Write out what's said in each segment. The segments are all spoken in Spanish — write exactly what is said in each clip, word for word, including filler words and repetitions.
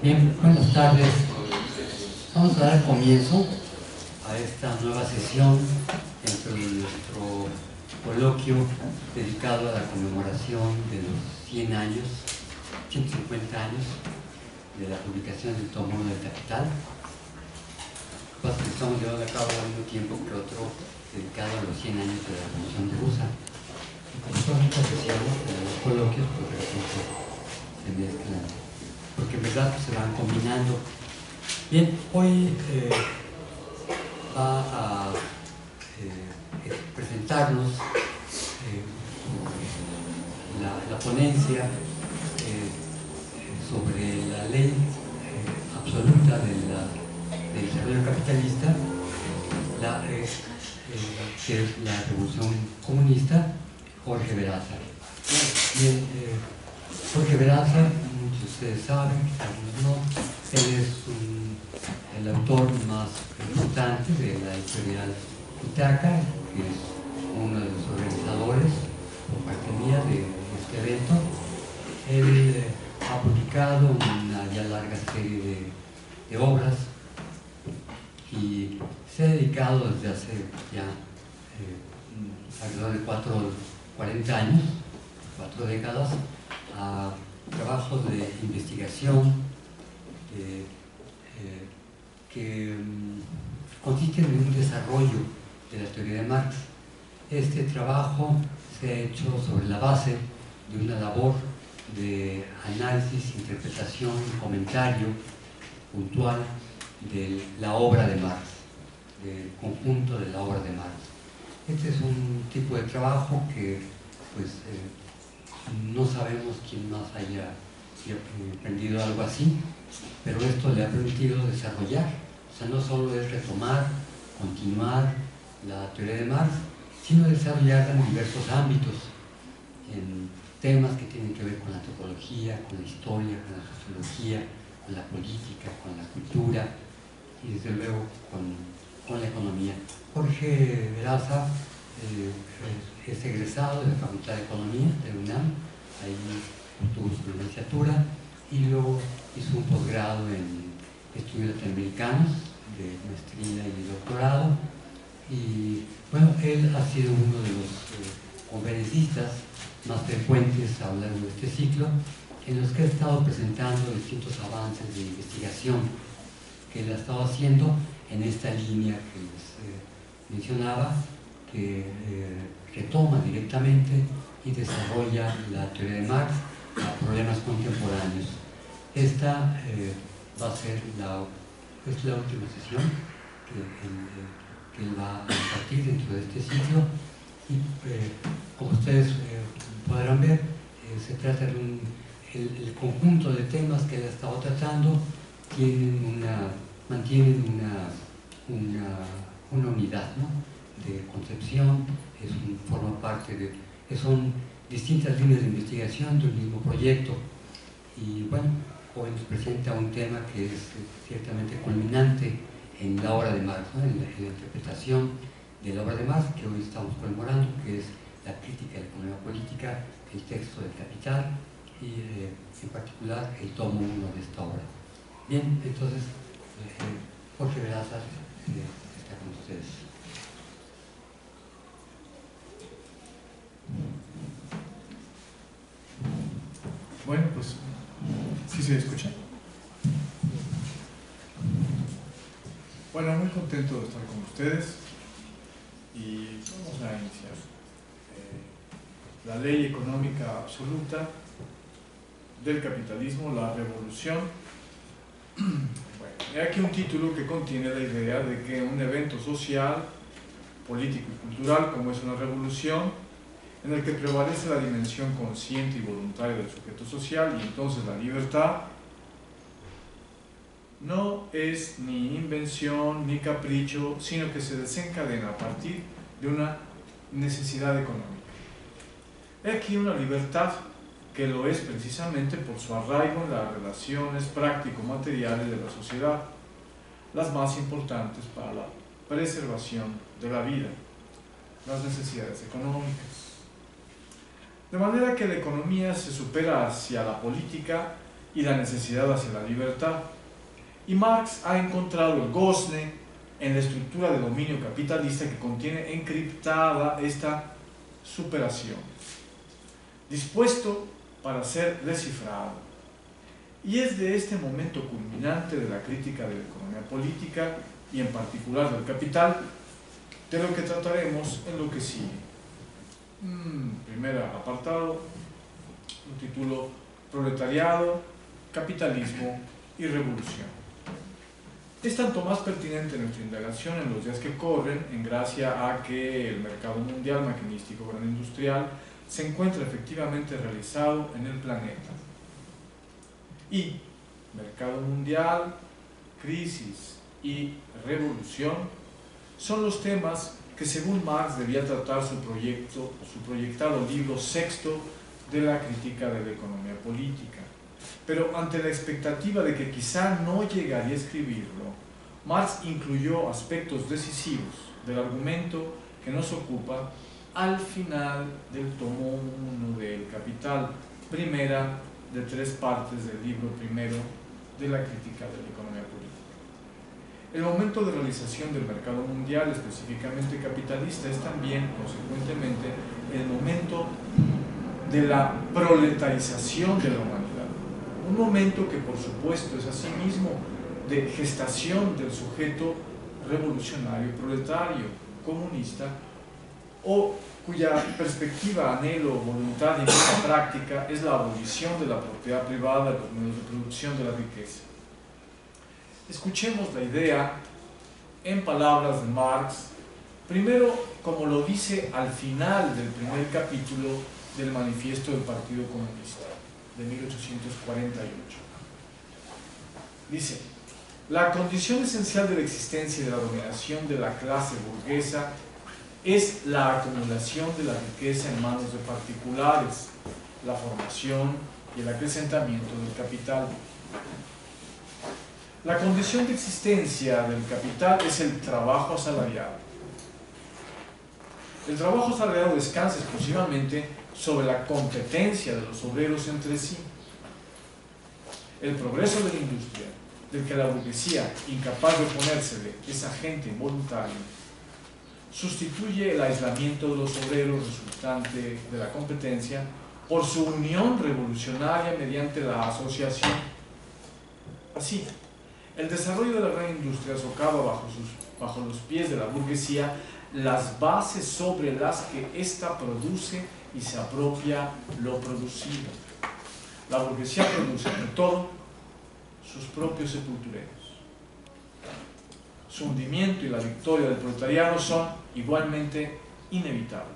Bien, buenas tardes. Vamos a dar comienzo a esta nueva sesión dentro de nuestro coloquio dedicado a la conmemoración de los cien años, ciento cincuenta años de la publicación del tomo uno del Capital. Lo que estamos llevando a cabo al mismo tiempo que otro dedicado a los cien años de la Revolución Rusa. Y como todas estas sesiones de los coloquios, pues de repente se mezclan, porque en verdad pues, se van combinando. Bien, hoy eh, va a eh, presentarnos eh, la, la ponencia eh, sobre la ley eh, absoluta de la, del desarrollo capitalista, la, eh, eh, que es la Revolución Comunista, Jorge Veraza. Bien, eh, Jorge Veraza, muchos de ustedes saben, algunos no, él es un, el autor más importante de la editorial Itaca, que es uno de los organizadores, por parte mía, de este evento. Él eh, ha publicado una ya larga serie de, de obras y se ha dedicado desde hace ya eh, alrededor de cuatro, cuarenta años, cuatro décadas, a trabajos de investigación eh, eh, que um, consisten en un desarrollo de la teoría de Marx. Este trabajo se ha hecho sobre la base de una labor de análisis, interpretación y comentario puntual de la obra de Marx, del conjunto de la obra de Marx. Este es un tipo de trabajo que pues eh, no sabemos quién más haya aprendido algo así, pero esto le ha permitido desarrollar. O sea, no solo es retomar, continuar la teoría de Marx, sino desarrollarla en diversos ámbitos, en temas que tienen que ver con la antropología, con la historia, con la sociología, con la política, con la cultura y desde luego con, con la economía. Jorge Veraza eh, es egresado de la Facultad de Economía de UNAM, ahí obtuvo su licenciatura y luego hizo un posgrado en estudios latinoamericanos de maestría y doctorado. Y bueno, él ha sido uno de los eh, conferencistas más frecuentes a lo largo de este ciclo, en los que ha estado presentando distintos avances de investigación que él ha estado haciendo en esta línea que les eh, mencionaba, que eh, retoma directamente y desarrolla la teoría de Marx a problemas contemporáneos. Esta eh, va a ser la, es la última sesión que él, eh, que él va a impartir dentro de este ciclo y eh, como ustedes eh, podrán ver, eh, se trata de un, el, el conjunto de temas que él ha estado tratando tienen una, mantienen una, una, una unidad, ¿no?, de concepción, es un, forma parte de, son distintas líneas de investigación de un mismo proyecto. Y bueno, hoy nos presenta un tema que es ciertamente culminante en la obra de Marx, ¿no?, en, la, en la interpretación de la obra de Marx que hoy estamos conmemorando, que es la crítica de la economía política, el texto del Capital y eh, en particular el tomo uno de esta obra. Bien, entonces eh, Jorge Veraza eh, está con ustedes. Bueno, pues sí se escucha. Bueno, muy contento de estar con ustedes y vamos a iniciar. Eh, la ley económica absoluta del capitalismo, la revolución. Bueno, hay aquí un título que contiene la idea de que un evento social, político y cultural como es una revolución, en el que prevalece la dimensión consciente y voluntaria del sujeto social y entonces la libertad, no es ni invención ni capricho, sino que se desencadena a partir de una necesidad económica. He aquí una libertad que lo es precisamente por su arraigo en las relaciones práctico-materiales de la sociedad, las más importantes para la preservación de la vida, las necesidades económicas. De manera que la economía se supera hacia la política y la necesidad hacia la libertad. Y Marx ha encontrado el gozne en la estructura de dominio capitalista que contiene encriptada esta superación, dispuesto para ser descifrado. Y es de este momento culminante de la crítica de la economía política y en particular del capital de lo que trataremos en lo que sigue. Mm, primer apartado, un título: Proletariado, Capitalismo y Revolución. Es tanto más pertinente nuestra indagación en los días que corren, en gracia a que el mercado mundial maquinístico gran industrial se encuentra efectivamente realizado en el planeta. Y mercado mundial, crisis y revolución son los temas que según Marx debía tratar su proyecto, su proyectado libro sexto de la crítica de la economía política. Pero ante la expectativa de que quizá no llegaría a escribirlo, Marx incluyó aspectos decisivos del argumento que nos ocupa al final del tomo uno del Capital, primera de tres partes del libro primero de la crítica de la economía política. El momento de realización del mercado mundial, específicamente capitalista, es también, consecuentemente, el momento de la proletarización de la humanidad. Un momento que, por supuesto, es asimismo de gestación del sujeto revolucionario, proletario, comunista, o cuya perspectiva, anhelo, voluntad y meta práctica es la abolición de la propiedad privada de los medios de producción de la riqueza. Escuchemos la idea en palabras de Marx, primero como lo dice al final del primer capítulo del Manifiesto del Partido Comunista de mil ochocientos cuarenta y ocho. Dice: la condición esencial de la existencia y de la dominación de la clase burguesa es la acumulación de la riqueza en manos de particulares, la formación y el acrecentamiento del capital. La condición de existencia del capital es el trabajo asalariado. El trabajo asalariado descansa exclusivamente sobre la competencia de los obreros entre sí. El progreso de la industria, del que la burguesía, incapaz de oponérsele, es agente involuntario, sustituye el aislamiento de los obreros resultante de la competencia por su unión revolucionaria mediante la asociación. Así, el desarrollo de la gran industria socava bajo, sus, bajo los pies de la burguesía las bases sobre las que ésta produce y se apropia lo producido. La burguesía produce, ante todo, sus propios sepultureros. Su hundimiento y la victoria del proletariado son igualmente inevitables.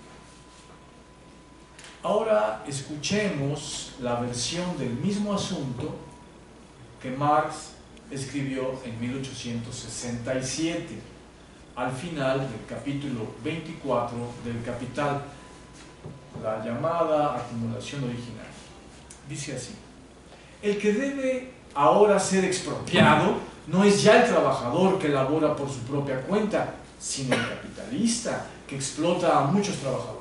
Ahora escuchemos la versión del mismo asunto que Marx escribió en mil ochocientos sesenta y siete, al final del capítulo veinticuatro del Capital, la llamada acumulación original. Dice así: el que debe ahora ser expropiado no es ya el trabajador que labora por su propia cuenta, sino el capitalista que explota a muchos trabajadores.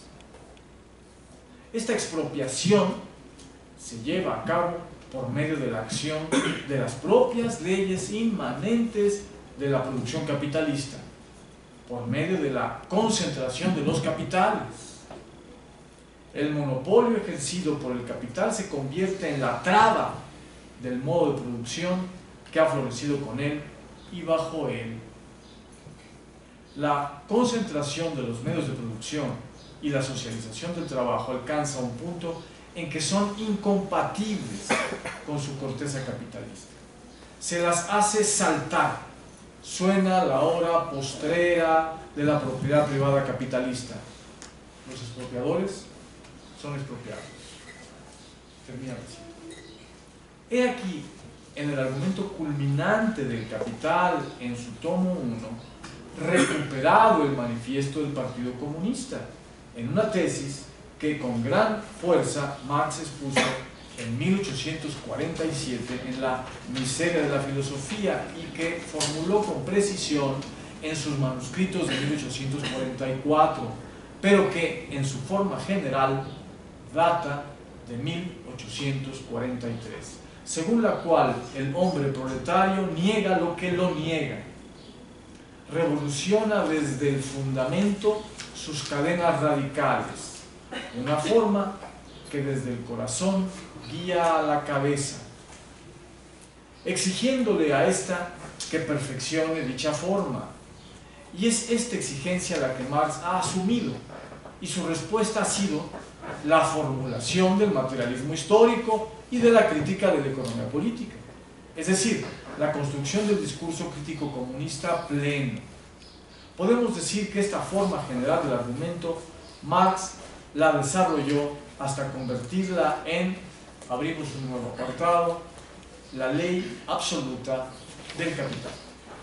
Esta expropiación se lleva a cabo por medio de la acción de las propias leyes inmanentes de la producción capitalista, por medio de la concentración de los capitales. El monopolio ejercido por el capital se convierte en la traba del modo de producción que ha florecido con él y bajo él. La concentración de los medios de producción y la socialización del trabajo alcanza un punto en que son incompatibles con su corteza capitalista. Se las hace saltar. Suena la hora postrera de la propiedad privada capitalista. Los expropiadores son expropiados. Termina así. He aquí, en el argumento culminante del Capital, en su tomo uno, recuperado el manifiesto del Partido Comunista, en una tesis que con gran fuerza Marx expuso en mil ochocientos cuarenta y siete en La miseria de la filosofía y que formuló con precisión en sus manuscritos de mil ochocientos cuarenta y cuatro, pero que en su forma general data de mil ochocientos ochocientos cuarenta y tres, según la cual el hombre proletario niega lo que lo niega, revoluciona desde el fundamento sus cadenas radicales, una forma que desde el corazón guía a la cabeza, exigiéndole a ésta que perfeccione dicha forma. Y es esta exigencia la que Marx ha asumido, y su respuesta ha sido la formulación del materialismo histórico y de la crítica de la economía política, es decir, la construcción del discurso crítico comunista pleno. Podemos decir que esta forma general del argumento Marx la desarrolló hasta convertirla en, abrimos un nuevo apartado, la ley absoluta del capital.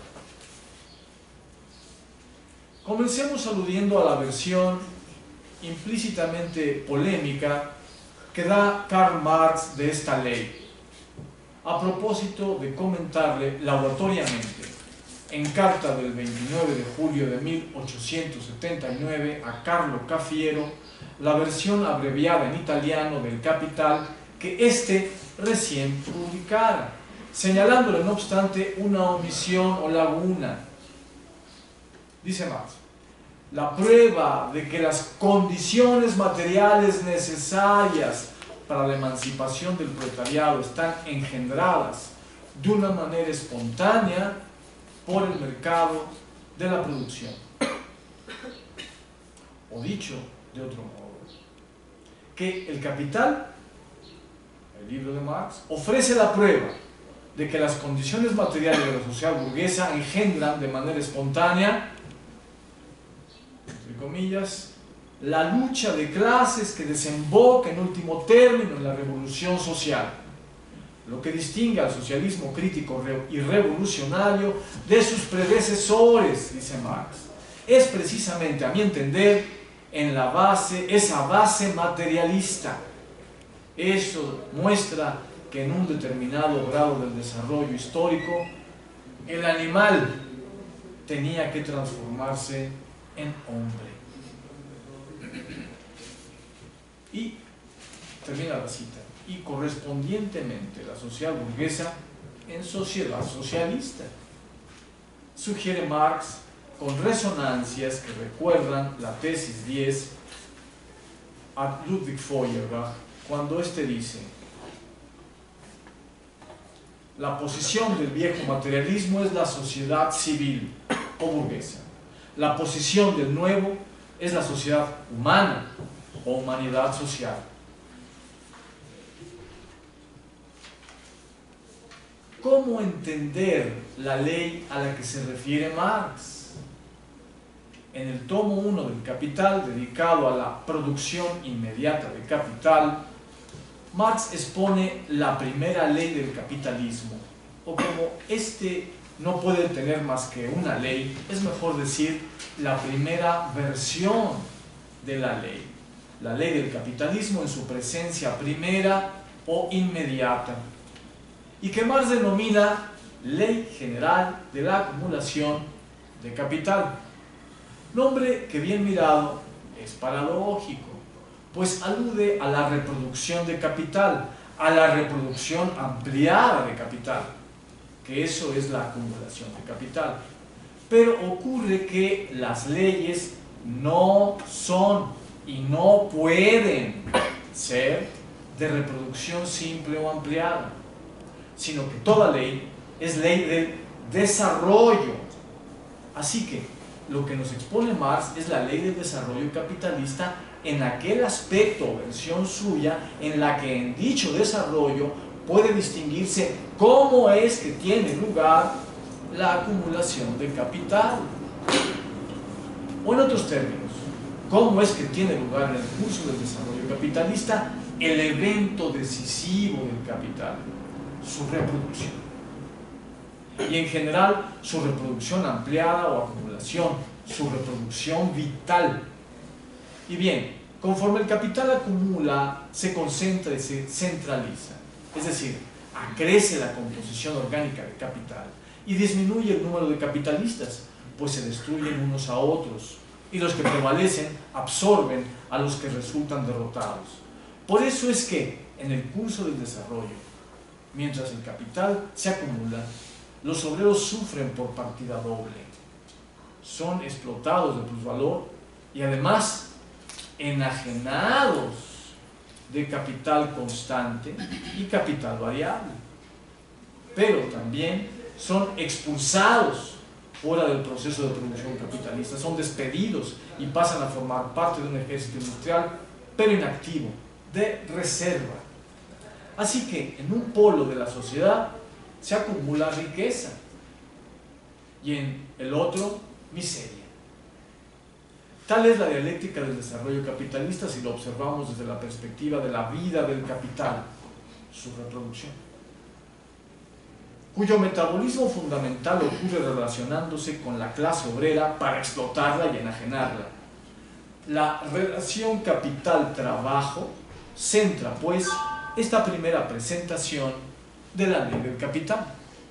Comencemos aludiendo a la versión implícitamente polémica que da Karl Marx de esta ley, a propósito de comentarle laudatoriamente en carta del veintinueve de julio de mil ochocientos setenta y nueve a Carlo Cafiero la versión abreviada en italiano del Capital que éste recién publicara, señalándole no obstante una omisión o laguna. Dice Marx: la prueba de que las condiciones materiales necesarias para la emancipación del proletariado están engendradas de una manera espontánea por el mercado de la producción. O dicho de otro modo, que el Capital, el libro de Marx, ofrece la prueba de que las condiciones materiales de la sociedad burguesa engendran de manera espontánea, entre comillas, la lucha de clases que desemboca en último término en la revolución social, lo que distingue al socialismo crítico y revolucionario de sus predecesores, dice Marx, es precisamente, a mi entender, en la base, esa base materialista. Eso muestra que en un determinado grado del desarrollo histórico, el animal tenía que transformarse en hombre. Y termina la cita: y correspondientemente la sociedad burguesa en sociedad socialista. Sugiere Marx con resonancias que recuerdan la tesis diez a Ludwig Feuerbach, cuando éste dice: la posición del viejo materialismo es la sociedad civil o burguesa. La posición del nuevo es la sociedad humana o humanidad social. ¿Cómo entender la ley a la que se refiere Marx? En el tomo uno del Capital, dedicado a la producción inmediata de capital, Marx expone la primera ley del capitalismo, o como este no puede tener más que una ley, es mejor decir la primera versión de la ley, la ley del capitalismo en su presencia primera o inmediata, y que Marx denomina Ley General de la Acumulación de Capital, nombre que bien mirado es paradójico, pues alude a la reproducción de capital, a la reproducción ampliada de capital, que eso es la acumulación de capital. Pero ocurre que las leyes no son y no pueden ser de reproducción simple o ampliada, sino que toda ley es ley del desarrollo. Así que lo que nos expone Marx es la ley del desarrollo capitalista en aquel aspecto o versión suya en la que en dicho desarrollo puede distinguirse cómo es que tiene lugar la acumulación de capital. O en otros términos, cómo es que tiene lugar en el curso del desarrollo capitalista el evento decisivo del capital, su reproducción. Y en general su reproducción ampliada o acumulación, su reproducción vital. Y bien, conforme el capital acumula, se concentra y se centraliza, es decir, acrece la composición orgánica del capital y disminuye el número de capitalistas, pues se destruyen unos a otros y los que prevalecen absorben a los que resultan derrotados. Por eso es que en el curso del desarrollo, mientras el capital se acumula, los obreros sufren por partida doble. Son explotados de plusvalor y además enajenados de capital constante y capital variable. Pero también son expulsados fuera del proceso de producción capitalista, son despedidos y pasan a formar parte de un ejército industrial, pero inactivo, de reserva. Así que en un polo de la sociedad se acumula riqueza y en el otro miseria. Tal es la dialéctica del desarrollo capitalista si lo observamos desde la perspectiva de la vida del capital, su reproducción, cuyo metabolismo fundamental ocurre relacionándose con la clase obrera para explotarla y enajenarla. La relación capital-trabajo centra, pues, esta primera presentación de la ley del capital.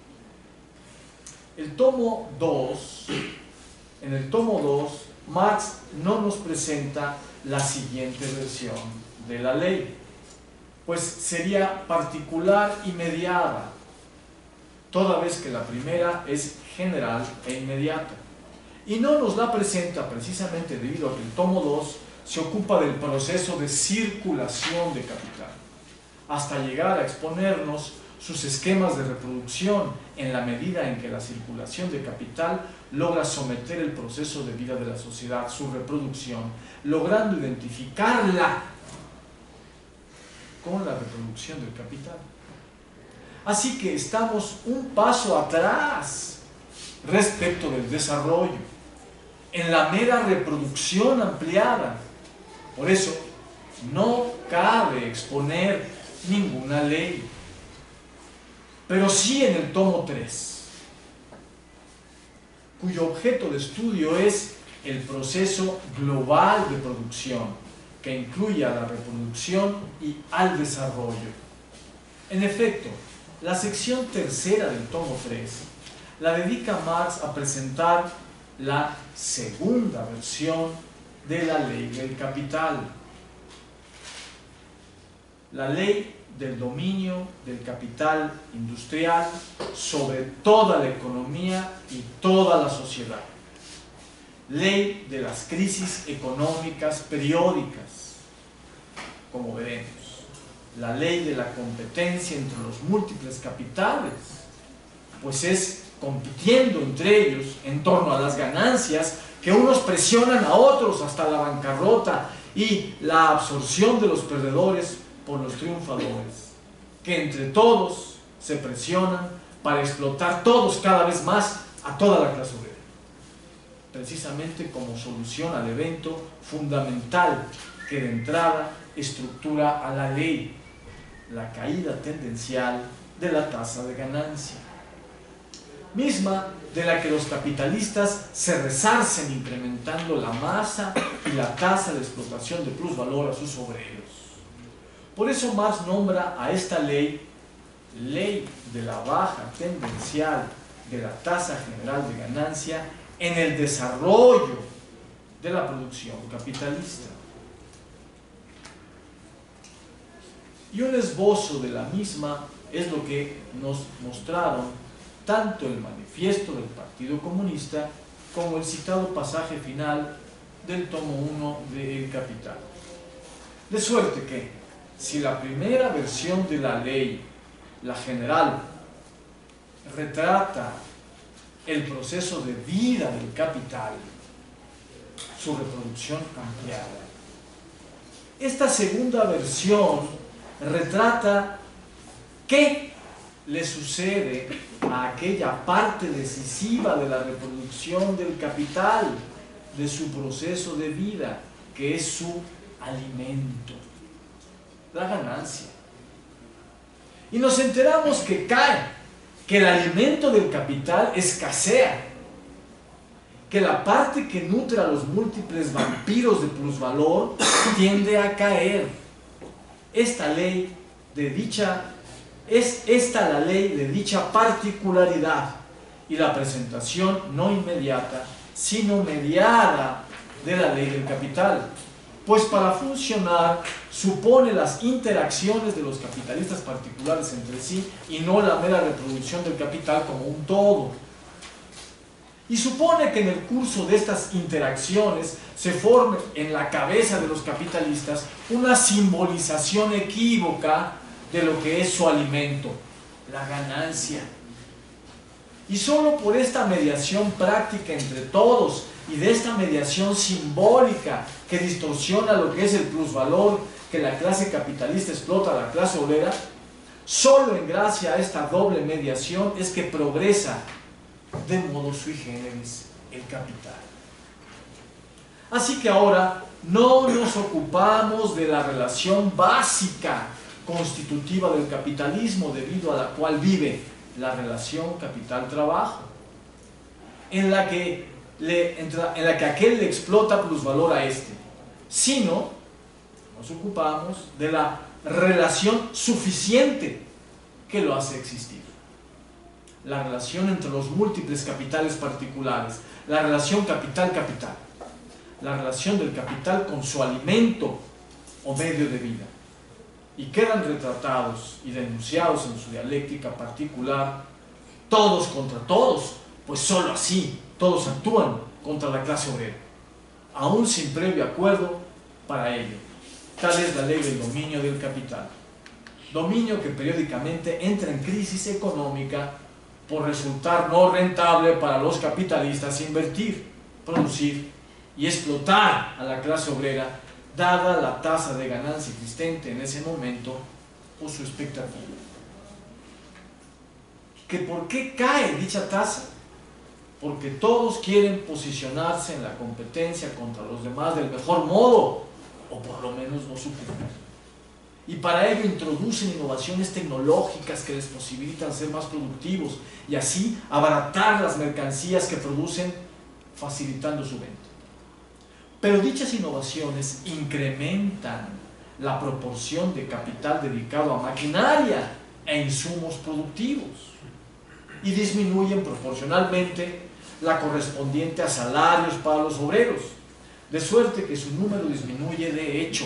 El tomo dos, en el tomo dos, Marx no nos presenta la siguiente versión de la ley, pues sería particular y mediada, toda vez que la primera es general e inmediata. Y no nos la presenta precisamente debido a que el tomo dos se ocupa del proceso de circulación de capital, hasta llegar a exponernos sus esquemas de reproducción en la medida en que la circulación de capital logra someter el proceso de vida de la sociedad, su reproducción, logrando identificarla con la reproducción del capital. Así que estamos un paso atrás respecto del desarrollo, en la mera reproducción ampliada. Por eso, no cabe exponer ninguna ley, pero sí en el tomo tres, cuyo objeto de estudio es el proceso global de producción, que incluye a la reproducción y al desarrollo. En efecto, la sección tercera del tomo tres la dedica Marx a presentar la segunda versión de la ley del capital, la ley del dominio del capital industrial sobre toda la economía y toda la sociedad, ley de las crisis económicas periódicas, como veremos, la ley de la competencia entre los múltiples capitales, pues es compitiendo entre ellos en torno a las ganancias que unos presionan a otros hasta la bancarrota y la absorción de los perdedores por los triunfadores, que entre todos se presionan para explotar todos cada vez más a toda la clase obrera, precisamente como solución al evento fundamental que de entrada estructura a la ley, la caída tendencial de la tasa de ganancia, misma de la que los capitalistas se resarcen incrementando la masa y la tasa de explotación de plusvalor a sus obreros. Por eso Marx nombra a esta ley ley de la baja tendencial de la tasa general de ganancia en el desarrollo de la producción capitalista. Y un esbozo de la misma es lo que nos mostraron tanto el manifiesto del Partido Comunista como el citado pasaje final del tomo uno de El Capital. De suerte que, si la primera versión de la ley, la general, retrata el proceso de vida del capital, su reproducción ampliada, esta segunda versión retrata qué le sucede a aquella parte decisiva de la reproducción del capital, de su proceso de vida, que es su alimento, la ganancia. Y nos enteramos que cae, que el alimento del capital escasea, que la parte que nutre a los múltiples vampiros de plusvalor tiende a caer. Esta ley de dicha, es esta la ley de dicha particularidad y la presentación no inmediata, sino mediada de la ley del capital, pues para funcionar supone las interacciones de los capitalistas particulares entre sí y no la mera reproducción del capital como un todo. Y supone que en el curso de estas interacciones se forme en la cabeza de los capitalistas una simbolización equívoca de lo que es su alimento, la ganancia. Y solo por esta mediación práctica entre todos y de esta mediación simbólica que distorsiona lo que es el plusvalor que la clase capitalista explota a la clase obrera, solo en gracia a esta doble mediación es que progresa de modo sui generis el capital. Así que ahora no nos ocupamos de la relación básica constitutiva del capitalismo, debido a la cual vive la relación capital-trabajo, en la que le, en la que aquel le explota plusvalor a este, sino nos ocupamos de la relación suficiente que lo hace existir. La relación entre los múltiples capitales particulares, la relación capital-capital, la relación del capital con su alimento o medio de vida. Y quedan retratados y denunciados en su dialéctica particular, todos contra todos, pues sólo así todos actúan contra la clase obrera, aún sin previo acuerdo para ello. Tal es la ley del dominio del capital, dominio que periódicamente entra en crisis económica por resultar no rentable para los capitalistas invertir, producir y explotar a la clase obrera, dada la tasa de ganancia existente en ese momento o su expectativa. ¿Que por qué cae dicha tasa? Porque todos quieren posicionarse en la competencia contra los demás del mejor modo, o por lo menos no sucumbir. Y para ello introducen innovaciones tecnológicas que les posibilitan ser más productivos y así abaratar las mercancías que producen, facilitando su venta. Pero dichas innovaciones incrementan la proporción de capital dedicado a maquinaria e insumos productivos y disminuyen proporcionalmente la correspondiente a salarios para los obreros, de suerte que su número disminuye de hecho.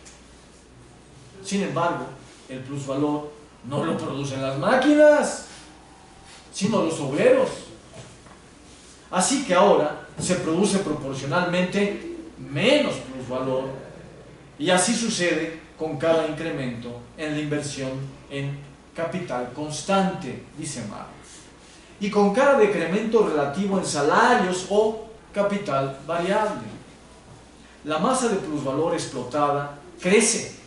Sin embargo, el plusvalor no lo producen las máquinas, sino los obreros. Así que ahora se produce proporcionalmente menos plusvalor, y así sucede con cada incremento en la inversión en capital constante, dice Marx, y con cada decremento relativo en salarios o capital variable. La masa de plusvalor explotada crece,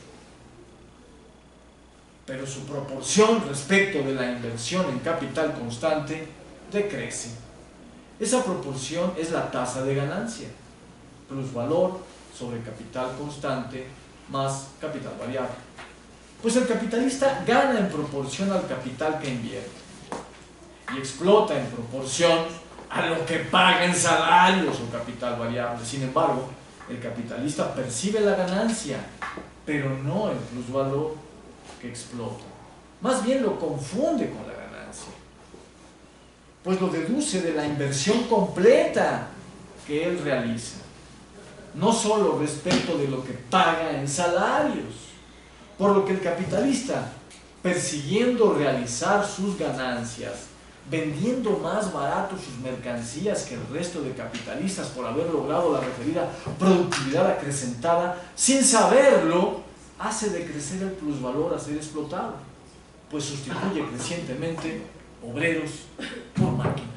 pero su proporción respecto de la inversión en capital constante decrece. Esa proporción es la tasa de ganancia, plusvalor sobre capital constante más capital variable. Pues el capitalista gana en proporción al capital que invierte y explota en proporción a lo que paga en salarios o capital variable. Sin embargo, el capitalista percibe la ganancia, pero no el plusvalor que explota. Más bien lo confunde con la ganancia, pues lo deduce de la inversión completa que él realiza, no solo respecto de lo que paga en salarios, por lo que el capitalista, persiguiendo realizar sus ganancias, vendiendo más barato sus mercancías que el resto de capitalistas por haber logrado la referida productividad acrecentada, sin saberlo, hace decrecer el plusvalor a ser explotado, pues sustituye crecientemente obreros por máquinas.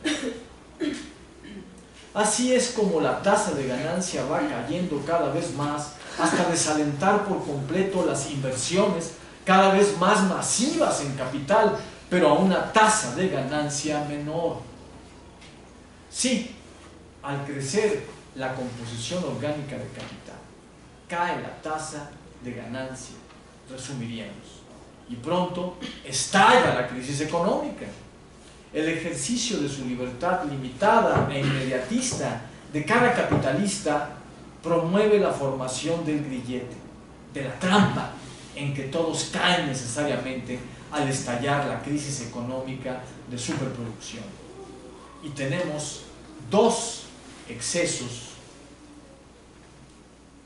Así es como la tasa de ganancia va cayendo cada vez más, hasta desalentar por completo las inversiones cada vez más masivas en capital, pero a una tasa de ganancia menor. Sí, al crecer la composición orgánica del capital, cae la tasa de ganancia, resumiríamos, y pronto estalla la crisis económica. El ejercicio de su libertad limitada e inmediatista de cada capitalista promueve la formación del grillete, de la trampa en que todos caen necesariamente al estallar la crisis económica de superproducción. Y tenemos dos excesos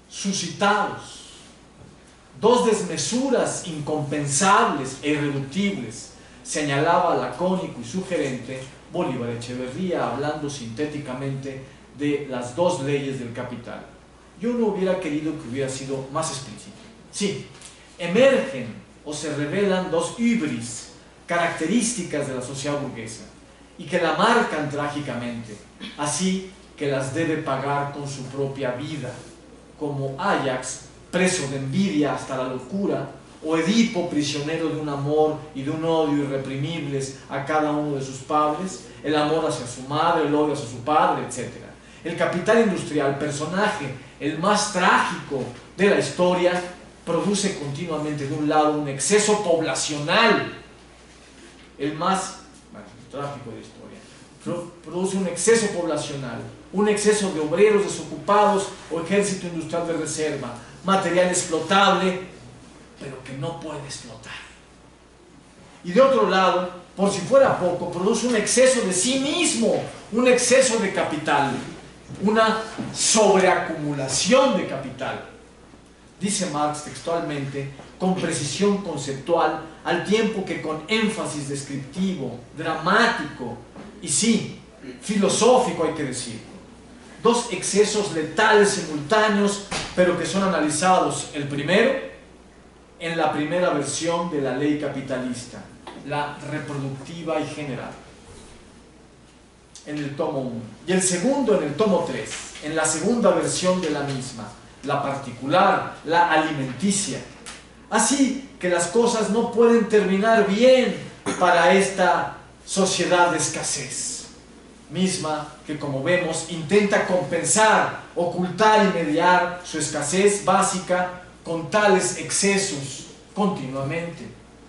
suscitados, dos desmesuras incompensables e irreductibles, señalaba lacónico y sugerente Bolívar Echeverría, hablando sintéticamente de las dos leyes del capital. Yo no hubiera querido que hubiera sido más explícito. Sí, emergen o se revelan dos híbris características de la sociedad burguesa y que la marcan trágicamente, así que las debe pagar con su propia vida, como Ajax, preso de envidia hasta la locura, o Edipo, prisionero de un amor y de un odio irreprimibles a cada uno de sus padres, el amor hacia su madre, el odio hacia su padre, etcétera. El capital industrial, personaje el más trágico de la historia, produce continuamente de un lado un exceso poblacional, el más bueno, trágico de la historia, produce un exceso poblacional, un exceso de obreros desocupados o ejército industrial de reserva, material explotable, pero que no puede explotar. Y de otro lado, por si fuera poco, produce un exceso de sí mismo, un exceso de capital, una sobreacumulación de capital. Dice Marx textualmente, con precisión conceptual, al tiempo que con énfasis descriptivo, dramático y sí, filosófico hay que decir. Dos excesos letales simultáneos, pero que son analizados, el primero, en la primera versión de la ley capitalista, la reproductiva y general, en el tomo uno, y el segundo en el tomo tres, en la segunda versión de la misma, la particular, la alimenticia. Así que las cosas no pueden terminar bien para esta sociedad de escasez, misma que, como vemos, intenta compensar, ocultar y mediar su escasez básica con tales excesos continuamente.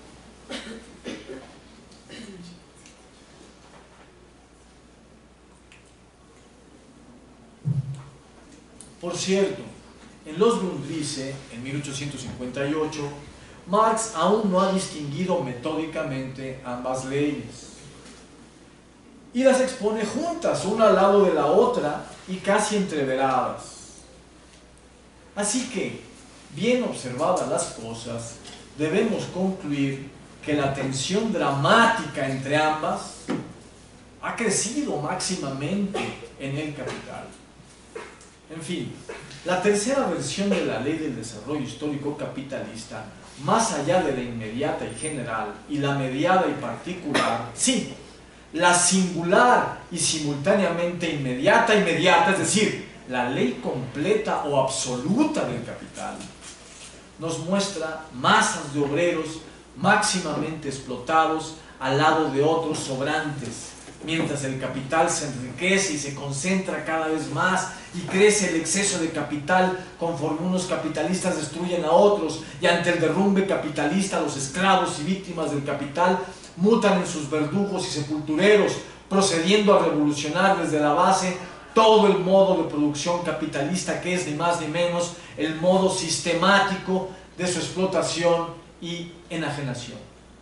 Por cierto, en Los Grundrisse, en mil ochocientos cincuenta y ocho, Marx aún no ha distinguido metódicamente ambas leyes y las expone juntas, una al lado de la otra y casi entreveradas. Así que, bien observadas las cosas, debemos concluir que la tensión dramática entre ambas ha crecido máximamente en el capital. En fin, la tercera versión de la ley del desarrollo histórico capitalista, más allá de la inmediata y general y la mediada y particular, sí, la singular y simultáneamente inmediata y mediata, es decir, la ley completa o absoluta del capital, nos muestra masas de obreros máximamente explotados al lado de otros sobrantes, mientras el capital se enriquece y se concentra cada vez más y crece el exceso de capital conforme unos capitalistas destruyen a otros, y ante el derrumbe capitalista los esclavos y víctimas del capital mutan en sus verdugos y sepultureros, procediendo a revolucionar desde la base todo el modo de producción capitalista, que es ni más ni menos el modo sistemático de su explotación y enajenación.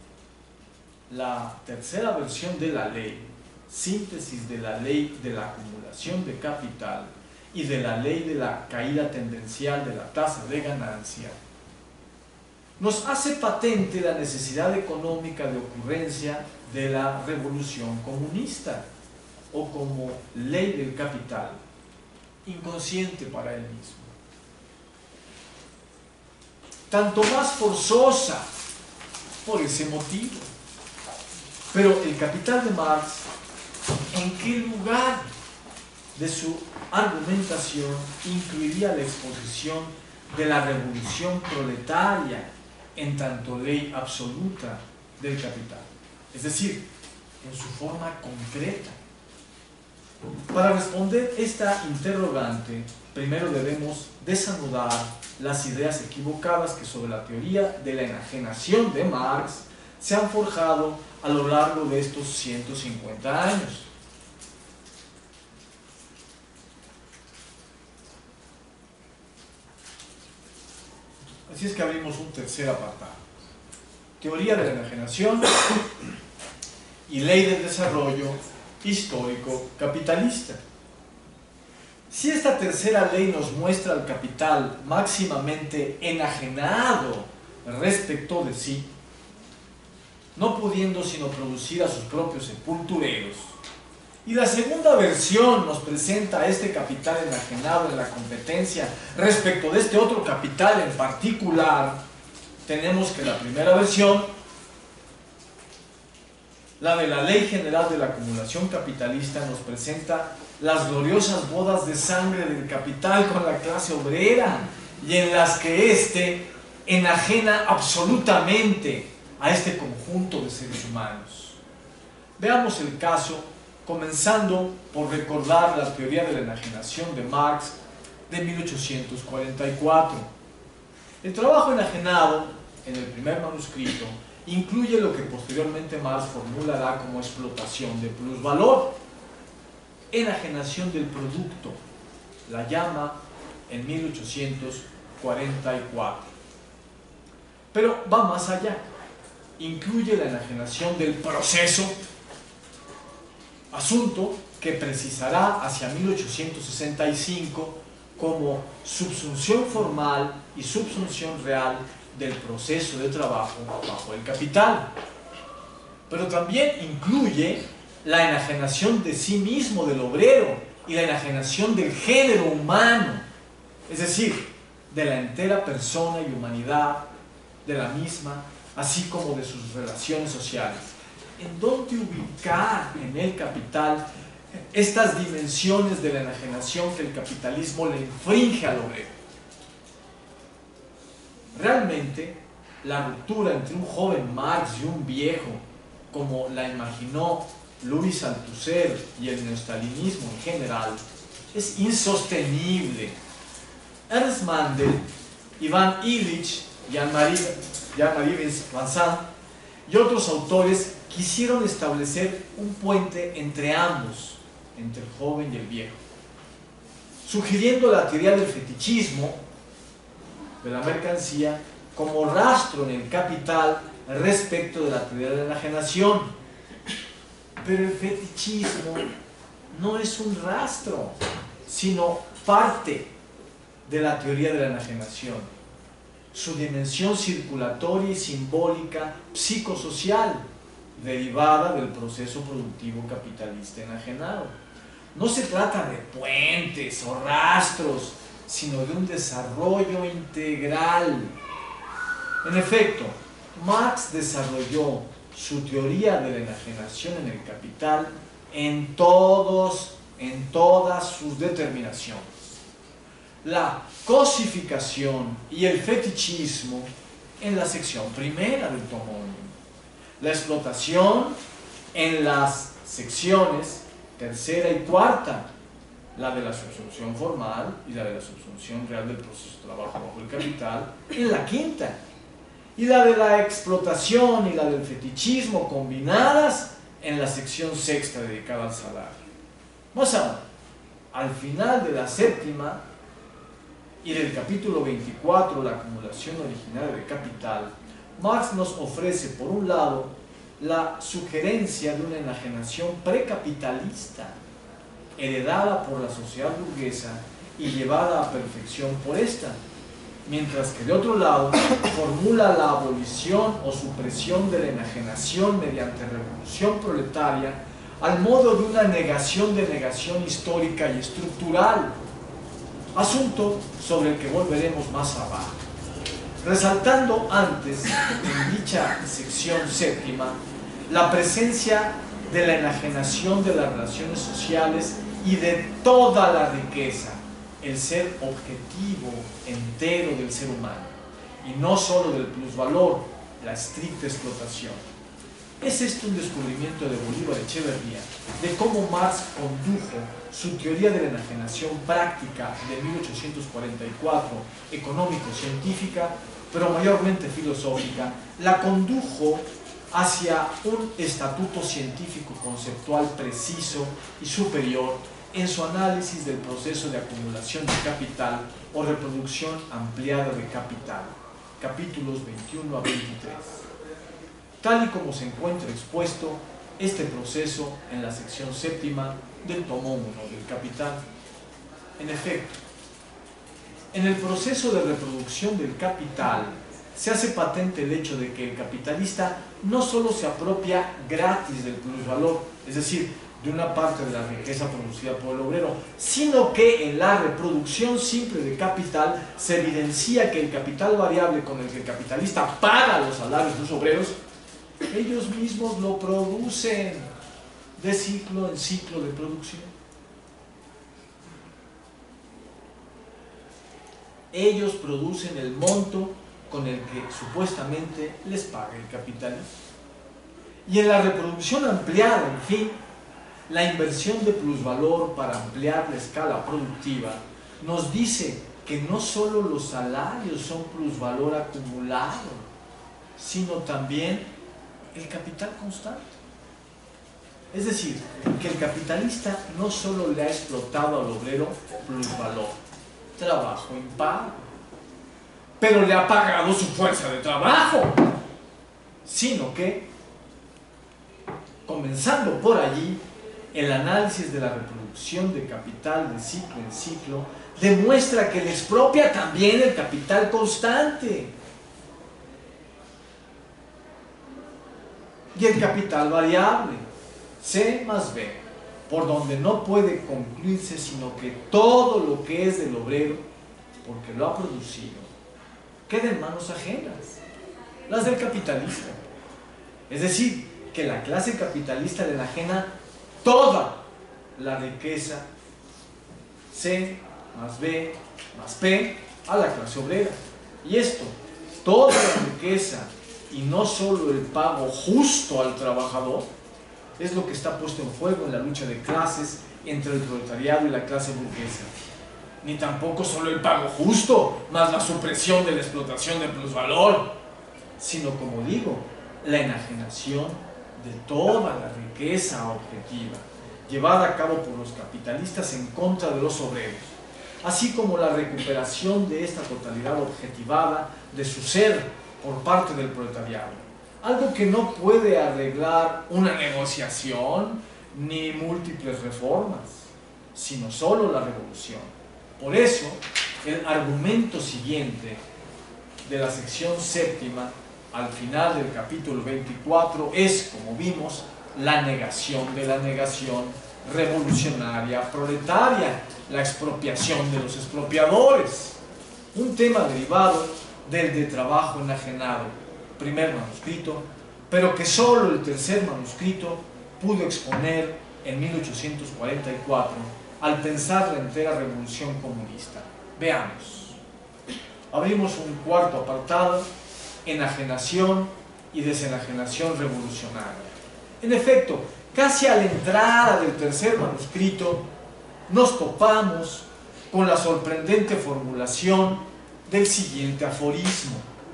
La tercera versión de la ley, síntesis de la ley de la acumulación de capital y de la ley de la caída tendencial de la tasa de ganancia, nos hace patente la necesidad económica de ocurrencia de la revolución comunista, o como ley del capital, inconsciente para él mismo. Tanto más forzosa por ese motivo. Pero el capital de Marx, ¿en qué lugar de su argumentación incluiría la exposición de la revolución proletaria en tanto ley absoluta del capital? Es decir, en su forma concreta. Para responder esta interrogante, primero debemos desanudar las ideas equivocadas que sobre la teoría de la enajenación de Marx se han forjado a lo largo de estos ciento cincuenta años. Así es que abrimos un tercer apartado. Teoría de la enajenación y ley del desarrollo histórico capitalista. Si esta tercera ley nos muestra al capital máximamente enajenado respecto de sí, no pudiendo sino producir a sus propios sepultureros, y la segunda versión nos presenta a este capital enajenado en la competencia respecto de este otro capital en particular, tenemos que la primera versión, la de la Ley General de la Acumulación Capitalista, nos presenta las gloriosas bodas de sangre del capital con la clase obrera, y en las que éste enajena absolutamente a este conjunto de seres humanos. Veamos el caso, comenzando por recordar la teoría de la enajenación de Marx de mil ochocientos cuarenta y cuatro. El trabajo enajenado, en el primer manuscrito, incluye lo que posteriormente Marx formulará como explotación de plusvalor. Enajenación del producto, la llama en mil ochocientos cuarenta y cuatro. Pero va más allá. Incluye la enajenación del proceso, asunto que precisará hacia mil ochocientos sesenta y cinco como subsunción formal y subsunción real del proceso de trabajo bajo el capital. Pero también incluye la enajenación de sí mismo del obrero y la enajenación del género humano, es decir, de la entera persona y humanidad de la misma, así como de sus relaciones sociales. ¿En dónde ubicar en el capital estas dimensiones de la enajenación que el capitalismo le infringe al obrero? Realmente, la ruptura entre un joven Marx y un viejo, como la imaginó Louis Althusser y el neostalinismo en general, es insostenible. Ernst Mandel, Ivan Illich, Jean-Marie Vincent y otros autores quisieron establecer un puente entre ambos, entre el joven y el viejo, sugiriendo la teoría del fetichismo de la mercancía como rastro en el capital respecto de la teoría de la enajenación. Pero el fetichismo no es un rastro, sino parte de la teoría de la enajenación, su dimensión circulatoria y simbólica psicosocial, derivada del proceso productivo capitalista enajenado. No se trata de puentes o rastros, sino de un desarrollo integral. En efecto, Marx desarrolló su teoría de la enajenación en el capital en todos, en todas sus determinaciones. La cosificación y el fetichismo en la sección primera del tomo uno. La explotación en las secciones tercera y cuarta, la de la subsunción formal y la de la subsunción real del proceso de trabajo bajo el capital en la quinta, y la de la explotación y la del fetichismo combinadas en la sección sexta dedicada al salario. Más aún, al final de la séptima y del capítulo veinticuatro, la acumulación originaria de capital, Marx nos ofrece, por un lado, la sugerencia de una enajenación precapitalista, heredada por la sociedad burguesa y llevada a perfección por esta, mientras que de otro lado formula la abolición o supresión de la enajenación mediante revolución proletaria al modo de una negación de negación histórica y estructural, asunto sobre el que volveremos más abajo. Resaltando antes, en dicha sección séptima, la presencia de la enajenación de las relaciones sociales y de toda la riqueza, el ser objetivo entero del ser humano, y no solo del plusvalor, la estricta explotación. Es este un descubrimiento de Bolívar Echeverría, de cómo Marx condujo su teoría de la enajenación práctica de mil ochocientos cuarenta y cuatro, económico-científica, pero mayormente filosófica, la condujo hacia un estatuto científico conceptual preciso y superior en su análisis del proceso de acumulación de capital o reproducción ampliada de capital, capítulos veintiuno a veintitrés. Tal y como se encuentra expuesto este proceso en la sección séptima del tomo uno del Capital. En efecto, en el proceso de reproducción del capital se hace patente el hecho de que el capitalista no solo se apropia gratis del plusvalor, es decir, de una parte de la riqueza producida por el obrero, sino que en la reproducción simple de capital se evidencia que el capital variable con el que el capitalista paga los salarios de los obreros, ellos mismos lo producen de ciclo en ciclo de producción. Ellos producen el monto con el que supuestamente les paga el capitalista. Y en la reproducción ampliada, en fin, la inversión de plusvalor para ampliar la escala productiva nos dice que no solo los salarios son plusvalor acumulado, sino también el capital constante. Es decir, que el capitalista no solo le ha explotado al obrero plusvalor, trabajo impago, pero le ha pagado su fuerza de trabajo, sino que, comenzando por allí, el análisis de la reproducción de capital de ciclo en ciclo demuestra que le expropia también el capital constante y el capital variable, C más B, por donde no puede concluirse sino que todo lo que es del obrero, porque lo ha producido, queda en manos ajenas, las del capitalista. Es decir, que la clase capitalista le enajena toda la riqueza C más B más P a la clase obrera. Y esto, toda la riqueza y no solo el pago justo al trabajador, es lo que está puesto en juego en la lucha de clases entre el proletariado y la clase burguesa. Ni tampoco solo el pago justo, más la supresión de la explotación de plusvalor, sino, como digo, la enajenación de toda la riqueza objetiva, llevada a cabo por los capitalistas en contra de los obreros, así como la recuperación de esta totalidad objetivada de su ser por parte del proletariado, algo que no puede arreglar una negociación ni múltiples reformas, sino solo la revolución. Por eso, el argumento siguiente de la sección séptima, al final del capítulo veinticuatro, es, como vimos, la negación de la negación revolucionaria proletaria, la expropiación de los expropiadores, un tema derivado del de trabajo enajenado, primer manuscrito, pero que solo el tercer manuscrito pudo exponer en mil ochocientos cuarenta y cuatro al pensar la entera revolución comunista. Veamos. Abrimos un cuarto apartado: enajenación y desenajenación revolucionaria. En efecto, casi a la entrada del tercer manuscrito nos topamos con la sorprendente formulación del siguiente aforismo: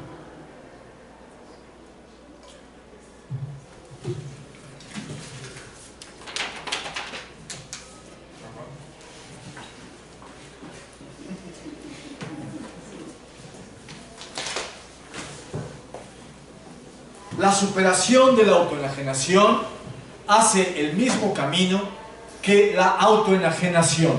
la superación de la autoenajenación hace el mismo camino que la autoenajenación.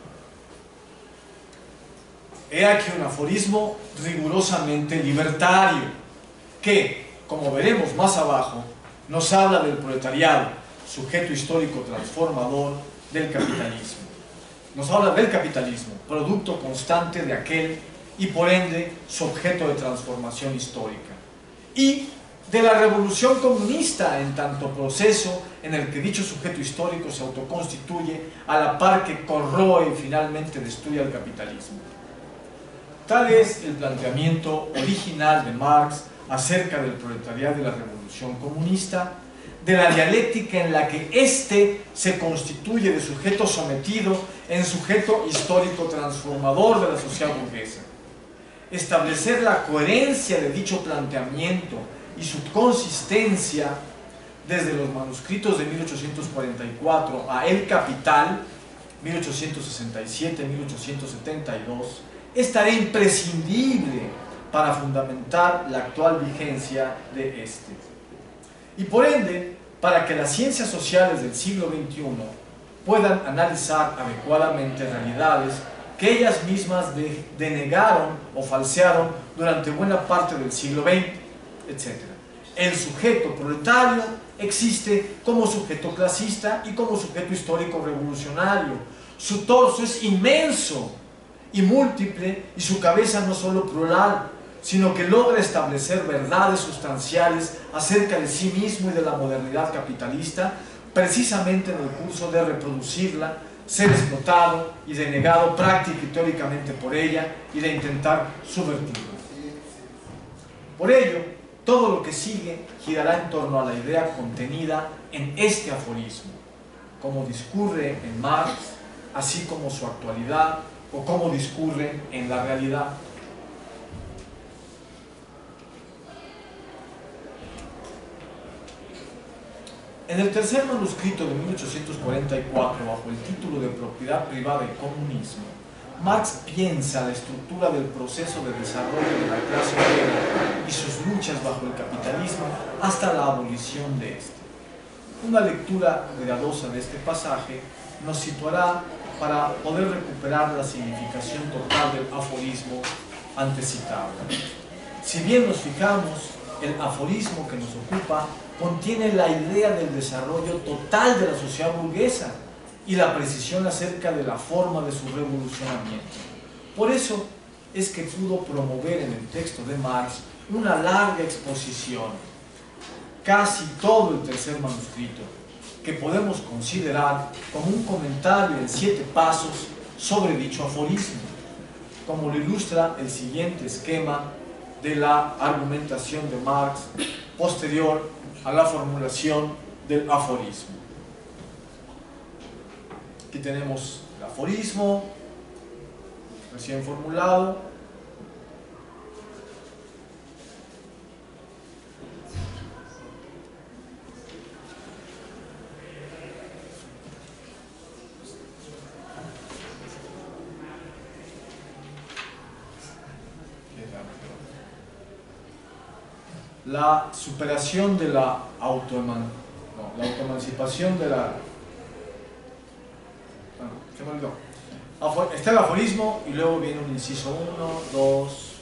He aquí un aforismo rigurosamente libertario que, como veremos más abajo, nos habla del proletariado, sujeto histórico transformador del capitalismo. Nos habla del capitalismo, producto constante de aquel y por ende su objeto de transformación histórica. Y de la revolución comunista, en tanto proceso en el que dicho sujeto histórico se autoconstituye a la par que corroe y finalmente destruye al capitalismo. Tal es el planteamiento original de Marx acerca del proletariado y la revolución comunista, de la dialéctica en la que éste se constituye de sujeto sometido en sujeto histórico transformador de la sociedad burguesa. Establecer la coherencia de dicho planteamiento y su consistencia desde los manuscritos de mil ochocientos cuarenta y cuatro a El Capital, mil ochocientos sesenta y siete a mil ochocientos setenta y dos, es tarea imprescindible para fundamentar la actual vigencia de este. Y por ende, para que las ciencias sociales del siglo veintiuno puedan analizar adecuadamente realidades que ellas mismas de, denegaron o falsearon durante buena parte del siglo veinte, etcétera. El sujeto proletario existe como sujeto clasista y como sujeto histórico revolucionario. Su torso es inmenso y múltiple, y su cabeza no solo plural, sino que logra establecer verdades sustanciales acerca de sí mismo y de la modernidad capitalista, precisamente en el curso de reproducirla, ser explotado y denegado práctica y teóricamente por ella, y de intentar subvertirla. Por ello, todo lo que sigue girará en torno a la idea contenida en este aforismo, como discurre en Marx, así como su actualidad, o cómo discurre en la realidad. En el tercer manuscrito de mil ochocientos cuarenta y cuatro, bajo el título de Propiedad Privada y Comunismo, Marx piensa la estructura del proceso de desarrollo de la clase obrera y sus luchas bajo el capitalismo hasta la abolición de este. Una lectura cuidadosa de este pasaje nos situará para poder recuperar la significación total del aforismo antecitado. Si bien nos fijamos, el aforismo que nos ocupa contiene la idea del desarrollo total de la sociedad burguesa y la precisión acerca de la forma de su revolucionamiento. Por eso es que pudo promover en el texto de Marx una larga exposición, casi todo el tercer manuscrito, que podemos considerar como un comentario en siete pasos sobre dicho aforismo, como lo ilustra el siguiente esquema de la argumentación de Marx posterior a la formulación del aforismo. Aquí tenemos el aforismo recién formulado. La superación de la autoeman, no, la autoemancipación de la... No, se me olvidó. Afo, está el aforismo y luego viene un inciso uno, dos...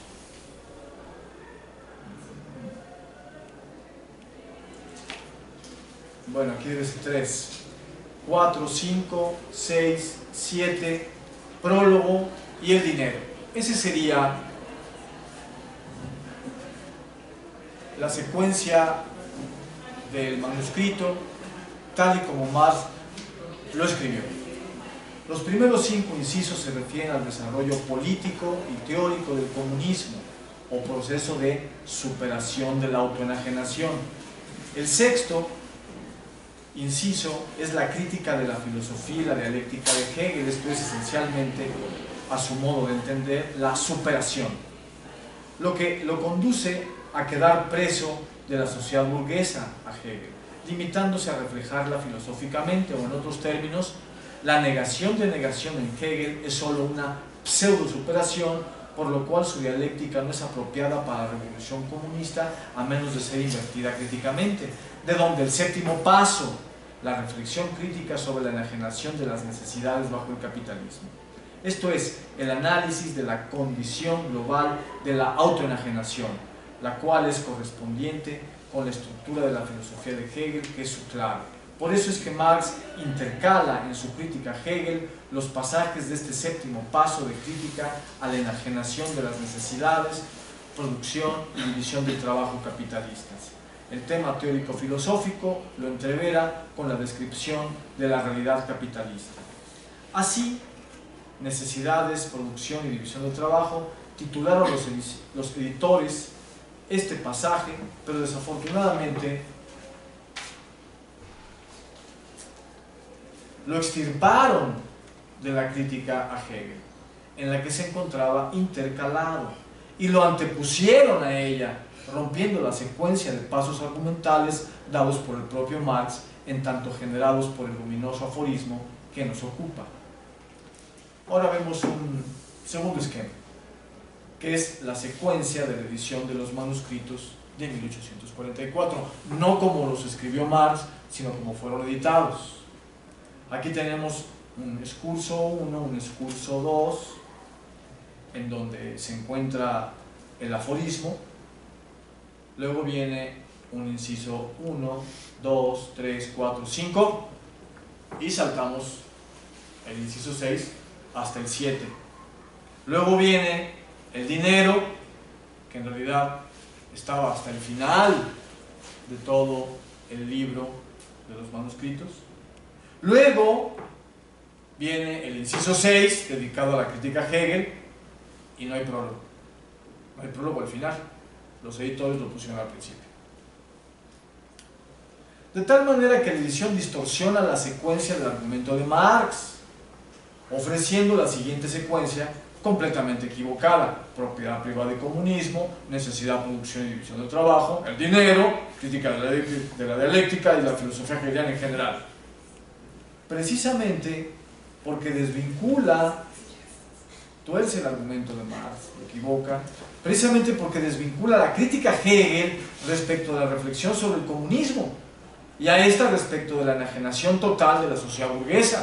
Bueno, aquí debe ser tres, cuatro, cinco, seis, siete, prólogo y el dinero. Ese sería la secuencia del manuscrito tal y como Marx lo escribió. Los primeros cinco incisos se refieren al desarrollo político y teórico del comunismo o proceso de superación de la autoenajenación. El sexto inciso es la crítica de la filosofía y la dialéctica de Hegel. Esto es esencialmente, a su modo de entender, la superación, lo que lo conduce a quedar preso de la sociedad burguesa a Hegel, limitándose a reflejarla filosóficamente, o en otros términos, la negación de negación en Hegel es solo una pseudo-superación, por lo cual su dialéctica no es apropiada para la revolución comunista a menos de ser invertida críticamente, de donde el séptimo paso, la reflexión crítica sobre la enajenación de las necesidades bajo el capitalismo. Esto es, el análisis de la condición global de la autoenajenación, la cual es correspondiente con la estructura de la filosofía de Hegel, que es su clave. Por eso es que Marx intercala en su crítica a Hegel los pasajes de este séptimo paso de crítica a la enajenación de las necesidades, producción y división del trabajo capitalistas. El tema teórico-filosófico lo entrevera con la descripción de la realidad capitalista. Así, Necesidades, Producción y División del Trabajo titularon los, los editores este pasaje, pero desafortunadamente lo extirparon de la crítica a Hegel, en la que se encontraba intercalado, y lo antepusieron a ella, rompiendo la secuencia de pasos argumentales dados por el propio Marx, en tanto generados por el luminoso aforismo que nos ocupa. Ahora vemos un segundo esquema, que es la secuencia de la edición de los manuscritos de mil ochocientos cuarenta y cuatro, no como los escribió Marx, sino como fueron editados. Aquí tenemos un excurso uno, un excurso dos, en donde se encuentra el aforismo. Luego viene un inciso uno, dos, tres, cuatro, cinco y saltamos el inciso seis hasta el siete. Luego viene el dinero, que en realidad estaba hasta el final de todo el libro de los manuscritos. Luego viene el inciso seis, dedicado a la crítica a Hegel, y no hay prólogo. No hay prólogo al final. Los editores lo pusieron al principio. De tal manera que la edición distorsiona la secuencia del argumento de Marx, ofreciendo la siguiente secuencia completamente equivocada: propiedad privada y comunismo, necesidad, producción y división del trabajo, el dinero, crítica de la, de la dialéctica y la filosofía hegeliana en general. Precisamente porque desvincula, tuerce el argumento de Marx, lo equivoca, precisamente porque desvincula la crítica a Hegel respecto de la reflexión sobre el comunismo y a esta respecto de la enajenación total de la sociedad burguesa.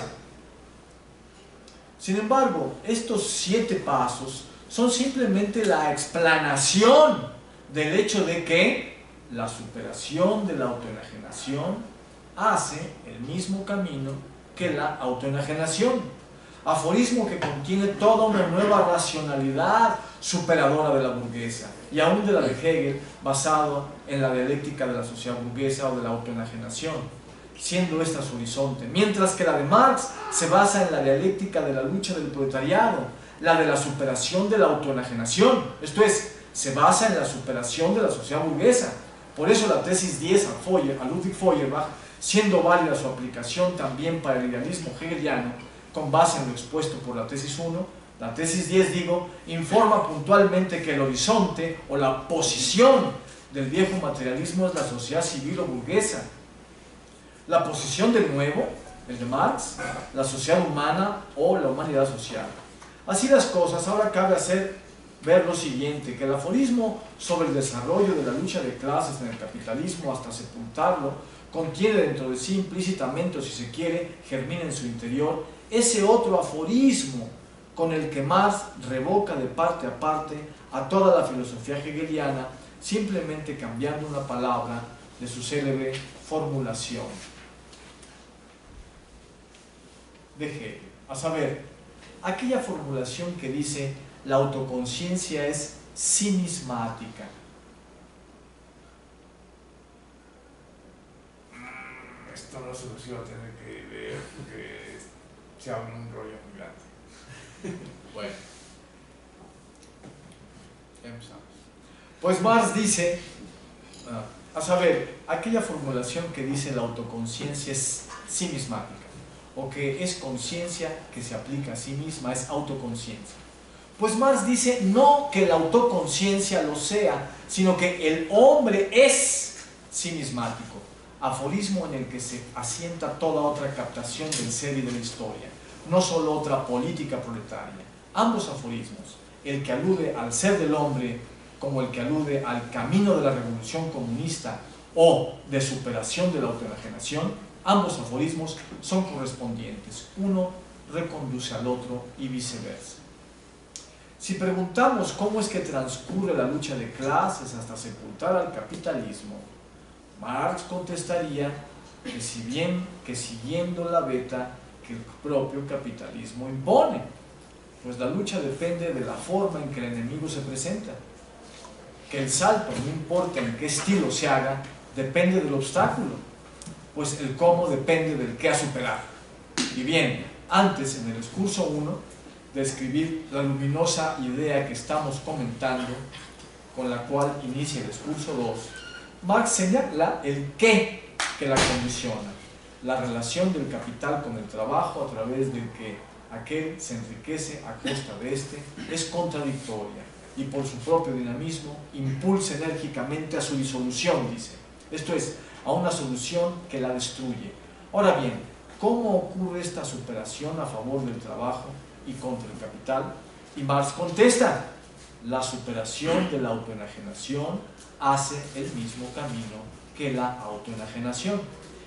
Sin embargo, estos siete pasos son simplemente la explanación del hecho de que la superación de la autoenajenación hace el mismo camino que la autoenajenación. Aforismo que contiene toda una nueva racionalidad superadora de la burguesa y aún de la de Hegel, basado en la dialéctica de la sociedad burguesa o de la autoenajenación, siendo esta su horizonte, mientras que la de Marx se basa en la dialéctica de la lucha del proletariado, la de la superación de la autoenajenación, esto es, se basa en la superación de la sociedad burguesa. Por eso la tesis diez a, Feuer, a Ludwig Feuerbach, siendo válida su aplicación también para el idealismo hegeliano, con base en lo expuesto por la tesis uno, la tesis diez, digo, informa puntualmente que el horizonte o la posición del viejo materialismo es la sociedad civil o burguesa. La posición del nuevo, el de Marx, la sociedad humana o la humanidad social. Así las cosas, ahora cabe hacer ver lo siguiente, que el aforismo sobre el desarrollo de la lucha de clases en el capitalismo hasta sepultarlo, contiene dentro de sí implícitamente, o si se quiere, germina en su interior, ese otro aforismo con el que Marx revoca de parte a parte a toda la filosofía hegeliana, simplemente cambiando una palabra de su célebre formulación de Hegel, a saber, aquella formulación que dice la autoconciencia es simismática. Esto no se los iba a tener que leer porque se abre un rollo muy grande. Bueno, empezamos. Pues Marx dice, a saber, aquella formulación que dice la autoconciencia es simismática, o que es conciencia que se aplica a sí misma, es autoconciencia. Pues Marx dice no que la autoconciencia lo sea, sino que el hombre es simismático, aforismo en el que se asienta toda otra captación del ser y de la historia, no solo otra política proletaria. Ambos aforismos, el que alude al ser del hombre como el que alude al camino de la revolución comunista o de superación de la autoenajenación, ambos aforismos son correspondientes, uno reconduce al otro y viceversa. Si preguntamos cómo es que transcurre la lucha de clases hasta sepultar al capitalismo, Marx contestaría que, si bien, que siguiendo la veta que el propio capitalismo impone, pues la lucha depende de la forma en que el enemigo se presenta, que el salto, no importa en qué estilo se haga, depende del obstáculo, pues el cómo depende del qué a superar. Y bien, antes en el discurso uno, de escribir la luminosa idea que estamos comentando, con la cual inicia el discurso dos, Marx señala el qué que la condiciona, la relación del capital con el trabajo a través del que aquel se enriquece a costa de este, es contradictoria y por su propio dinamismo impulsa enérgicamente a su disolución, dice. Esto es, a una solución que la destruye. Ahora bien, ¿cómo ocurre esta superación a favor del trabajo y contra el capital? Y Marx contesta, la superación de la autoenajenación hace el mismo camino que la autoenajenación.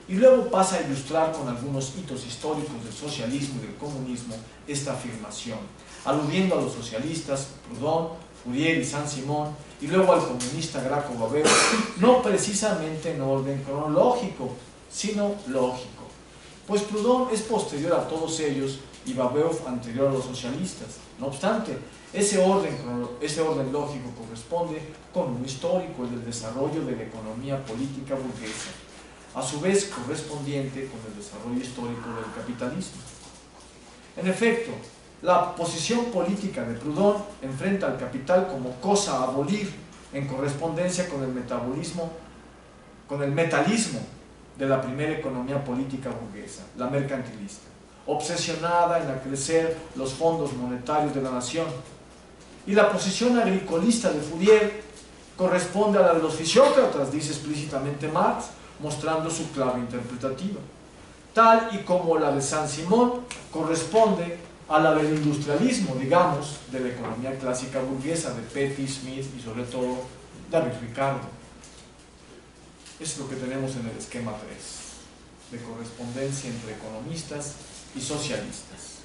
y luego pasa a ilustrar con algunos hitos históricos del socialismo y del comunismo esta afirmación, aludiendo a los socialistas Proudhon, Fourier y Saint-Simon, y luego al comunista Graco-Babeuf, no precisamente en orden cronológico, sino lógico, pues Proudhon es posterior a todos ellos y Babeuf anterior a los socialistas. No obstante, ese orden, ese orden lógico corresponde con uno histórico, el del desarrollo de la economía política burguesa, a su vez correspondiente con el desarrollo histórico del capitalismo. En efecto, la posición política de Proudhon enfrenta al capital como cosa a abolir, en correspondencia con el metabolismo, con el metalismo de la primera economía política burguesa, la mercantilista, obsesionada en acrecer los fondos monetarios de la nación. Y la posición agricolista de Fourier corresponde a la de los fisiócratas, dice explícitamente Marx, mostrando su clave interpretativa, tal y como la de Saint-Simon corresponde a la del industrialismo, digamos, de la economía clásica burguesa de Petty, Smith y sobre todo David Ricardo. Es lo que tenemos en el esquema tres, de correspondencia entre economistas y socialistas.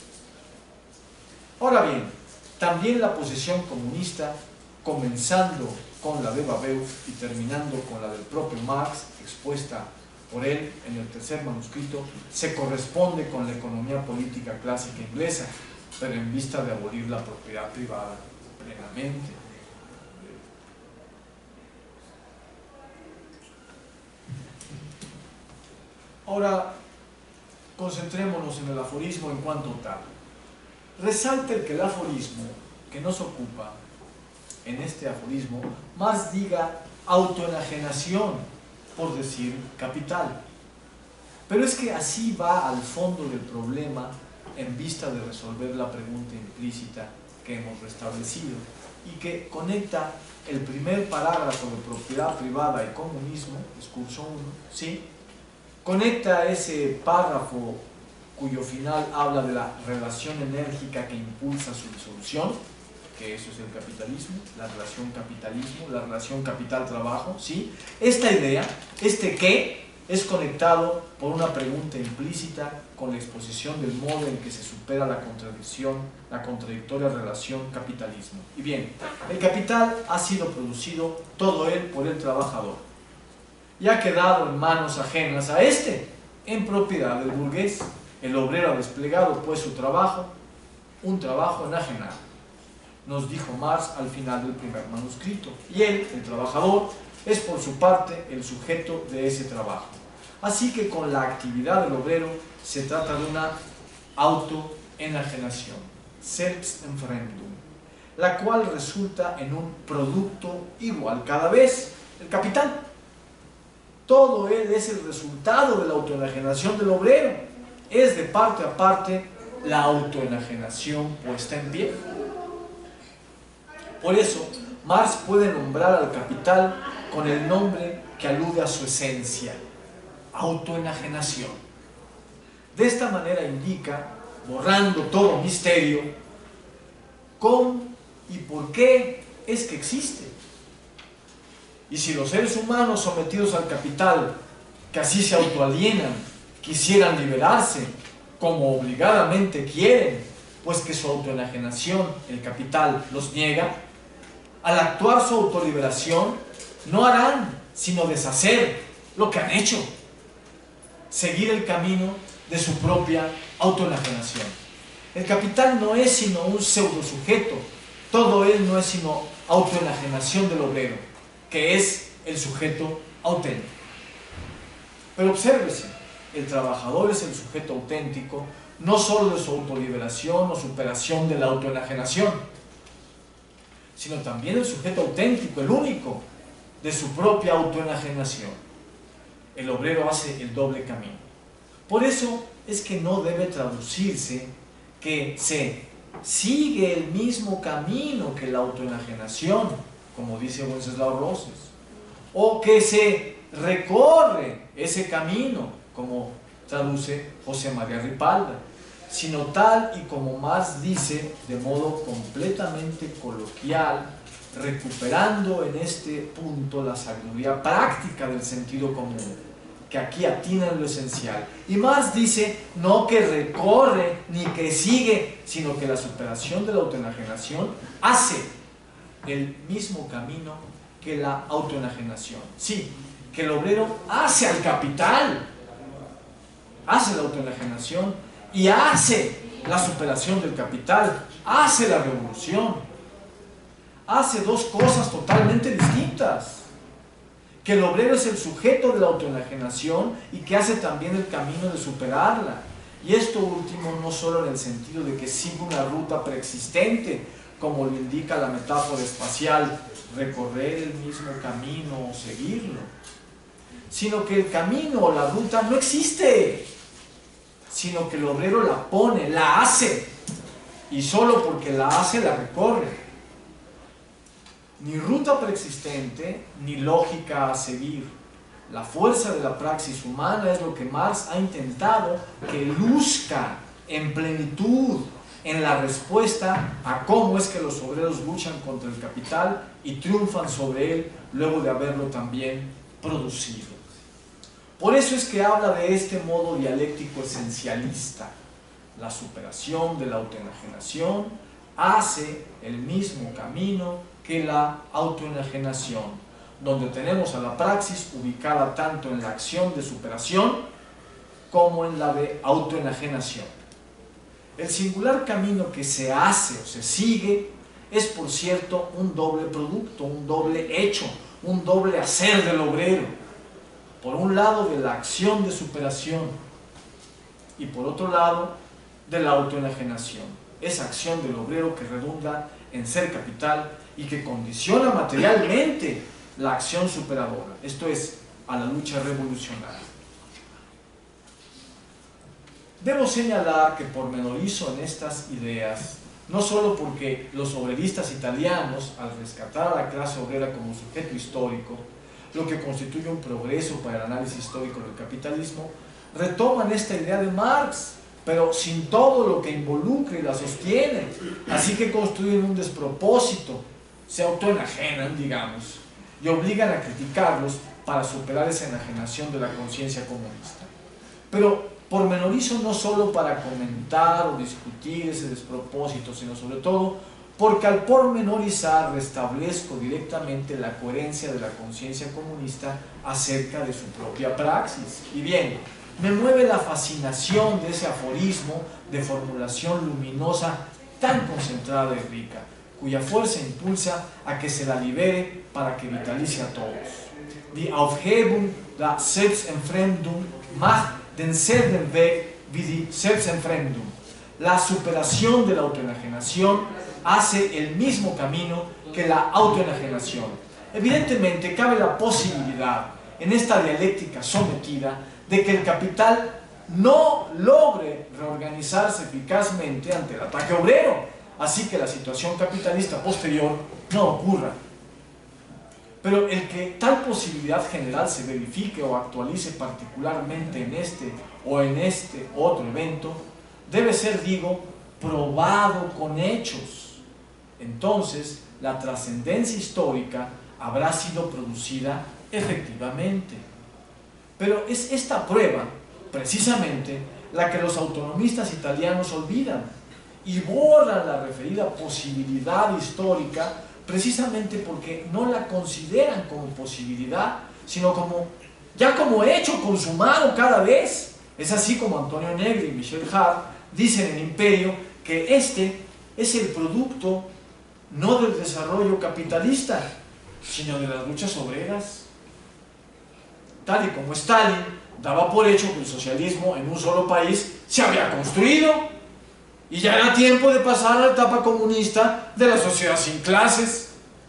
Ahora bien, también la posición comunista, comenzando con la de Babeuf y terminando con la del propio Marx, expuesta por él en el tercer manuscrito, se corresponde con la economía política clásica inglesa, pero en vista de abolir la propiedad privada plenamente. Ahora, concentrémonos en el aforismo en cuanto tal. Resalta el que el aforismo que nos ocupa en este aforismo más diga autoenajenación, por decir capital. Pero es que así va al fondo del problema en vista de resolver la pregunta implícita que hemos restablecido y que conecta el primer parágrafo de propiedad privada y comunismo, discurso uno, ¿sí? Conecta ese párrafo cuyo final habla de la relación enérgica que impulsa su disolución, que eso es el capitalismo, la relación capitalismo, la relación capital-trabajo, ¿sí? Esta idea, este qué, es conectado por una pregunta implícita con la exposición del modo en que se supera la contradicción, la contradictoria relación capitalismo. Y bien, el capital ha sido producido todo él por el trabajador y ha quedado en manos ajenas a este, en propiedad del burgués. El obrero ha desplegado pues su trabajo, un trabajo enajenado, nos dijo Marx al final del primer manuscrito, y él, el trabajador, es por su parte el sujeto de ese trabajo. Así que con la actividad del obrero se trata de una autoenajenación, Selbstentfremdung, la cual resulta en un producto igual cada vez, el capital. Todo él es el resultado de la autoenajenación del obrero, es de parte a parte la autoenajenación puesta en pie. Por eso, Marx puede nombrar al capital con el nombre que alude a su esencia, autoenajenación. De esta manera indica, borrando todo misterio, cómo y por qué es que existe. Y si los seres humanos sometidos al capital, que así se autoalienan, quisieran liberarse, como obligadamente quieren, pues que su autoenajenación, el capital, los niega, al actuar su autoliberación, no harán sino deshacer lo que han hecho, seguir el camino de su propia autoenajenación. El capital no es sino un pseudo sujeto, todo él no es sino autoenajenación del obrero, que es el sujeto auténtico. Pero obsérvese, el trabajador es el sujeto auténtico, no solo de su autoliberación o superación de la autoenajenación, sino también el sujeto auténtico, el único, de su propia autoenajenación. El obrero hace el doble camino. Por eso es que no debe traducirse que se sigue el mismo camino que la autoenajenación, como dice Wenceslao Roses, o que se recorre ese camino, como traduce José María Ripalda, sino tal y como Marx dice de modo completamente coloquial, recuperando en este punto la sabiduría práctica del sentido común, que aquí atina en lo esencial. Y Marx dice, no que recorre ni que sigue, sino que la superación de la autoenajenación hace el mismo camino que la autoenajenación. Sí, que el obrero hace al capital, hace la autoenajenación y hace la superación del capital, hace la revolución, hace dos cosas totalmente distintas. Que el obrero es el sujeto de la autoenajenación y que hace también el camino de superarla. Y esto último no solo en el sentido de que sigue una ruta preexistente, como lo indica la metáfora espacial, recorrer el mismo camino o seguirlo, sino que el camino o la ruta no existe, sino que el obrero la pone, la hace, y solo porque la hace la recorre. Ni ruta preexistente, ni lógica a seguir. La fuerza de la praxis humana es lo que Marx ha intentado que luzca en plenitud en la respuesta a cómo es que los obreros luchan contra el capital y triunfan sobre él luego de haberlo también producido. Por eso es que habla de este modo dialéctico esencialista. La superación de la autoenajenación hace el mismo camino que la autoenajenación, donde tenemos a la praxis ubicada tanto en la acción de superación como en la de autoenajenación. El singular camino que se hace o se sigue es, por cierto, un doble producto, un doble hecho, un doble hacer del obrero. Por un lado, de la acción de superación y por otro lado, de la autoenajenación. Esa acción del obrero que redunda en ser capital y que condiciona materialmente la acción superadora, esto es, a la lucha revolucionaria. Debo señalar que pormenorizo en estas ideas, no solo porque los obreristas italianos, al rescatar a la clase obrera como sujeto histórico, lo que constituye un progreso para el análisis histórico del capitalismo, retoman esta idea de Marx, pero sin todo lo que involucra y la sostiene, así que construyen un despropósito, se autoenajenan, digamos, y obligan a criticarlos para superar esa enajenación de la conciencia comunista. Pero pormenorizo no solo para comentar o discutir ese despropósito, sino sobre todo porque al pormenorizar restablezco directamente la coherencia de la conciencia comunista acerca de su propia praxis. Y bien, me mueve la fascinación de ese aforismo de formulación luminosa tan concentrada y rica, cuya fuerza impulsa a que se la libere para que vitalice a todos. Die Aufhebung der Selbstentfremdung macht denselben Weg wie die Selbstentfremdung. La superación de la autoenajenación hace el mismo camino que la autoenajenación. Evidentemente, cabe la posibilidad, en esta dialéctica sometida, de que el capital no logre reorganizarse eficazmente ante el ataque obrero, así que la situación capitalista posterior no ocurra. Pero el que tal posibilidad general se verifique o actualice particularmente en este o en este otro evento, debe ser, digo, probado con hechos. Entonces, la trascendencia histórica habrá sido producida efectivamente. Pero es esta prueba, precisamente, la que los autonomistas italianos olvidan y borran la referida posibilidad histórica precisamente porque no la consideran como posibilidad, sino como ya como hecho consumado cada vez. Es así como Antonio Negri y Michel Hart dicen en Imperio que este es el producto no del desarrollo capitalista, sino de las luchas obreras. Tal y como Stalin daba por hecho que el socialismo en un solo país se había construido y ya era tiempo de pasar a la etapa comunista de la sociedad sin clases.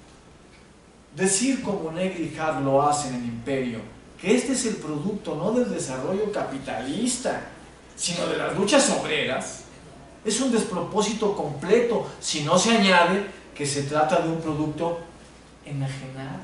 Decir como Negri y Hart lo hacen en Imperio, que este es el producto no del desarrollo capitalista, sino de las luchas obreras, es un despropósito completo si no se añade que se trata de un producto enajenado,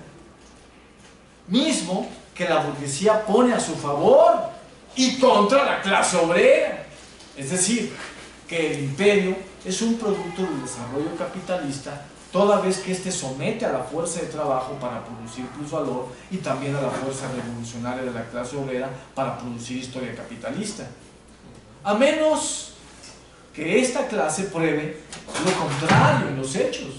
mismo que la burguesía pone a su favor y contra la clase obrera. Es decir, que el imperio es un producto del desarrollo capitalista toda vez que éste somete a la fuerza de trabajo para producir plusvalor y también a la fuerza revolucionaria de la clase obrera para producir historia capitalista. A menos que esta clase pruebe lo contrario en los hechos.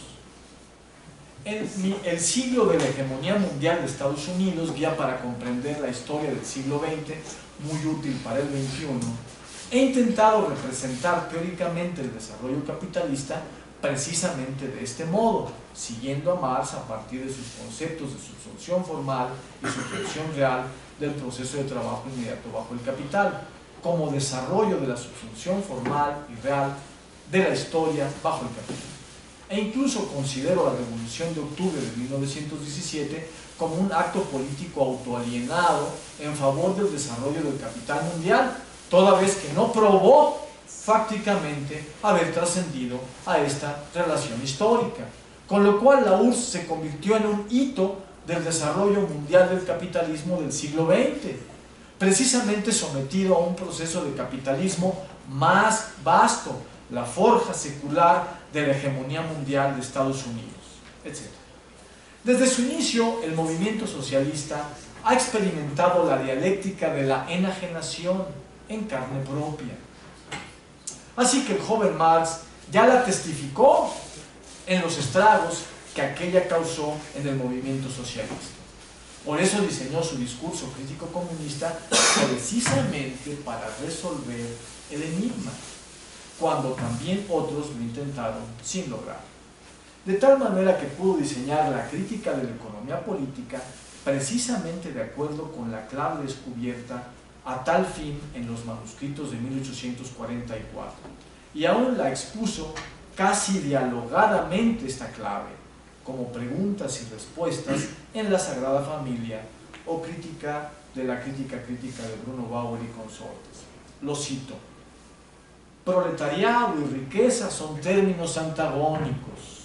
El, el siglo de la hegemonía mundial de Estados Unidos, guía para comprender la historia del siglo veinte, muy útil para el veintiuno, he intentado representar teóricamente el desarrollo capitalista precisamente de este modo, siguiendo a Marx a partir de sus conceptos de subsunción formal y subsunción real del proceso de trabajo inmediato bajo el capital, como desarrollo de la subsunción formal y real de la historia bajo el capital. E incluso considero la Revolución de Octubre de mil novecientos diecisiete como un acto político autoalienado en favor del desarrollo del capital mundial, toda vez que no probó fácticamente haber trascendido a esta relación histórica, con lo cual la U R S S se convirtió en un hito del desarrollo mundial del capitalismo del siglo veinte, precisamente sometido a un proceso de capitalismo más vasto, la forja secular de la hegemonía mundial de Estados Unidos, etcétera. Desde su inicio, el movimiento socialista ha experimentado la dialéctica de la enajenación en carne propia. Así que el joven Marx ya la testificó en los estragos que aquella causó en el movimiento socialista. Por eso diseñó su discurso crítico comunista precisamente para resolver el enigma, cuando también otros lo intentaron sin lograr. De tal manera que pudo diseñar la crítica de la economía política precisamente de acuerdo con la clave descubierta a tal fin en los manuscritos de mil ochocientos cuarenta y cuatro, y aún la expuso casi dialogadamente esta clave, como preguntas y respuestas en la Sagrada Familia o crítica de la crítica crítica de Bruno Bauer y consortes. Lo cito: proletariado y riqueza son términos antagónicos,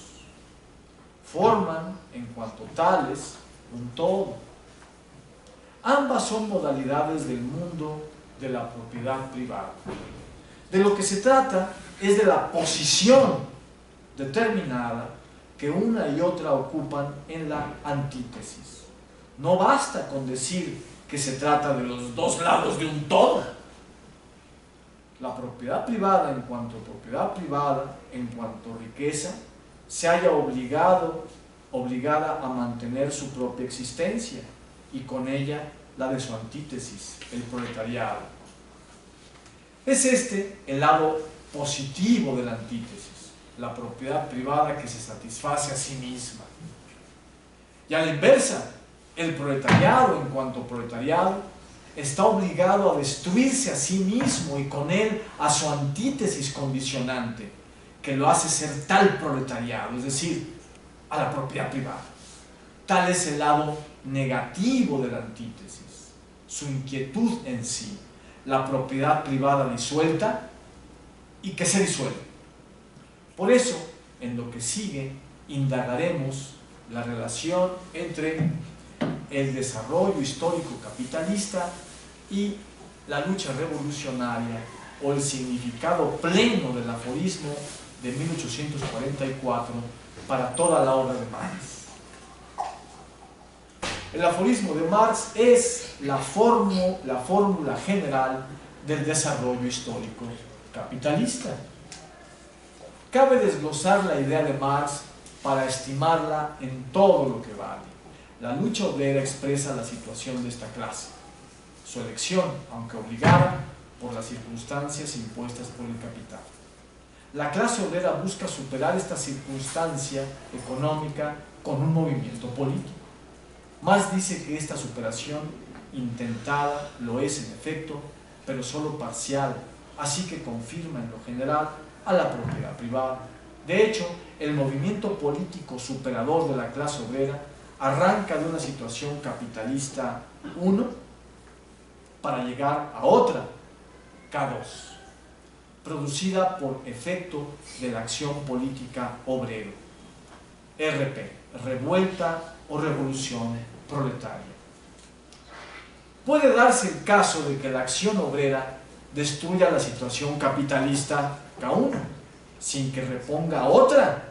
forman, en cuanto tales, un todo. Ambas son modalidades del mundo de la propiedad privada. De lo que se trata es de la posición determinada que una y otra ocupan en la antítesis. No basta con decir que se trata de los dos lados de un todo. La propiedad privada, en cuanto propiedad privada, en cuanto riqueza, se halla obligado, obligada a mantener su propia existencia, y con ella la de su antítesis, el proletariado. Es este el lado positivo de la antítesis, la propiedad privada que se satisface a sí misma. Y a la inversa, el proletariado, en cuanto proletariado, está obligado a destruirse a sí mismo y con él a su antítesis condicionante, que lo hace ser tal proletariado, es decir, a la propiedad privada. Tal es el lado negativo de la antítesis, su inquietud en sí, la propiedad privada disuelta y que se disuelve. Por eso, en lo que sigue, indagaremos la relación entre el desarrollo histórico capitalista y la lucha revolucionaria, o el significado pleno del aforismo de mil ochocientos cuarenta y cuatro para toda la obra de Marx. El aforismo de Marx es la fórmula, la fórmula general del desarrollo histórico capitalista. Cabe desglosar la idea de Marx para estimarla en todo lo que vale. La lucha obrera expresa la situación de esta clase, su elección, aunque obligada, por las circunstancias impuestas por el capital. La clase obrera busca superar esta circunstancia económica con un movimiento político. Marx dice que esta superación intentada lo es en efecto, pero solo parcial, así que confirma en lo general a la propiedad privada. De hecho, el movimiento político superador de la clase obrera arranca de una situación capitalista uno para llegar a otra K dos, producida por efecto de la acción política obrero, R P, revuelta o revolución proletaria. Puede darse el caso de que la acción obrera destruya la situación capitalista K uno, sin que reponga otra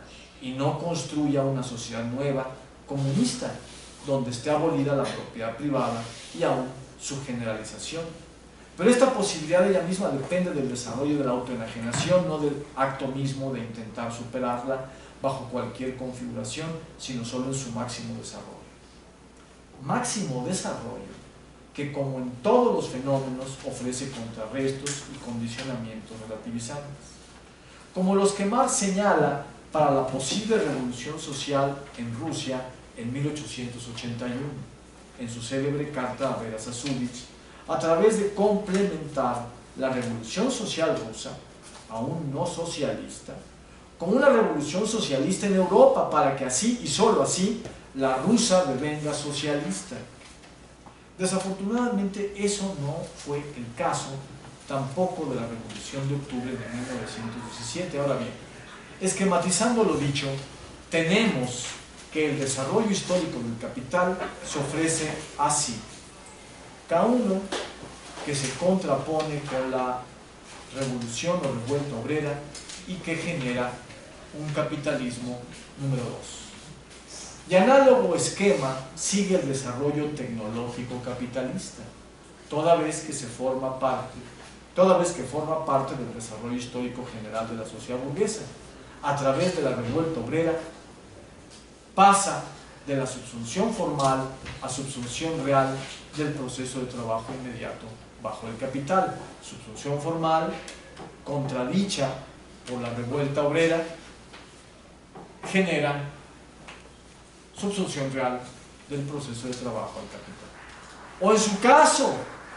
y no construya una sociedad nueva, comunista, donde esté abolida la propiedad privada y aún su generalización. Pero esta posibilidad ella misma depende del desarrollo de la autoenajenación, no del acto mismo de intentar superarla bajo cualquier configuración, sino solo en su máximo desarrollo. Máximo desarrollo que, como en todos los fenómenos, ofrece contrarrestos y condicionamientos relativizantes, como los que Marx señala para la posible revolución social en Rusia en mil ochocientos ochenta y uno, en su célebre carta a Vera Sassouvich, a través de complementar la revolución social rusa, aún no socialista, con una revolución socialista en Europa, para que así y solo así la rusa devenga socialista. Desafortunadamente eso no fue el caso tampoco de la Revolución de Octubre de mil novecientos diecisiete. Ahora bien, esquematizando lo dicho, tenemos que el desarrollo histórico del capital se ofrece así: K uno, que se contrapone con la revolución o revuelta obrera y que genera un capitalismo número dos. Y análogo esquema sigue el desarrollo tecnológico capitalista, toda vez que se forma parte, toda vez que forma parte del desarrollo histórico general de la sociedad burguesa. A través de la revuelta obrera pasa de la subsunción formal a subsunción real del proceso de trabajo inmediato bajo el capital. Subsunción formal, contradicha por la revuelta obrera, genera subsunción real del proceso de trabajo al capital. O en su caso,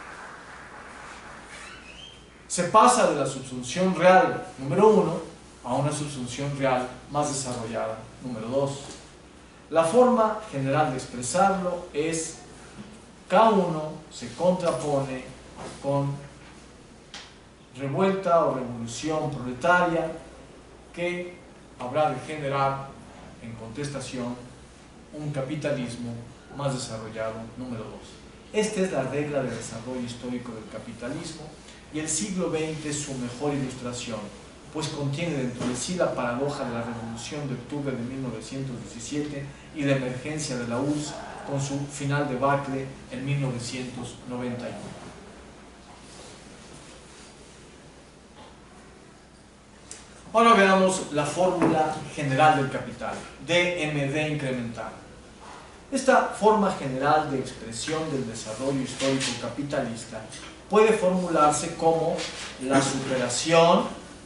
se pasa de la subsunción real número uno a una subsunción real más desarrollada número dos. La forma general de expresarlo es: K uno se contrapone con revuelta o revolución proletaria que habrá de generar en contestación un capitalismo más desarrollado número dos. Esta es la regla de desarrollo histórico del capitalismo, y el siglo veinte es su mejor ilustración, pues contiene dentro de sí la paradoja de la Revolución de Octubre de mil novecientos diecisiete y la emergencia de la U R S S con su final debacle en mil novecientos noventa y uno. Ahora veamos la fórmula general del capital, D M D incremental. Esta forma general de expresión del desarrollo histórico capitalista puede formularse como la superación,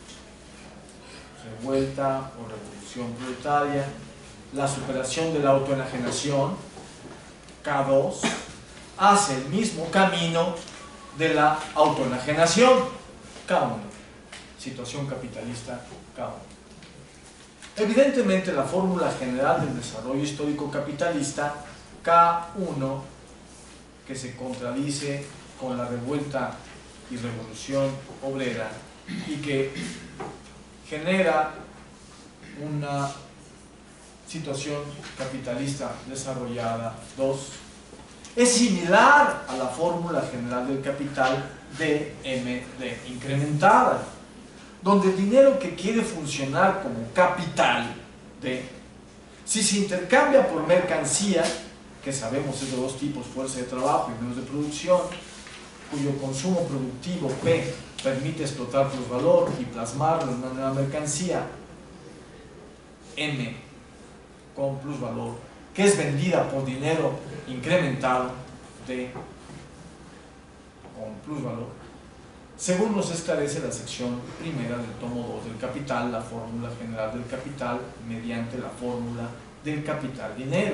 revuelta o revolución proletaria, la superación de la autoenajenación, K dos, hace el mismo camino de la autoenajenación, K uno. Situación capitalista, K uno. Evidentemente, la fórmula general del desarrollo histórico capitalista, K uno, que se contradice con la revuelta y revolución obrera y que genera una situación capitalista desarrollada, dos, es similar a la fórmula general del capital D M D incrementada, donde el dinero que quiere funcionar como capital, D, si se intercambia por mercancía, que sabemos es de dos tipos, fuerza de trabajo y medios de producción, cuyo consumo productivo, P, permite explotar plusvalor y plasmarlo en una nueva mercancía, M, con plusvalor, que es vendida por dinero incrementado, D, con plusvalor, según nos esclarece la sección primera del tomo dos del Capital, la fórmula general del capital mediante la fórmula del capital dinero,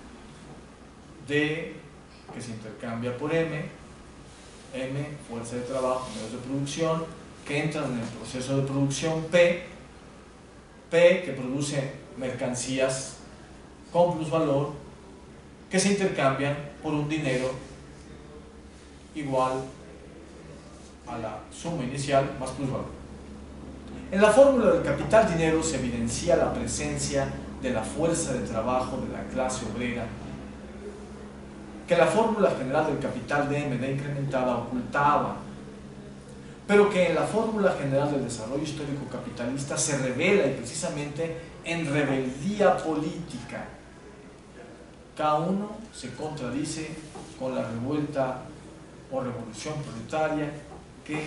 D, que se intercambia por M, M, fuerza de trabajo, medios de producción, que entran en el proceso de producción, P, P, que produce mercancías con plusvalor, que se intercambian por un dinero igual a la suma inicial más plusvalor. En la fórmula del capital dinero se evidencia la presencia de la fuerza de trabajo de la clase obrera, que la fórmula general del capital D M D incrementada ocultaba, pero que en la fórmula general del desarrollo histórico capitalista se revela, y precisamente en rebeldía política. Cada uno se contradice con la revuelta o revolución proletaria que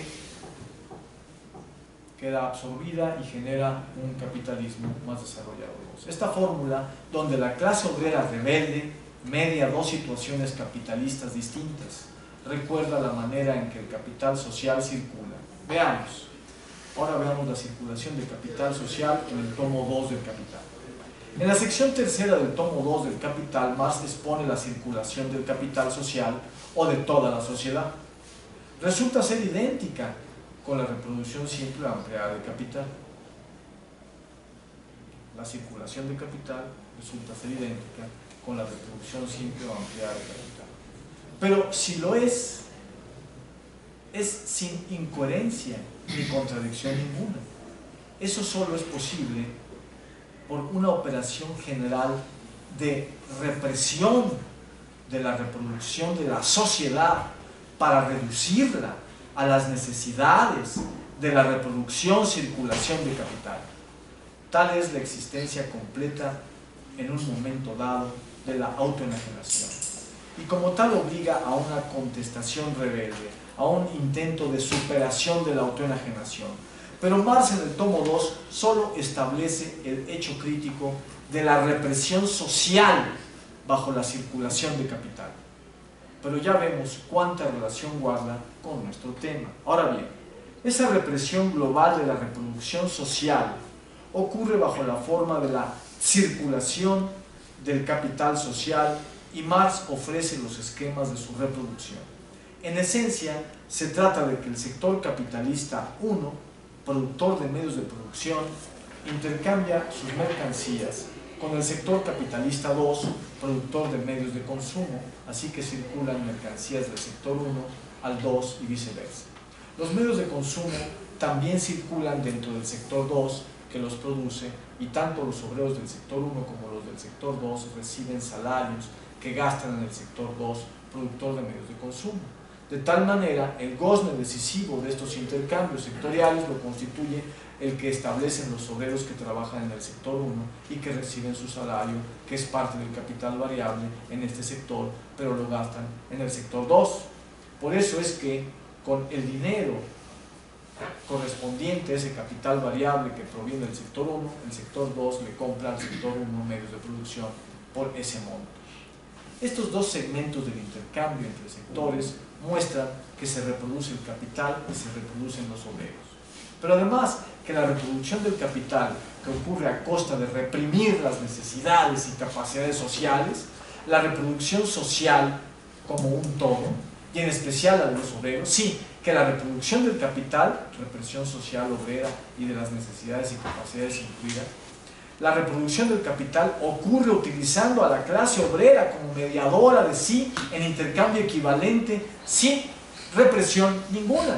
queda absorbida y genera un capitalismo más desarrollado. Esta fórmula, donde la clase obrera rebelde media dos situaciones capitalistas distintas, recuerda la manera en que el capital social circula. Veamos. Ahora veamos la circulación de capital social en el tomo dos del Capital. En la sección tercera del tomo dos del Capital, Marx expone la circulación del capital social o de toda la sociedad. Resulta ser idéntica con la reproducción simple o ampliada del capital. La circulación del capital resulta ser idéntica con la reproducción simple o ampliada del capital. Pero si lo es, es sin incoherencia ni contradicción ninguna. Eso solo es posible por una operación general de represión de la reproducción de la sociedad para reducirla a las necesidades de la reproducción, circulación de capital. Tal es la existencia completa en un momento dado de la autoenajenación, y como tal obliga a una contestación rebelde, a un intento de superación de la autoenajenación. Pero Marx en el tomo dos solo establece el hecho crítico de la represión social bajo la circulación de capital. Pero ya vemos cuánta relación guarda con nuestro tema. Ahora bien, esa represión global de la reproducción social ocurre bajo la forma de la circulación del capital social, y Marx ofrece los esquemas de su reproducción. En esencia, se trata de que el sector capitalista uno, productor de medios de producción, intercambia sus mercancías con el sector capitalista dos, productor de medios de consumo, así que circulan mercancías del sector uno al dos y viceversa. Los medios de consumo también circulan dentro del sector dos, que los produce, y tanto los obreros del sector uno como los del sector dos reciben salarios que gastan en el sector dos, productor de medios de consumo. De tal manera, el gozne decisivo de estos intercambios sectoriales lo constituye el que establecen los obreros que trabajan en el sector uno y que reciben su salario, que es parte del capital variable en este sector, pero lo gastan en el sector dos. Por eso es que con el dinero correspondiente a ese capital variable que proviene del sector uno, el sector dos le compra al sector uno medios de producción por ese monto. Estos dos segmentos del intercambio entre sectores muestran que se reproduce el capital y se reproducen los obreros. Pero además que la reproducción del capital, que ocurre a costa de reprimir las necesidades y capacidades sociales, la reproducción social como un todo, y en especial la de los obreros, sí, que la reproducción del capital, represión social obrera y de las necesidades y capacidades incluidas, la reproducción del capital ocurre utilizando a la clase obrera como mediadora de sí en intercambio equivalente sin represión ninguna.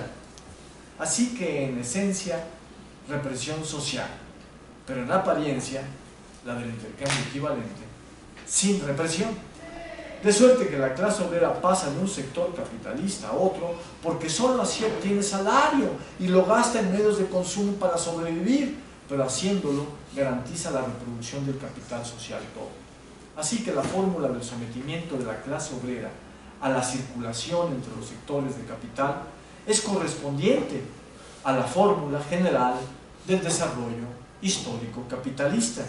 Así que en esencia, represión social, pero en apariencia, la del intercambio equivalente, sin represión. De suerte que la clase obrera pasa de un sector capitalista a otro porque solo así obtiene salario y lo gasta en medios de consumo para sobrevivir, pero haciéndolo garantiza la reproducción del capital social todo. Así que la fórmula del sometimiento de la clase obrera a la circulación entre los sectores de capital es correspondiente a la fórmula general del desarrollo histórico capitalista.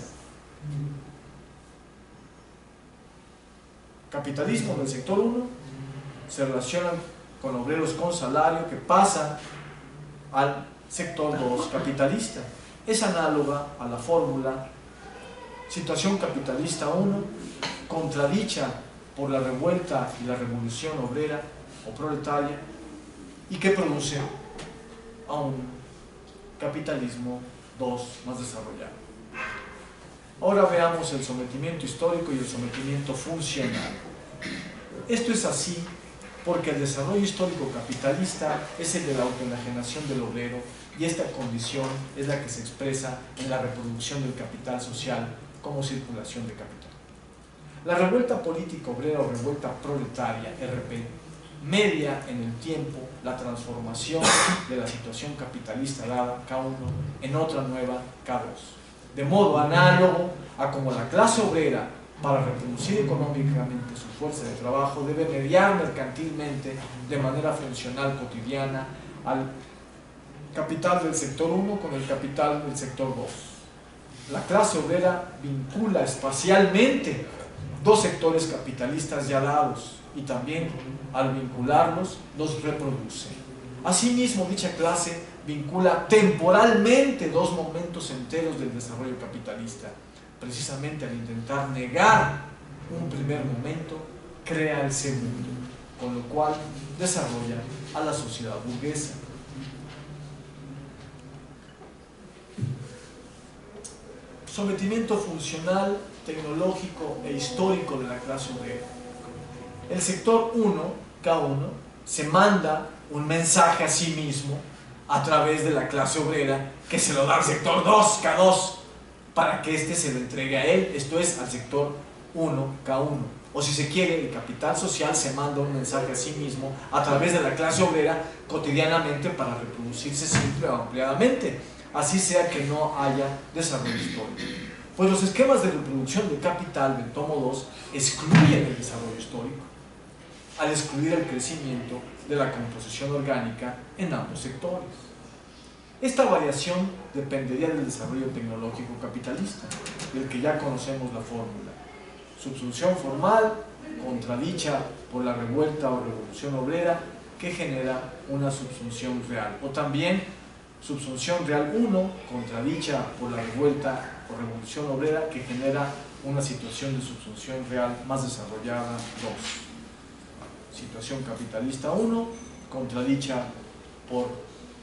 Capitalismo del sector uno se relaciona con obreros con salario que pasan al sector dos capitalista. Es análoga a la fórmula situación capitalista uno contradicha por la revuelta y la revolución obrera o proletaria, y que produce a un capitalismo dos más desarrollado. Ahora veamos el sometimiento histórico y el sometimiento funcional. Esto es así porque el desarrollo histórico capitalista es el de la autoenajenación del obrero, y esta condición es la que se expresa en la reproducción del capital social como circulación de capital. La revuelta política obrera o revuelta proletaria, R P, media en el tiempo la transformación de la situación capitalista dada K uno en otra nueva K dos, de modo análogo a como la clase obrera, para reproducir económicamente su fuerza de trabajo, debe mediar mercantilmente de manera funcional cotidiana al capital del sector uno con el capital del sector dos. La clase obrera vincula espacialmente dos sectores capitalistas ya dados y también, al vincularlos, los reproduce. Asimismo, dicha clase vincula temporalmente dos momentos enteros del desarrollo capitalista. Precisamente al intentar negar un primer momento, crea el segundo, con lo cual desarrolla a la sociedad burguesa. Sometimiento funcional, tecnológico e histórico de la clase obrera. El sector uno, K uno, se manda un mensaje a sí mismo a través de la clase obrera que se lo da al sector dos, K dos, para que éste se lo entregue a él, esto es, al sector uno, K uno. O si se quiere, el capital social se manda un mensaje a sí mismo a través de la clase obrera cotidianamente para reproducirse siempre o ampliadamente, así sea que no haya desarrollo histórico. Pues los esquemas de reproducción del capital del tomo dos excluyen el desarrollo histórico, al excluir el crecimiento de la composición orgánica en ambos sectores. Esta variación dependería del desarrollo tecnológico capitalista, del que ya conocemos la fórmula. Subsunción formal, contradicha por la revuelta o revolución obrera, que genera una subsunción real. O también subsunción real uno, contradicha por la revuelta o revolución obrera, que genera una situación de subsunción real más desarrollada dos. Situación capitalista uno, contradicha por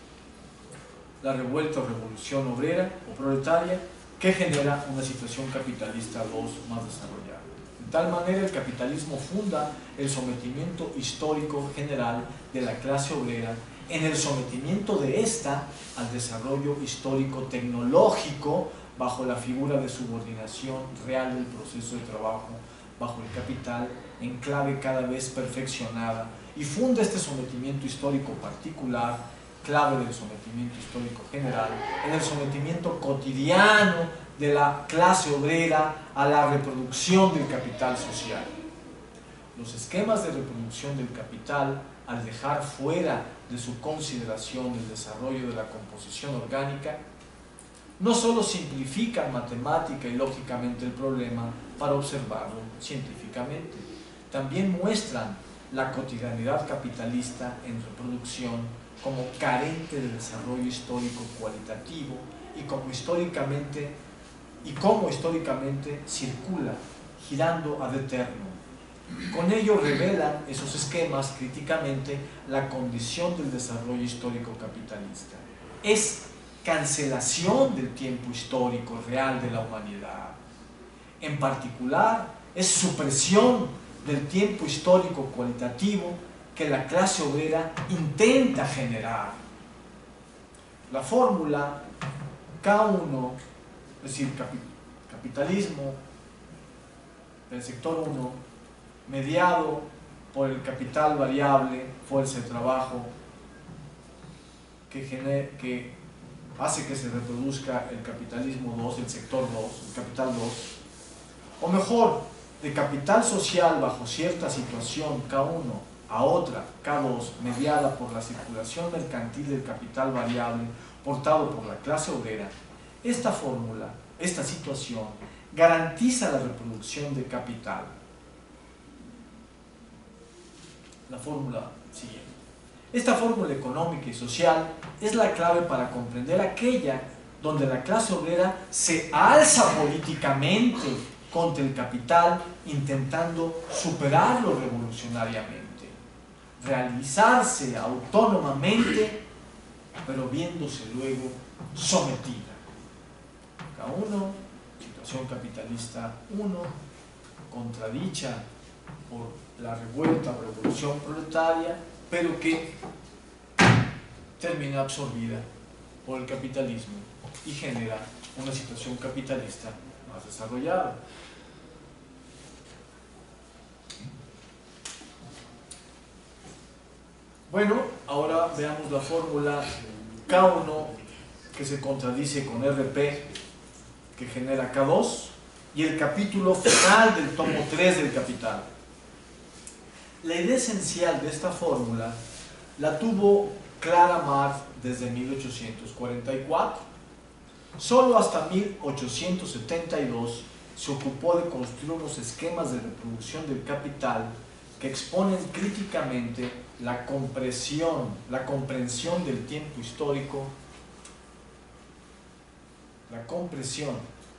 la revuelta o revolución obrera o proletaria, que genera una situación capitalista dos más desarrollada. De tal manera, el capitalismo funda el sometimiento histórico general de la clase obrera en el sometimiento de ésta al desarrollo histórico tecnológico bajo la figura de subordinación real del proceso de trabajo bajo el capital en clave cada vez perfeccionada, y funda este sometimiento histórico particular, clave del sometimiento histórico general, en el sometimiento cotidiano de la clase obrera a la reproducción del capital social. Los esquemas de reproducción del capital, al dejar fuera de su consideración el desarrollo de la composición orgánica, no solo simplifican matemática y lógicamente el problema para observarlo científicamente, también muestran la cotidianidad capitalista en reproducción como carente de desarrollo histórico cualitativo y como históricamente y cómo históricamente circula girando ad eterno. Con ello revelan esos esquemas críticamente la condición del desarrollo histórico capitalista. Es cancelación del tiempo histórico real de la humanidad. En particular, es supresión del tiempo histórico cualitativo que la clase obrera intenta generar. La fórmula K uno, es decir, capitalismo del sector uno, mediado por el capital variable, fuerza de trabajo, que, genera, que hace que se reproduzca el capitalismo dos, el sector dos, el capital dos, o mejor, de capital social bajo cierta situación K uno a otra K dos, mediada por la circulación mercantil del capital variable portado por la clase obrera. Esta fórmula, esta situación, garantiza la reproducción de capital. La fórmula siguiente. Esta fórmula económica y social es la clave para comprender aquella donde la clase obrera se alza políticamente contra el capital, intentando superarlo revolucionariamente, realizarse autónomamente, pero viéndose luego sometida. K uno, situación capitalista uno, contradicha por la revuelta o revolución proletaria, pero que termina absorbida por el capitalismo y genera una situación capitalista más desarrollada. Bueno, ahora veamos la fórmula K uno que se contradice con R P que genera K dos y el capítulo final del tomo tres del Capital. La idea esencial de esta fórmula la tuvo clara Marx desde mil ochocientos cuarenta y cuatro. Solo hasta mil ochocientos setenta y dos se ocupó de construir unos esquemas de reproducción del capital que exponen críticamente la comprensión, la comprensión del tiempo histórico, la comprensión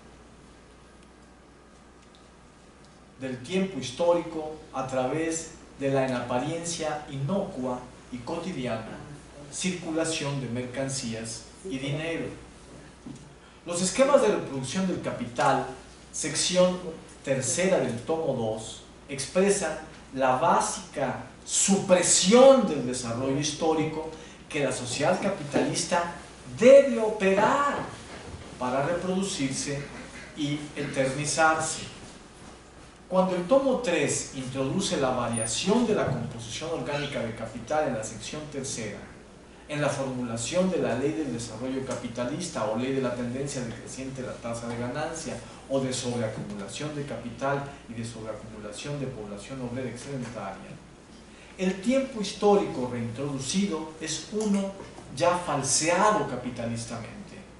del tiempo histórico a través de la en apariencia inocua y cotidiana circulación de mercancías y dinero. Los esquemas de reproducción del capital, sección tercera del tomo dos, expresan la básica supresión del desarrollo histórico que la sociedad capitalista debe operar para reproducirse y eternizarse. Cuando el tomo tres introduce la variación de la composición orgánica del capital en la sección tercera, en la formulación de la ley del desarrollo capitalista o ley de la tendencia decreciente de la tasa de ganancia o de sobreacumulación de capital y de sobreacumulación de población obrera excedentaria, el tiempo histórico reintroducido es uno ya falseado capitalistamente,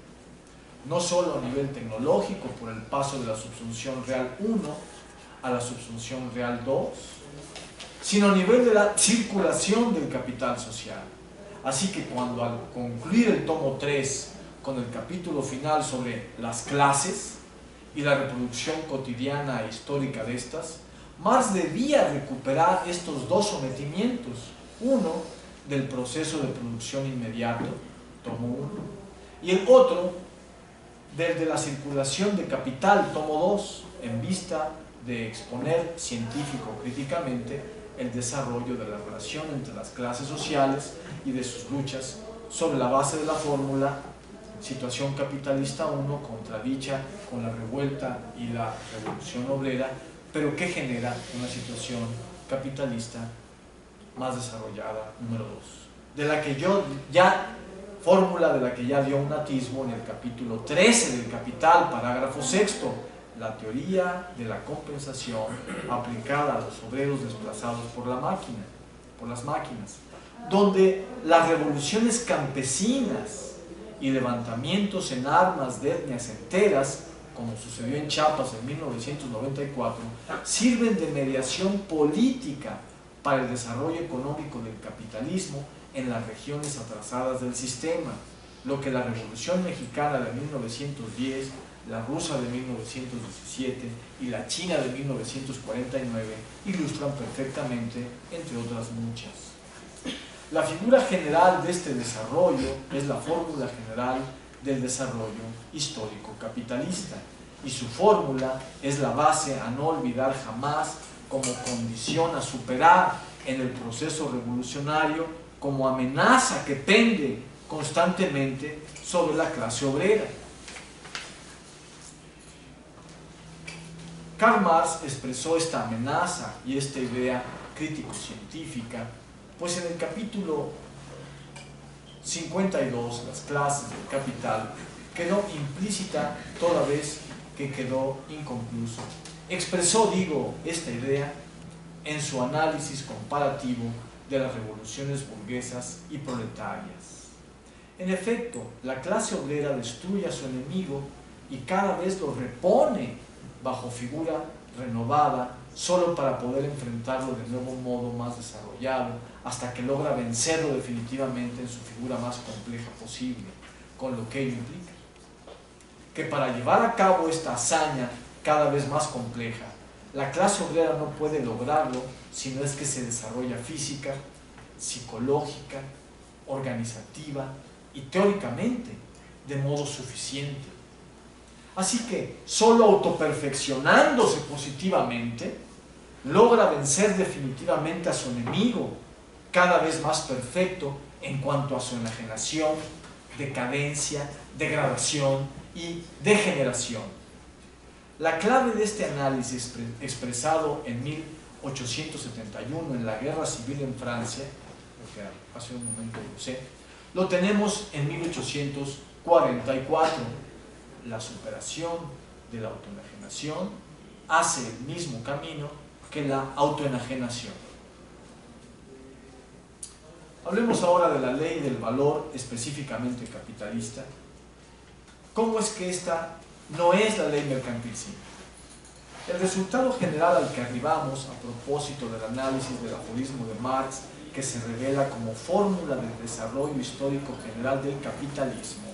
no solo a nivel tecnológico por el paso de la subsunción real uno a la subsunción real dos, sino a nivel de la circulación del capital social. Así que cuando al concluir el tomo tres con el capítulo final sobre las clases y la reproducción cotidiana e histórica de estas, Marx debía recuperar estos dos sometimientos, uno del proceso de producción inmediato, tomo uno, y el otro del de la circulación de capital, tomo dos, en vista de exponer científico-críticamente el desarrollo de la relación entre las clases sociales y de sus luchas sobre la base de la fórmula situación capitalista uno contradicha con la revuelta y la revolución obrera, pero que genera una situación capitalista más desarrollada, número dos, de la que yo ya, fórmula de la que ya dio un atisbo en el capítulo trece del Capital, parágrafo sexto, la teoría de la compensación aplicada a los obreros desplazados por la máquina, por las máquinas, donde las revoluciones campesinas y levantamientos en armas de etnias enteras, como sucedió en Chiapas en mil novecientos noventa y cuatro, sirven de mediación política para el desarrollo económico del capitalismo en las regiones atrasadas del sistema, lo que la Revolución Mexicana de mil novecientos diez, la rusa de mil novecientos diecisiete y la china de mil novecientos cuarenta y nueve ilustran perfectamente, entre otras muchas. La figura general de este desarrollo es la fórmula general del desarrollo histórico capitalista, y su fórmula es la base a no olvidar jamás como condición a superar en el proceso revolucionario, como amenaza que pende constantemente sobre la clase obrera. Karl Marx expresó esta amenaza y esta idea crítico-científica, pues en el capítulo cincuenta y dos, las clases del capital, quedó implícita toda vez que quedó inconcluso. Expresó, digo, esta idea en su análisis comparativo de las revoluciones burguesas y proletarias. En efecto, la clase obrera destruye a su enemigo y cada vez lo repone bajo figura renovada, solo para poder enfrentarlo de nuevo modo más desarrollado, hasta que logra vencerlo definitivamente en su figura más compleja posible, con lo que ello implica que para llevar a cabo esta hazaña cada vez más compleja, la clase obrera no puede lograrlo si no es que se desarrolla física, psicológica, organizativa y teóricamente de modo suficiente. Así que solo autoperfeccionándose positivamente logra vencer definitivamente a su enemigo, cada vez más perfecto en cuanto a su enajenación, decadencia, degradación y degeneración. La clave de este análisis expresado en mil ochocientos setenta y uno en la Guerra Civil en Francia lo que hace un momento usé, lo tenemos en mil ochocientos cuarenta y cuatro. La superación de la autoenajenación hace el mismo camino que la autoenajenación. Hablemos ahora de la ley del valor específicamente capitalista. ¿Cómo es que esta no es la ley mercantil simple? El resultado general al que arribamos a propósito del análisis del aforismo de Marx, que se revela como fórmula del desarrollo histórico general del capitalismo,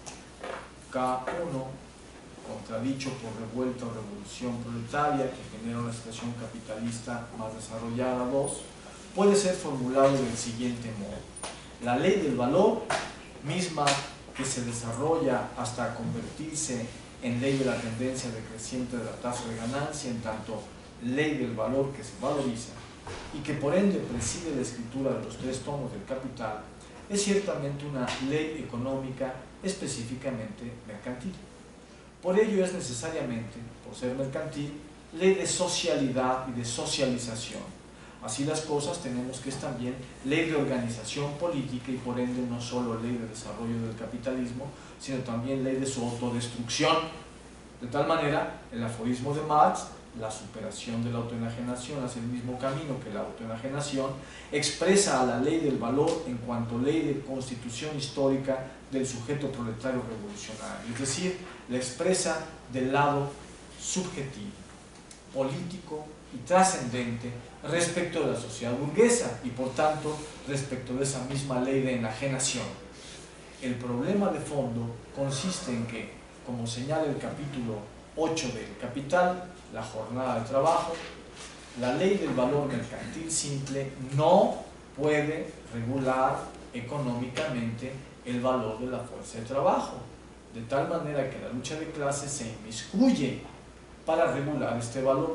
K uno, contradicho por revuelta o revolución proletaria que genera una situación capitalista más desarrollada, dos, puede ser formulado del siguiente modo. La ley del valor, misma que se desarrolla hasta convertirse en ley de la tendencia decreciente de la tasa de ganancia, en tanto ley del valor que se valoriza, y que por ende preside la escritura de los tres tomos del Capital, es ciertamente una ley económica específicamente mercantil. Por ello es necesariamente, por ser mercantil, ley de socialidad y de socialización. Así las cosas, tenemos que es también ley de organización política y por ende no solo ley de desarrollo del capitalismo, sino también ley de su autodestrucción. De tal manera, el aforismo de Marx, la superación de la autoenajenación hace el mismo camino que la autoenajenación, expresa a la ley del valor en cuanto ley de constitución histórica del sujeto proletario revolucionario, es decir, la expresa del lado subjetivo, político y trascendente respecto de la sociedad burguesa y por tanto respecto de esa misma ley de enajenación. El problema de fondo consiste en que, como señala el capítulo ocho del Capital, la jornada de trabajo, la ley del valor mercantil simple no puede regular económicamente el valor de la fuerza de trabajo, de tal manera que la lucha de clases se inmiscuye para regular este valor,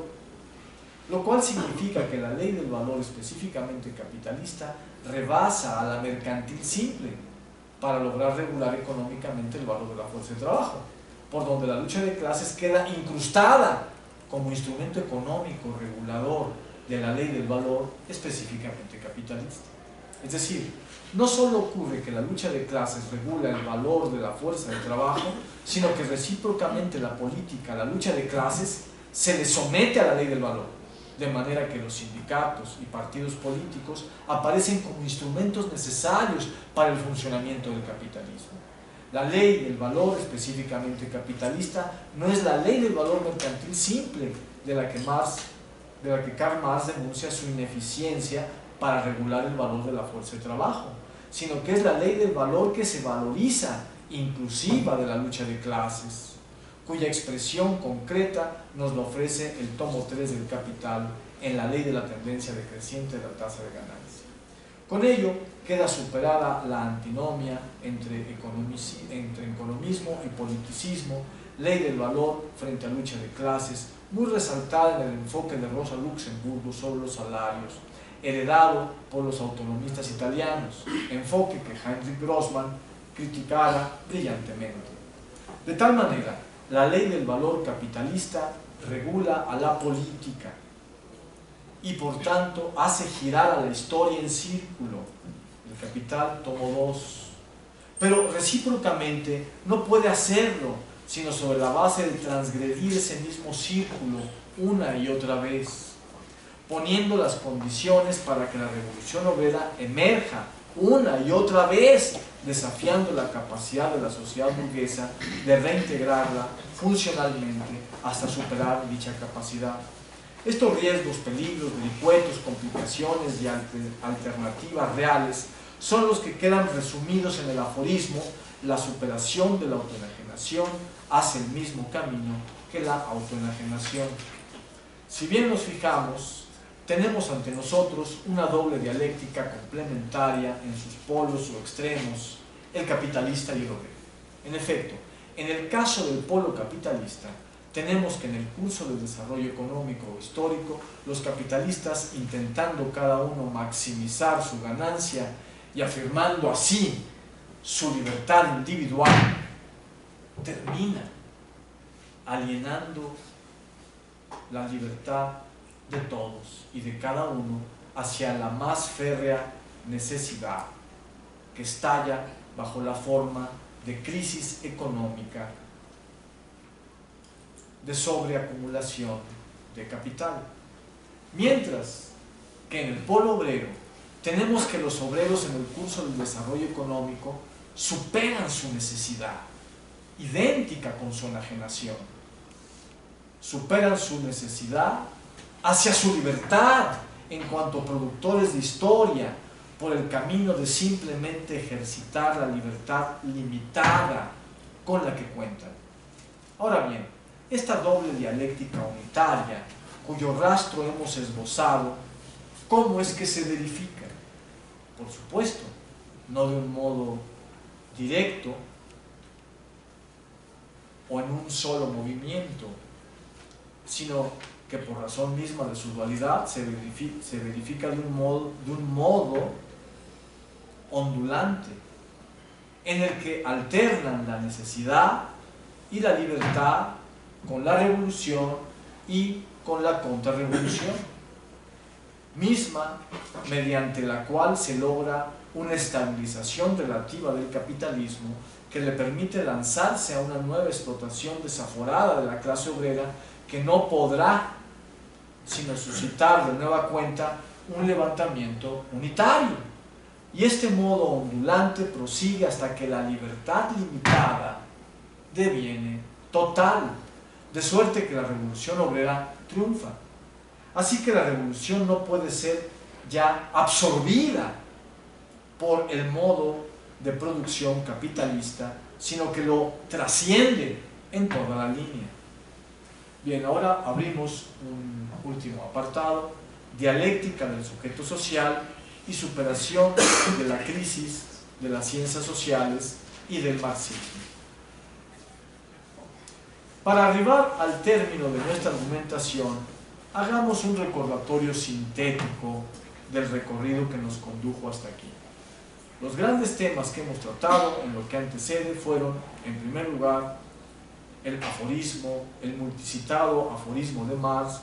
lo cual significa que la ley del valor específicamente capitalista rebasa a la mercantil simple para lograr regular económicamente el valor de la fuerza de trabajo, por donde la lucha de clases queda incrustada como instrumento económico regulador de la ley del valor específicamente capitalista. Es decir, no solo ocurre que la lucha de clases regula el valor de la fuerza de trabajo, sino que recíprocamente la política, la lucha de clases, se le somete a la ley del valor, de manera que los sindicatos y partidos políticos aparecen como instrumentos necesarios para el funcionamiento del capitalismo. La ley del valor específicamente capitalista no es la ley del valor mercantil simple de la que, Marx, de la que Karl Marx denuncia su ineficiencia para regular el valor de la fuerza de trabajo, sino que es la ley del valor que se valoriza, inclusiva de la lucha de clases, cuya expresión concreta nos lo ofrece el tomo tres del Capital en la ley de la tendencia decreciente de la tasa de ganancia. Con ello queda superada la antinomia entre, entre economismo y politicismo, ley del valor frente a lucha de clases, muy resaltada en el enfoque de Rosa Luxemburgo sobre los salarios, heredado por los autonomistas italianos, enfoque que Heinrich Grossman criticara brillantemente. De tal manera, la ley del valor capitalista regula a la política y por tanto hace girar a la historia en círculo. El Capital, tomo dos. Pero recíprocamente no puede hacerlo, sino sobre la base de transgredir ese mismo círculo una y otra vez, poniendo las condiciones para que la revolución obrera emerja una y otra vez, desafiando la capacidad de la sociedad burguesa de reintegrarla funcionalmente hasta superar dicha capacidad. Estos riesgos, peligros, vericuetos, complicaciones y alternativas reales son los que quedan resumidos en el aforismo: la superación de la autoenajenación hace el mismo camino que la autoenajenación. Si bien nos fijamos, tenemos ante nosotros una doble dialéctica complementaria en sus polos o extremos, el capitalista y el obrero. En efecto, en el caso del polo capitalista, tenemos que en el curso del desarrollo económico histórico, los capitalistas, intentando cada uno maximizar su ganancia y afirmando así su libertad individual, terminan alienando la libertad de todos y de cada uno hacia la más férrea necesidad que estalla bajo la forma de crisis económica, de sobreacumulación de capital. Mientras que en el polo obrero tenemos que los obreros en el curso del desarrollo económico superan su necesidad, idéntica con su enajenación. Superan su necesidad hacia su libertad en cuanto productores de historia, por el camino de simplemente ejercitar la libertad limitada con la que cuentan. Ahora bien, esta doble dialéctica unitaria, cuyo rastro hemos esbozado, ¿cómo es que se verifica? Por supuesto, no de un modo directo o en un solo movimiento, sino que por razón misma de su dualidad se verifica, se verifica de un modo, de un modo ondulante, en el que alternan la necesidad y la libertad con la revolución y con la contrarrevolución, misma mediante la cual se logra una estabilización relativa del capitalismo que le permite lanzarse a una nueva explotación desaforada de la clase obrera, que no podrá sino suscitar de nueva cuenta un levantamiento unitario. Y este modo ondulante prosigue hasta que la libertad limitada deviene total, de suerte que la revolución obrera triunfa. Así que la revolución no puede ser ya absorbida por el modo de producción capitalista, sino que lo trasciende en toda la línea. Bien, ahora abrimos un último apartado: dialéctica del sujeto social y superación de la crisis de las ciencias sociales y del marxismo. Para arribar al término de nuestra argumentación, hagamos un recordatorio sintético del recorrido que nos condujo hasta aquí. Los grandes temas que hemos tratado en lo que antecede fueron, en primer lugar, el aforismo, el multicitado aforismo de Marx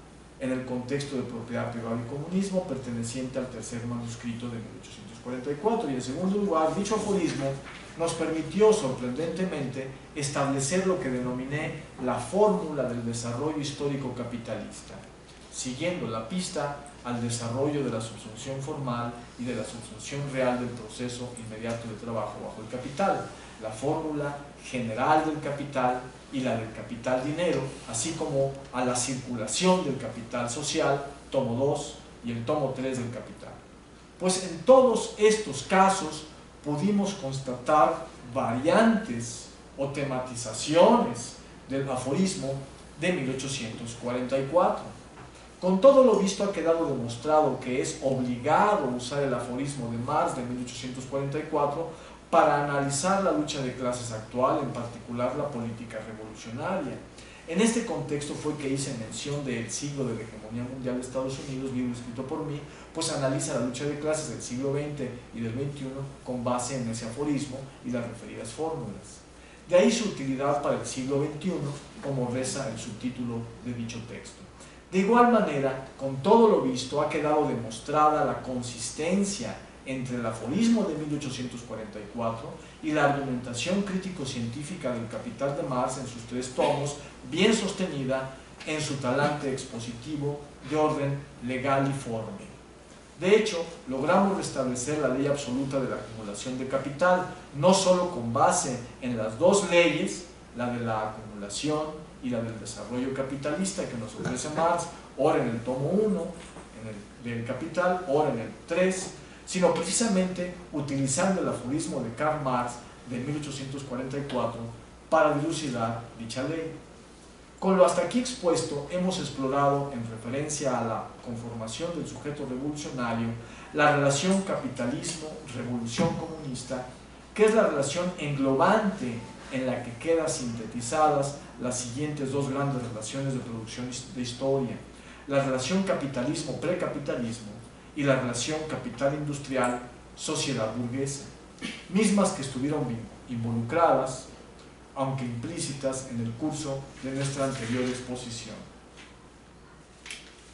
en el contexto de propiedad privada y comunismo, perteneciente al tercer manuscrito de mil ochocientos cuarenta y cuatro, y en segundo lugar, dicho aforismo nos permitió sorprendentemente establecer lo que denominé la fórmula del desarrollo histórico capitalista, siguiendo la pista al desarrollo de la subsunción formal y de la subsunción real del proceso inmediato de trabajo bajo el capital, la fórmula general del capital y la del capital dinero, así como a la circulación del capital social, tomo dos, y el tomo tres del capital. Pues en todos estos casos pudimos constatar variantes o tematizaciones del aforismo de mil ochocientos cuarenta y cuatro. Con todo lo visto, ha quedado demostrado que es obligado usar el aforismo de Marx de mil ochocientos cuarenta y cuatro para analizar la lucha de clases actual, en particular la política revolucionaria. En este contexto fue que hice mención del siglo de la hegemonía mundial de Estados Unidos, libro escrito por mí, pues analiza la lucha de clases del siglo veinte y del veintiuno con base en ese aforismo y las referidas fórmulas. De ahí su utilidad para el siglo veintiuno, como reza el subtítulo de dicho texto. De igual manera, con todo lo visto, ha quedado demostrada la consistencia entre el aforismo de mil ochocientos cuarenta y cuatro y la argumentación crítico-científica del Capital de Marx en sus tres tomos, bien sostenida en su talante expositivo de orden legal y formal. De hecho, logramos restablecer la ley absoluta de la acumulación de capital, no solo con base en las dos leyes, la de la acumulación y la del desarrollo capitalista que nos ofrece Marx, ora en el tomo uno en el, del Capital, ora en el tres, sino precisamente utilizando el aforismo de Karl Marx de mil ochocientos cuarenta y cuatro para dilucidar dicha ley. Con lo hasta aquí expuesto, hemos explorado, en referencia a la conformación del sujeto revolucionario, la relación capitalismo-revolución comunista, que es la relación englobante en la que quedan sintetizadas las siguientes dos grandes relaciones de producción de historia: la relación capitalismo-precapitalismo y la relación capital industrial sociedad burguesa, mismas que estuvieron involucradas, aunque implícitas, en el curso de nuestra anterior exposición.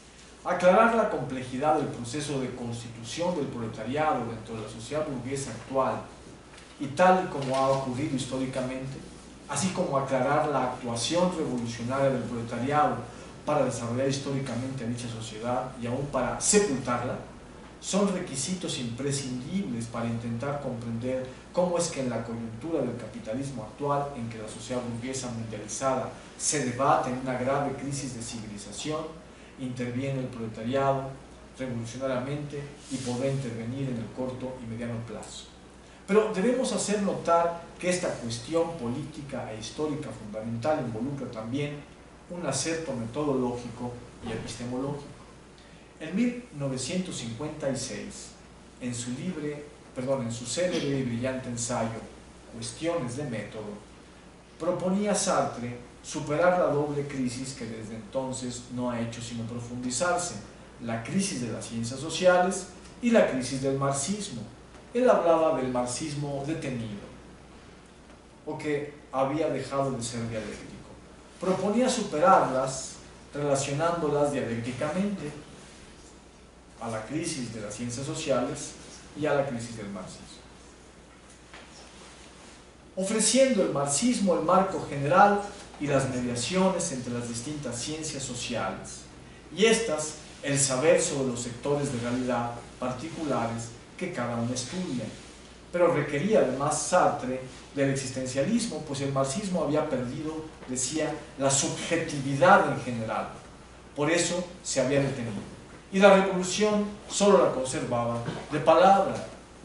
aclarar la complejidad del proceso de constitución del proletariado dentro de la sociedad burguesa actual y tal como ha ocurrido históricamente, así como aclarar la actuación revolucionaria del proletariado para desarrollar históricamente a dicha sociedad y aún para sepultarla, son requisitos imprescindibles para intentar comprender cómo es que en la coyuntura del capitalismo actual, en que la sociedad burguesa mundializada se debate en una grave crisis de civilización, interviene el proletariado revolucionariamente y podrá intervenir en el corto y mediano plazo. Pero debemos hacer notar que esta cuestión política e histórica fundamental involucra también un acerto metodológico y epistemológico. En mil novecientos cincuenta y seis, en su, libre, perdón, en su célebre y brillante ensayo Cuestiones de método, proponía Sartre superar la doble crisis que desde entonces no ha hecho sino profundizarse, la crisis de las ciencias sociales y la crisis del marxismo. Él hablaba del marxismo detenido, o que había dejado de ser dialéctico. Proponía superarlas relacionándolas dialécticamente a la crisis de las ciencias sociales y a la crisis del marxismo, ofreciendo el marxismo el marco general y las mediaciones entre las distintas ciencias sociales, y estas el saber sobre los sectores de realidad particulares que cada uno estudia. Pero requería además Sartre del existencialismo, pues el marxismo había perdido, decía, la subjetividad en general, por eso se había detenido, y la revolución solo la conservaba de palabra.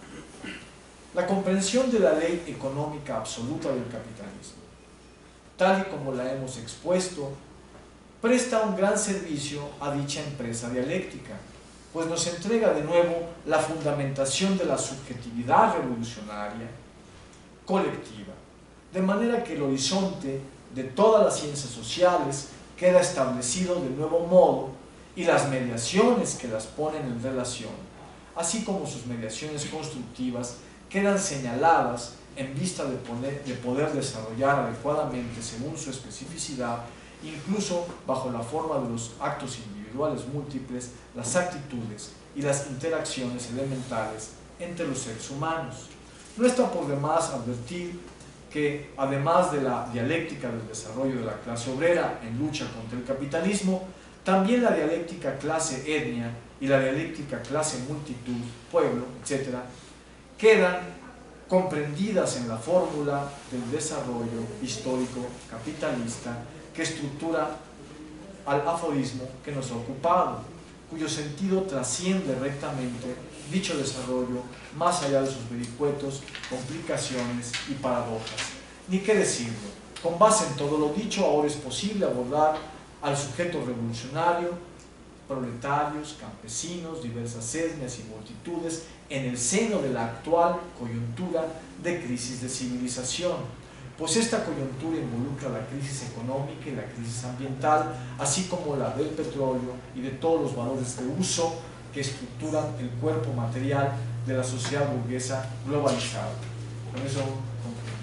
La comprensión de la ley económica absoluta del capitalismo, tal y como la hemos expuesto, presta un gran servicio a dicha empresa dialéctica, pues nos entrega de nuevo la fundamentación de la subjetividad revolucionaria colectiva, de manera que el horizonte de todas las ciencias sociales queda establecido de nuevo modo y las mediaciones que las ponen en relación, así como sus mediaciones constructivas, quedan señaladas en vista de, poner, de poder desarrollar adecuadamente según su especificidad, incluso bajo la forma de los actos individuales múltiples, las actitudes y las interacciones elementales entre los seres humanos. No está por demás advertir que, además de la dialéctica del desarrollo de la clase obrera en lucha contra el capitalismo, también la dialéctica clase-etnia y la dialéctica clase-multitud, pueblo, etcétera, quedan comprendidas en la fórmula del desarrollo histórico capitalista que estructura al aforismo que nos ha ocupado, cuyo sentido trasciende rectamente dicho desarrollo más allá de sus vericuetos, complicaciones y paradojas. Ni qué decirlo, con base en todo lo dicho, ahora es posible abordar al sujeto revolucionario, proletarios, campesinos, diversas etnias y multitudes en el seno de la actual coyuntura de crisis de civilización, pues esta coyuntura involucra la crisis económica y la crisis ambiental, así como la del petróleo y de todos los valores de uso que estructuran el cuerpo material de la sociedad burguesa globalizada. Con eso concluyo.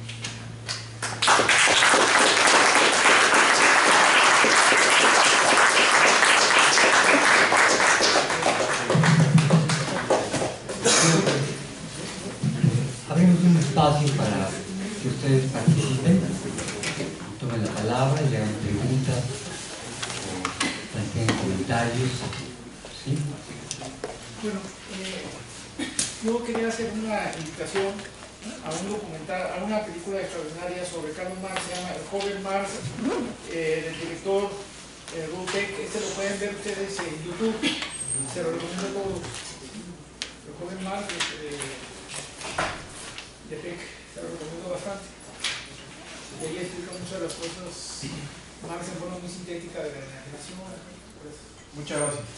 Abrimos un espacio para que ustedes participen, tomen la palabra y hagan preguntas o planteen comentarios. ¿Sí? Bueno, eh, yo quería hacer una invitación a un documental, a una película extraordinaria sobre Karl Marx, se llama El joven Marx, eh, del director eh, Rutek. Este lo pueden ver ustedes en YouTube, se lo recomiendo a todos. El joven Marx eh, de Peck, se lo recomiendo bastante. Y ahí explica muchas de las cosas, Marx en forma muy sintética de la imaginación. Pues. Muchas gracias.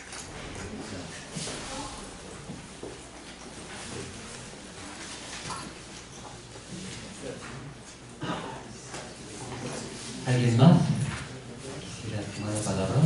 ¿Alguien más quisiera tomar la palabra?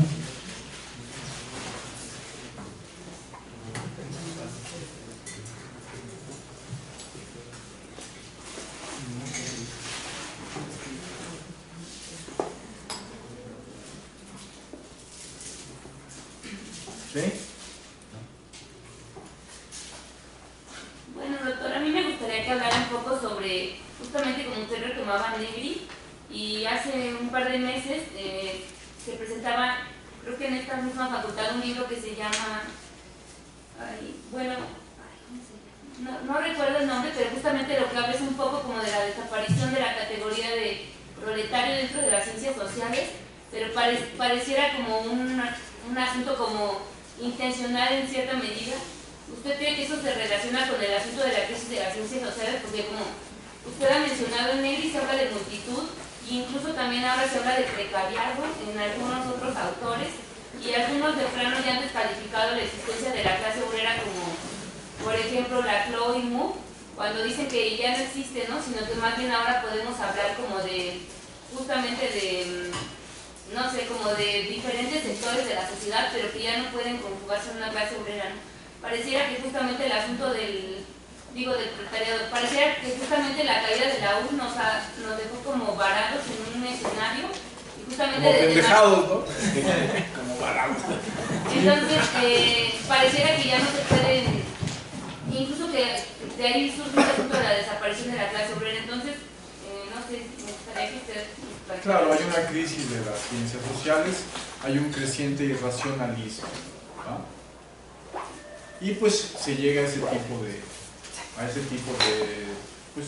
hace un par de meses eh, se presentaba, creo que en esta misma facultad, un libro que se llama, ay, bueno, ay, ¿cómo se llama? No, no recuerdo el nombre, pero justamente lo que habla es un poco como de la desaparición de la categoría de proletario dentro de las ciencias sociales, pero pare, pareciera como un, un asunto como intencional en cierta medida. ¿Usted cree que eso se relaciona con el asunto de la crisis de las ciencias sociales? Porque como usted ha mencionado, en Negri se habla de multitud, e incluso también ahora se habla de precariado en algunos otros autores, y algunos de plano ya han descalificado la existencia de la clase obrera, como por ejemplo Laclau y Moore, cuando dicen que ya no existe, ¿no? Sino que más bien ahora podemos hablar como de, justamente de, no sé, como de diferentes sectores de la sociedad, pero que ya no pueden conjugarse en una clase obrera, ¿no? Pareciera que justamente el asunto del, digo, del proletariado, pareciera que justamente la caída de la U nos, ha, nos dejó como varados en un escenario, y justamente como pendejados, ¿no? como varados. Entonces, eh, pareciera que ya no se pueden, incluso que de ahí surge el asunto de la desaparición de la clase obrera. Entonces, eh, no sé, me gustaría que usted... Claro, hay una crisis de las ciencias sociales, hay un creciente irracionalismo, ¿no? Y pues se llega a ese tipo de, a ese tipo de, pues,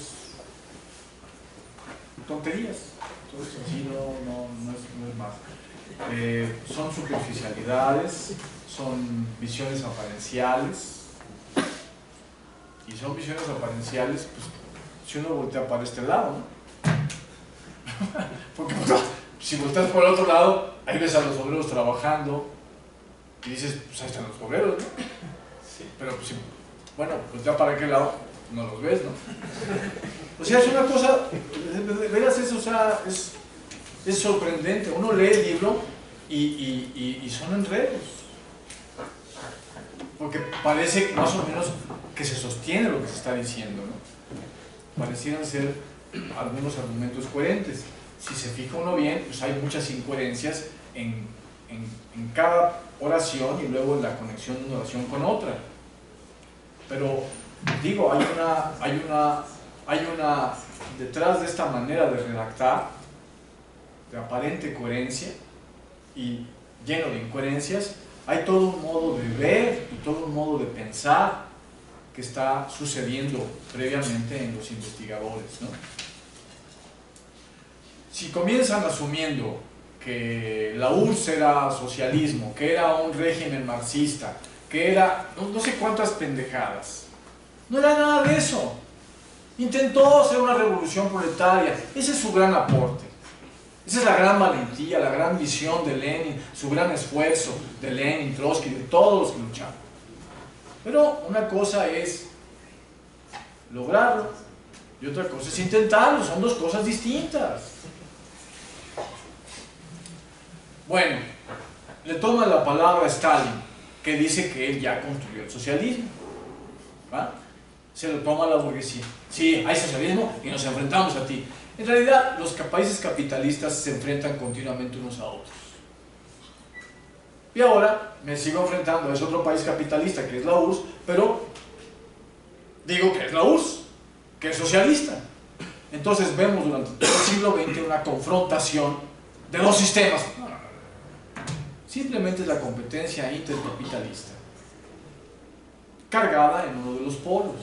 tonterías. Entonces, así no, no, no, es, no es más. Eh, son superficialidades, son visiones aparenciales, y son visiones aparenciales, pues, si uno voltea para este lado, ¿no? Porque pues, si volteas por el otro lado, ahí ves a los obreros trabajando, y dices, pues ahí están los obreros, ¿no? Sí, pero pues, bueno, pues ya para qué lado no los ves, ¿no? O sea, es una cosa, veas eso, o sea, es, es sorprendente. Uno lee el libro y, y, y, y son enredos. Porque parece más o menos que se sostiene lo que se está diciendo, ¿no? Parecieran ser algunos argumentos coherentes. Si se fija uno bien, pues hay muchas incoherencias en, en, en cada oración y luego en la conexión de una oración con otra. Pero digo, hay una, hay una, hay una, detrás de esta manera de redactar, de aparente coherencia y lleno de incoherencias, hay todo un modo de ver y todo un modo de pensar que está sucediendo previamente en los investigadores, ¿no? Si comienzan asumiendo que la U R S S era socialismo, que era un régimen marxista, que era no, no sé cuántas pendejadas, no era nada de eso. Intentó hacer una revolución proletaria, ese es su gran aporte, esa es la gran valentía, la gran visión de Lenin, su gran esfuerzo de Lenin, Trotsky, de todos los que lucharon. Pero una cosa es lograrlo y otra cosa es intentarlo, son dos cosas distintas. Bueno, le toma la palabra a Stalin, que dice que él ya construyó el socialismo, ¿va? Se lo toma la burguesía. Sí, hay socialismo y nos enfrentamos a ti. En realidad, los países capitalistas se enfrentan continuamente unos a otros. Y ahora me sigo enfrentando a ese otro país capitalista que es la U R S S, pero digo que es la U R S S, que es socialista. Entonces vemos durante todo el siglo veinte una confrontación de dos sistemas. No, no, no. Simplemente es la competencia intercapitalista, cargada en uno de los polos,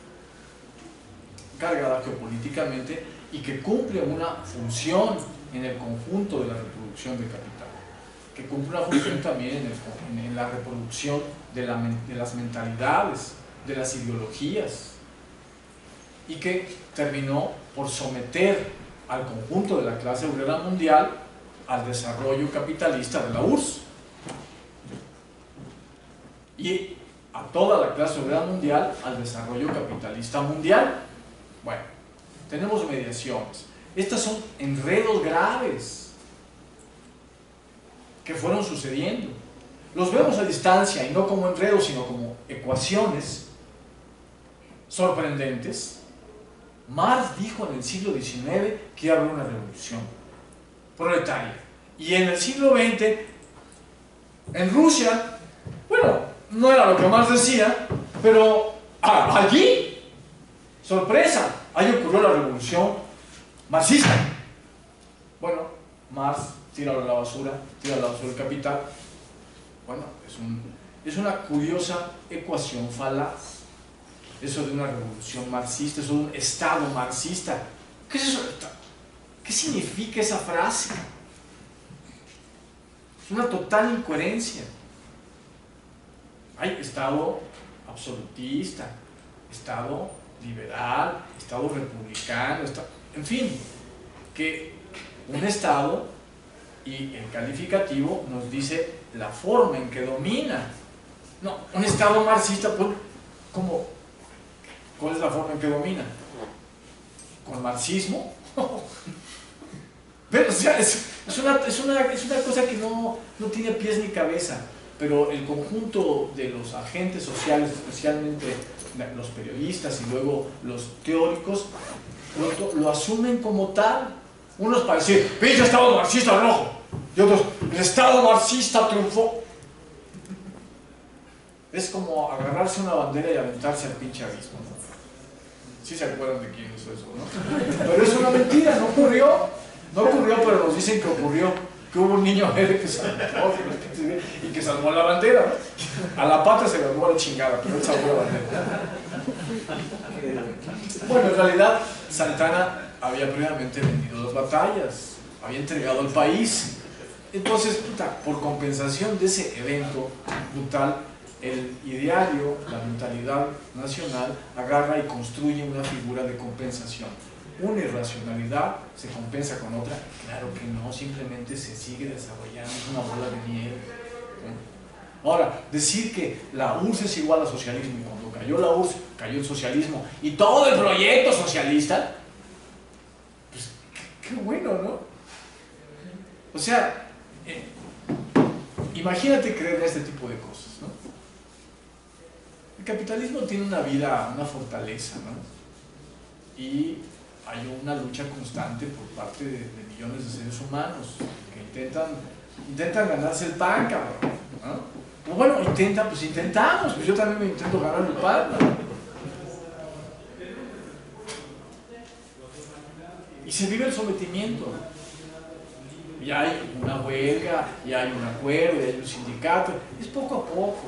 cargada geopolíticamente y que cumple una función en el conjunto de la reproducción del capital, que cumple una función también en, el, en la reproducción de, la, de las mentalidades, de las ideologías, y que terminó por someter al conjunto de la clase obrera mundial al desarrollo capitalista de la U R S S y a toda la clase obrera mundial al desarrollo capitalista mundial. Bueno, tenemos mediaciones. Estos son enredos graves que fueron sucediendo. Los vemos a distancia y no como enredos, sino como ecuaciones sorprendentes. Marx dijo en el siglo diecinueve que iba a haber una revolución proletaria. Y en el siglo veinte, en Rusia, bueno, no era lo que Marx decía, pero allí, sorpresa, ahí ocurrió la revolución marxista. Bueno, Marx, tíralo a la basura, tíralo a la basura el capital. Bueno, es, un, es una curiosa ecuación falaz. Eso de una revolución marxista, eso de un Estado marxista. ¿Qué es eso? ¿Qué significa esa frase? Es una total incoherencia. Hay Estado absolutista, Estado liberal, Estado republicano, Estado, en fin, que un Estado, y el calificativo nos dice la forma en que domina. No, un Estado marxista, pues, ¿cómo? ¿Cuál es la forma en que domina? ¿Con marxismo? Pero, o sea, es, es, una, es, una, es una cosa que no, no tiene pies ni cabeza, pero el conjunto de los agentes sociales, especialmente los periodistas y luego los teóricos, lo, lo asumen como tal. Unos para decir, pinche Estado marxista rojo, y otros, el Estado marxista triunfó. Es como agarrarse una bandera y aventarse al pinche abismo, ¿no? Sí se acuerdan de quién hizo eso, ¿no? Pero es una mentira, no ocurrió. No ocurrió, pero nos dicen que ocurrió. Que hubo un niño que salvó y que salvó la bandera, ¿no? A la pata se la llevó la chingada, pero él salvó la bandera. Bueno, en realidad, Santana había previamente vendido las batallas, había entregado el país. Entonces, puta, por compensación de ese evento brutal, el ideario, la mentalidad nacional, agarra y construye una figura de compensación. Una irracionalidad se compensa con otra. Claro que no, simplemente se sigue desarrollando, es una bola de nieve. Ahora, decir que la U R S S es igual a socialismo, y cuando cayó la U R S S, cayó el socialismo, y todo el proyecto socialista, pues qué, qué bueno, ¿no? O sea, eh, imagínate creer en este tipo de cosas, ¿no? El capitalismo tiene una vida, una fortaleza, ¿no? Y hay una lucha constante por parte de, de millones de seres humanos que intentan, intentan ganarse el pan, cabrón, ¿no? Pues bueno, intentan, pues intentamos, pues yo también me intento ganar el pan, ¿no? Y se vive el sometimiento. Y hay una huelga, y hay un acuerdo, y hay un sindicato, es poco a poco.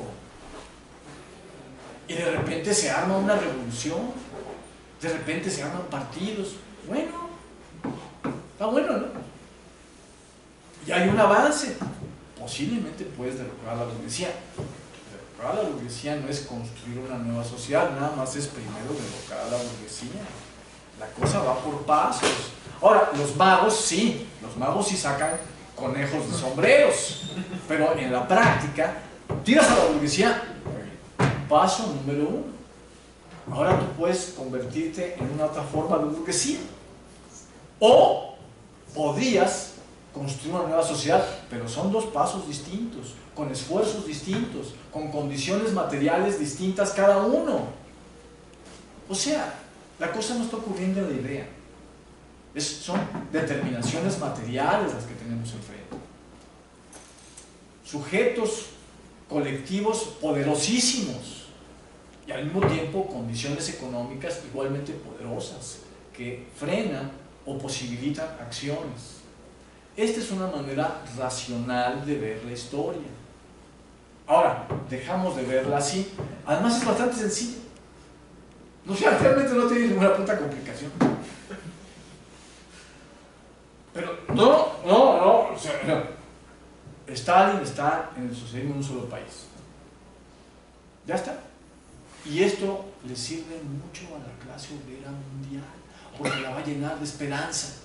Y de repente se arma una revolución, de repente se arman partidos. Bueno, está bueno, ¿no? Y hay un avance. Posiblemente puedes derrocar a la burguesía. Derrocar a la burguesía no es construir una nueva sociedad, nada más es primero derrocar a la burguesía. La cosa va por pasos. Ahora, los magos sí, los magos sí sacan conejos de sombreros, pero en la práctica, tiras a la burguesía, paso número uno. Ahora tú puedes convertirte en una otra forma de burguesía. O podrías construir una nueva sociedad, pero son dos pasos distintos, con esfuerzos distintos, con condiciones materiales distintas cada uno. O sea, la cosa no está ocurriendo en la idea. Es, son determinaciones materiales las que tenemos enfrente. Sujetos colectivos poderosísimos y al mismo tiempo condiciones económicas igualmente poderosas que frenan o posibilitan acciones. Esta es una manera racional de ver la historia. Ahora, dejamos de verla así. Además es bastante sencillo. No, o sea, realmente no tiene ninguna puta complicación. Pero no, no, no, o sea, no. Stalin está en el socialismo en un solo país. Ya está. Y esto le sirve mucho a la clase obrera mundial, porque la va a llenar de esperanza.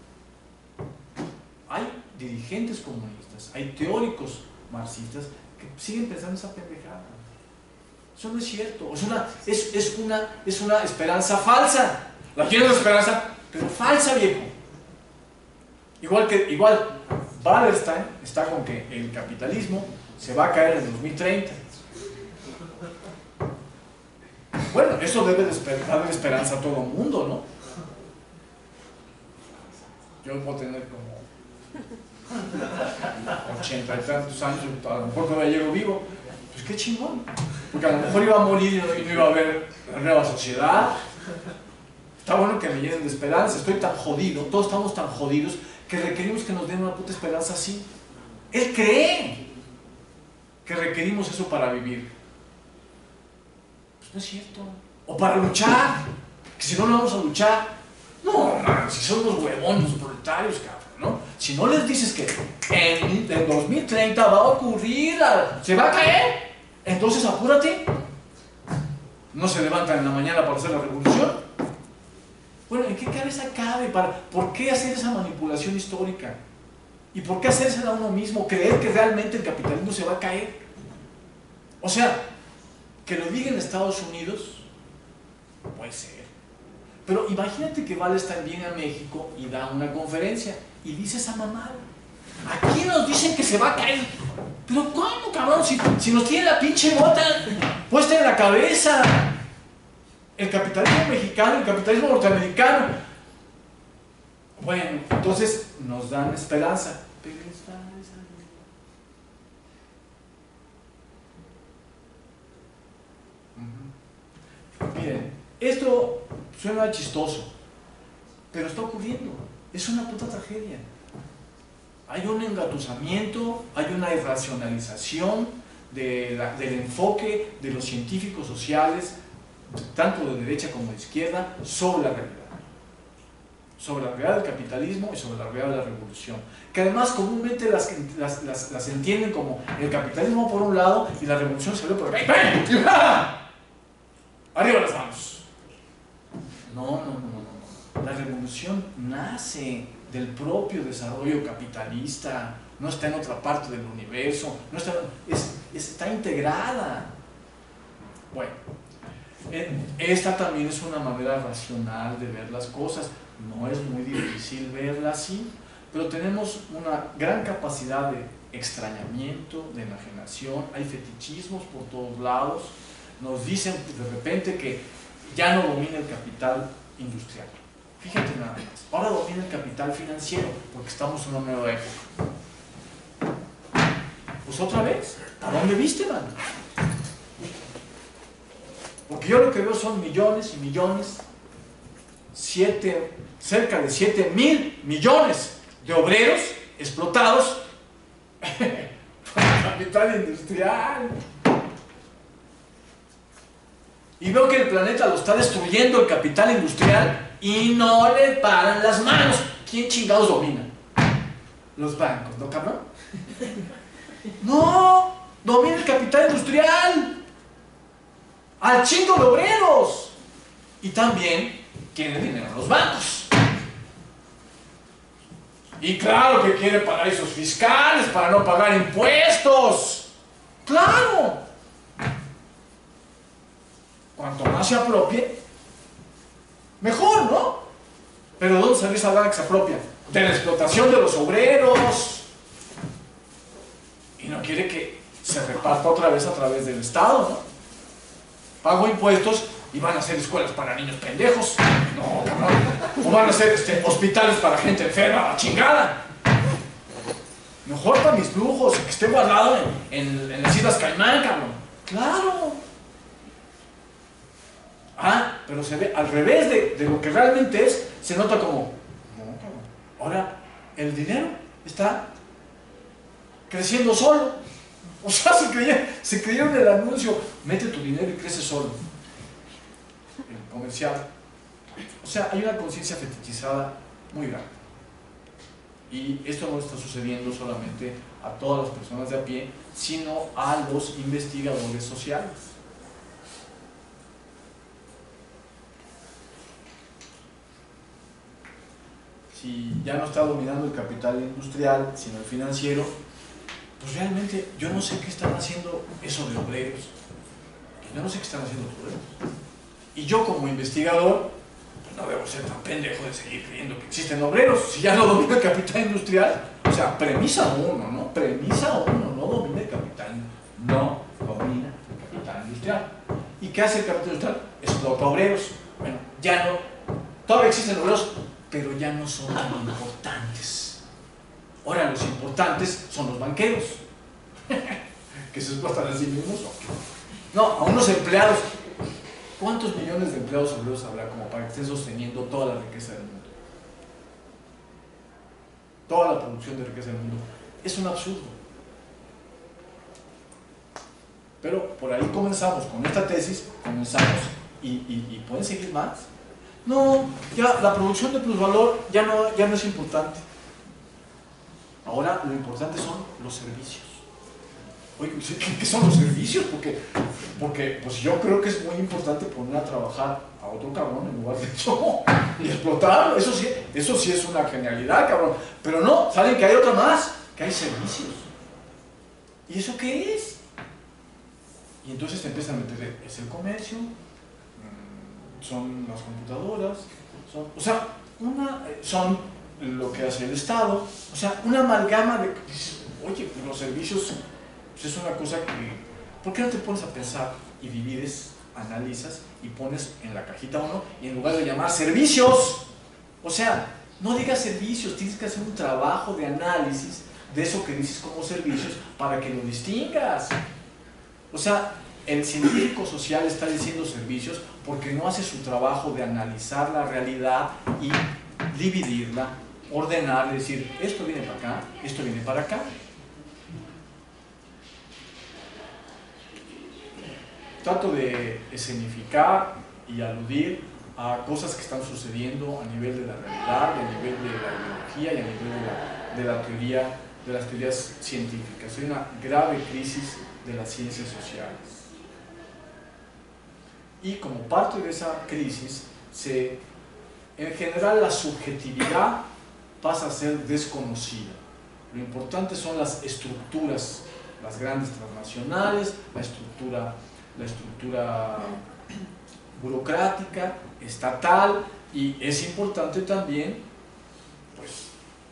Hay dirigentes comunistas, hay teóricos marxistas que siguen pensando esa pendejada. Eso no es cierto. Es una, es, es una, es una esperanza falsa. La tienes esperanza, pero falsa, viejo. Igual que, igual, Wallerstein está con que el capitalismo se va a caer en dos mil treinta. Bueno, eso debe darle esperanza a todo el mundo, ¿no? Yo puedo tener como ochenta y tantos años, a lo mejor todavía llego vivo. Pues qué chingón. Porque a lo mejor iba a morir y no, y no iba a haber la nueva sociedad. Está bueno que me llenen de esperanza. Estoy tan jodido, todos estamos tan jodidos que requerimos que nos den una puta esperanza así. Él cree que requerimos eso para vivir. Pues no es cierto. O para luchar, que si no, no vamos a luchar. No, man, si son los huevones, los proletarios, cabrón, ¿no? Si no les dices que en el dos mil treinta va a ocurrir, se va a caer, entonces apúrate. No se levantan en la mañana para hacer la revolución. Bueno, ¿en qué cabeza cabe? Para, ¿Por qué hacer esa manipulación histórica? ¿Y por qué hacérsela a uno mismo? Creer que realmente el capitalismo se va a caer. O sea, que lo diga en Estados Unidos, puede ser. Pero imagínate que Wallerstein viene a México y da una conferencia y dice esa mamada. Aquí nos dicen que se va a caer. Pero ¿cómo, cabrón? Si, si nos tiene la pinche bota puesta en la cabeza. El capitalismo mexicano, el capitalismo norteamericano. Bueno, entonces nos dan esperanza. Pero está esa... Uh-huh. Miren, esto suena chistoso, pero está ocurriendo. Es una puta tragedia. Hay un engatusamiento, hay una irracionalización de la, del enfoque de los científicos sociales, tanto de derecha como de izquierda, sobre la realidad. Sobre la realidad del capitalismo y sobre la realidad de la revolución. Que además comúnmente las, las, las, las entienden como el capitalismo por un lado y la revolución salió por acá. ¡Arriba las manos! No, no, no, no, no. La revolución nace del propio desarrollo capitalista, no está en otra parte del universo, no está, es, está integrada. Bueno, esta también es una manera racional de ver las cosas. No es muy difícil verla así, pero tenemos una gran capacidad de extrañamiento, de enajenación, hay fetichismos por todos lados. Nos dicen de repente que ya no domina el capital industrial. Fíjate nada más, ahora domina el capital financiero, porque estamos en una nueva época. Pues otra vez, ¿a dónde viste, man? Porque yo lo que veo son millones y millones, siete, cerca de siete mil millones de obreros explotados por el capital industrial. Y veo que el planeta lo está destruyendo el capital industrial y no le paran las manos. ¿Quién chingados domina? Los bancos, ¿no, cabrón? No, domina el capital industrial. Al chingo de obreros. Y también quiere dinero a los bancos. Y claro que quiere paraísos fiscales para no pagar impuestos. ¡Claro! Cuanto más se apropie, mejor, ¿no? Pero ¿de dónde salió esa lana que se apropia? De la explotación de los obreros. Y no quiere que se reparta otra vez a través del Estado, ¿no? Pago impuestos y van a hacer escuelas para niños pendejos. No, cabrón. O van a hacer este, hospitales para gente enferma, la chingada. Mejor para mis lujos, que esté guardado en, en, en las Islas Caimán, cabrón. Claro. Ah, pero se ve al revés de, de lo que realmente es, se nota como, no, cabrón. Ahora, el dinero está creciendo solo. O sea, se creyeron, se creyeron el anuncio, mete tu dinero y crece solo. El comercial. O sea, hay una conciencia fetichizada muy grande. Y esto no está sucediendo solamente a todas las personas de a pie, sino a los investigadores sociales. Si ya no está dominando el capital industrial, sino el financiero, pues realmente yo no sé qué están haciendo esos de obreros. Yo no sé qué están haciendo los obreros. Y yo como investigador, pues no debo ser tan pendejo de seguir creyendo que existen obreros. Si ya no domina el capital industrial, o sea, premisa uno, ¿no? Premisa uno, no domina el capital. No domina el capital industrial. ¿Y qué hace el capital industrial? Explota obreros. Bueno, ya no, todavía existen obreros, pero ya no son tan importantes. Ahora los importantes son los banqueros, que se explotan a sí mismos. No, a unos empleados. ¿Cuántos millones de empleados obreros habrá como para que estén sosteniendo toda la riqueza del mundo? toda la producción de riqueza del mundo. Es un absurdo. Pero por ahí comenzamos con esta tesis, comenzamos y, y, y ¿pueden seguir más? No, ya la producción de plusvalor ya no, ya no es importante. Ahora lo importante son los servicios. Oye, ¿qué son los servicios? Porque, porque pues yo creo que es muy importante poner a trabajar a otro cabrón en lugar de yo y explotarlo. Eso sí, eso sí es una genialidad, cabrón. Pero no, saben que hay otra más, que hay servicios. ¿Y eso qué es? Y entonces te empiezan a meter, es el comercio, son las computadoras, son, o sea, una, son lo que hace el Estado, o sea, una amalgama de, oye, pues los servicios pues es una cosa que, ¿por qué no te pones a pensar y divides, analizas y pones en la cajita uno y en lugar de llamar servicios, o sea, no digas servicios, tienes que hacer un trabajo de análisis de eso que dices como servicios para que lo distingas. O sea, el científico social está diciendo servicios porque no hace su trabajo de analizar la realidad y dividirla, ordenar, decir, esto viene para acá, esto viene para acá. Trato de escenificar y aludir a cosas que están sucediendo a nivel de la realidad, a nivel de la ideología y a nivel de la, de la teoría, de las teorías científicas. Hay una grave crisis de las ciencias sociales. Y como parte de esa crisis, se, en general la subjetividad pasa a ser desconocida. Lo importante son las estructuras, las grandes transnacionales, la estructura, la estructura burocrática, estatal, y es importante también, pues,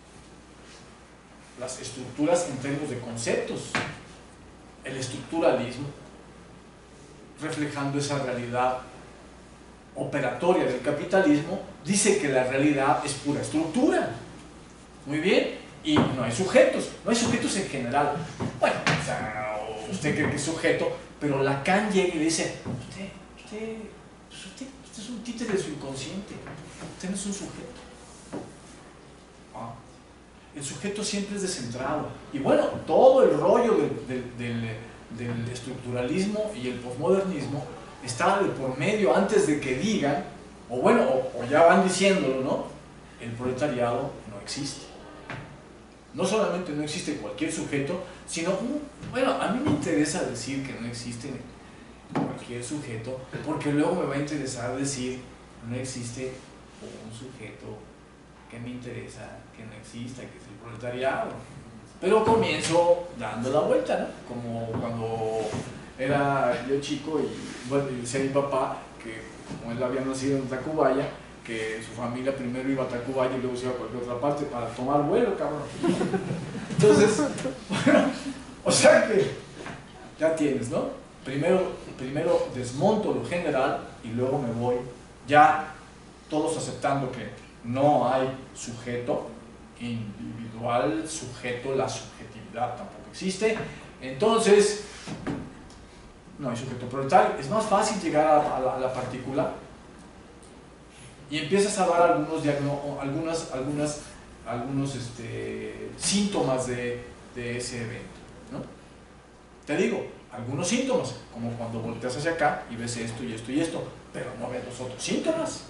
las estructuras en términos de conceptos, el estructuralismo, reflejando esa realidad operatoria del capitalismo, dice que la realidad es pura estructura. Muy bien, y no hay sujetos, no hay sujetos en general. Bueno, o sea, usted cree que es sujeto, pero Lacan llega y le dice, usted, usted, usted, usted es un títere de su inconsciente, usted no es un sujeto. Ah. El sujeto siempre es descentrado. Y bueno, todo el rollo del, del, del del estructuralismo y el posmodernismo está de por medio antes de que digan, o bueno, o, o ya van diciéndolo, ¿no? El proletariado no existe. No solamente no existe cualquier sujeto, sino, bueno, a mí me interesa decir que no existe cualquier sujeto, porque luego me va a interesar decir no existe un sujeto que me interesa que no exista, que es el proletariado. Pero comienzo dando la vuelta, ¿no? Como cuando era yo chico y bueno, decía mi papá que como él había nacido en Tacubaya, que su familia primero iba a Tacubaya y luego se iba a cualquier otra parte para tomar vuelo, cabrón. Entonces, bueno, o sea que ya tienes, ¿no? Primero, primero desmonto lo general y luego me voy ya todos aceptando que no hay sujeto individual, sujeto, la subjetividad tampoco existe. Entonces, no hay sujeto proletario. Es más fácil llegar a, a, la, a la partícula y empiezas a dar algunos, algunas, algunas, algunos este, síntomas de, de ese evento, ¿no? Te digo, algunos síntomas, como cuando volteas hacia acá y ves esto y esto y esto, pero no ves los otros síntomas.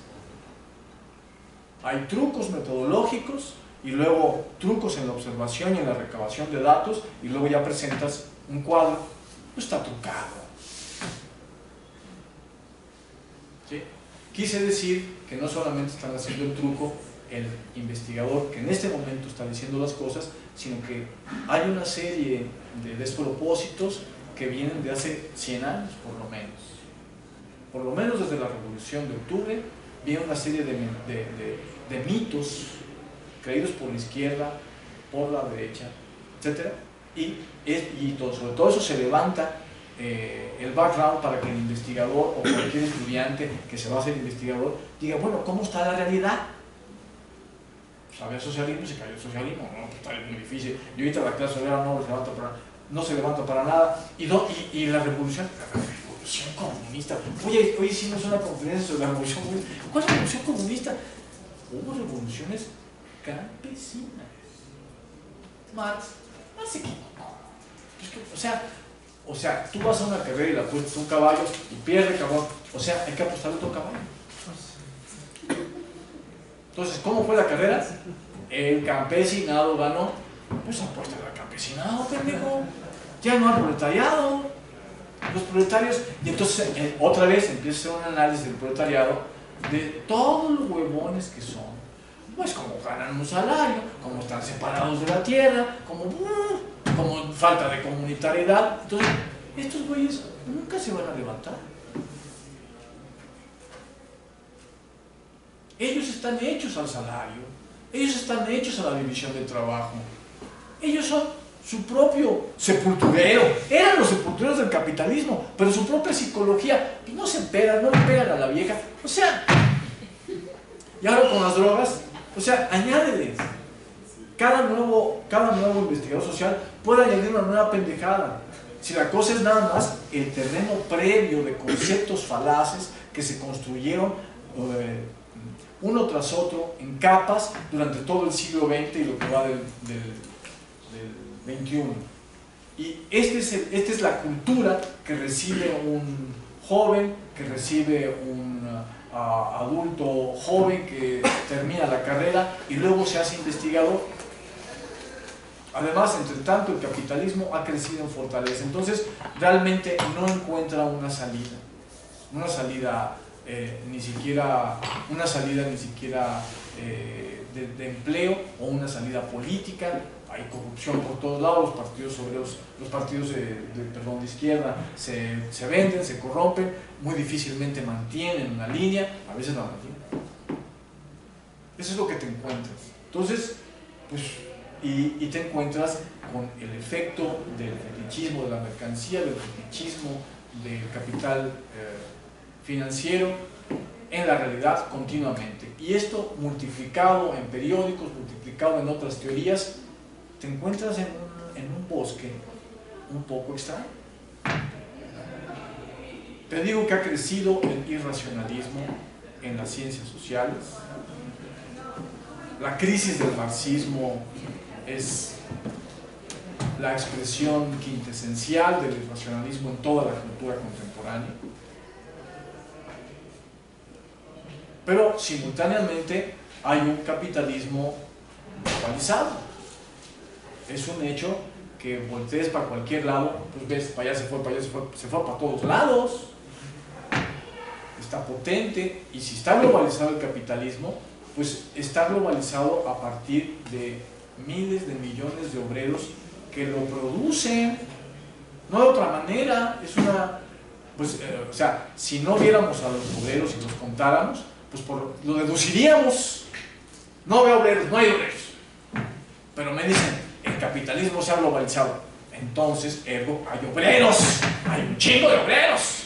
Hay trucos metodológicos y luego trucos en la observación y en la recabación de datos, y luego ya presentas un cuadro, no está trucado. ¿Sí? Quise decir que no solamente están haciendo el truco el investigador que en este momento está diciendo las cosas, sino que hay una serie de despropósitos que vienen de hace cien años, por lo menos. Por lo menos desde la Revolución de Octubre, viene una serie de, de, de, de mitos creídos por la izquierda, por la derecha, etcétera, y, es, y todo, sobre todo eso se levanta eh, el background para que el investigador o cualquier estudiante que se va a hacer investigador diga, bueno, ¿cómo está la realidad? Pues había socialismo, se cayó el socialismo, no, pues está muy difícil, y ahorita la clase obrera no, se levanta para, no se levanta para nada, y, no, y, y la revolución, la revolución comunista, oye, hoy hicimos una conferencia sobre la revolución comunista. ¿Cuál es la revolución comunista? Hubo revoluciones campesinas. Marx, Marx se equivocó. O sea, o sea, tú vas a una carrera y le apuestas un caballo y pierde cabrón. O sea, hay que apostar otro caballo. Entonces, ¿cómo fue la carrera? El campesinado ganó. Pues apuesta al campesinado, pendejo. Ya no al proletariado. Los proletarios. Y entonces, eh, otra vez empieza a hacer un análisis del proletariado de todos los huevones que son. Pues como ganan un salario, como están separados de la tierra, como, uh, como falta de comunitariedad. Entonces, estos güeyes nunca se van a levantar. Ellos están hechos al salario, ellos están hechos a la división del trabajo. Ellos son su propio sepulturero. Eran los sepultureros del capitalismo, pero su propia psicología no se pegan, no le pegan a la vieja. O sea, y ahora con las drogas, o sea, añádeles. Cada nuevo, cada nuevo investigador social puede añadir una nueva pendejada. Si la cosa es nada más el terreno previo de conceptos falaces que se construyeron eh, uno tras otro en capas durante todo el siglo veinte y lo que va del, del, del veintiuno. Y este es el, esta es la cultura que recibe un joven, que recibe un uh, adulto joven que termina la carrera y luego se hace investigador. Además, entre tanto, el capitalismo ha crecido en fortaleza. Entonces, realmente no encuentra una salida. Una salida, eh, ni siquiera, una salida ni siquiera eh, de, de empleo o una salida política. Hay corrupción por todos lados. Los partidos obreros, los partidos de, de, perdón, de izquierda se, se venden, se corrompen, muy difícilmente mantienen una línea, a veces no la mantienen. Eso es lo que te encuentras. Entonces, pues... Y, y te encuentras con el efecto del fetichismo de la mercancía, del fetichismo del capital eh, financiero en la realidad continuamente. Y esto multiplicado en periódicos, multiplicado en otras teorías, te encuentras en un, en un bosque un poco extraño. Te digo que ha crecido el irracionalismo en las ciencias sociales. La crisis del marxismo es la expresión quintesencial del irracionalismo en toda la cultura contemporánea. Pero simultáneamente hay un capitalismo globalizado. Es un hecho que voltees para cualquier lado, pues ves, para allá se fue, para allá se fue, se fue para todos lados. Está potente, y si está globalizado el capitalismo, pues está globalizado a partir de miles de millones de obreros que lo producen, no de otra manera. Es una, pues, eh, o sea, si no viéramos a los obreros y los contáramos, pues por, lo deduciríamos. No veo obreros, no hay obreros. Pero me dicen, el capitalismo se ha globalizado, entonces, ergo, hay obreros, hay un chingo de obreros.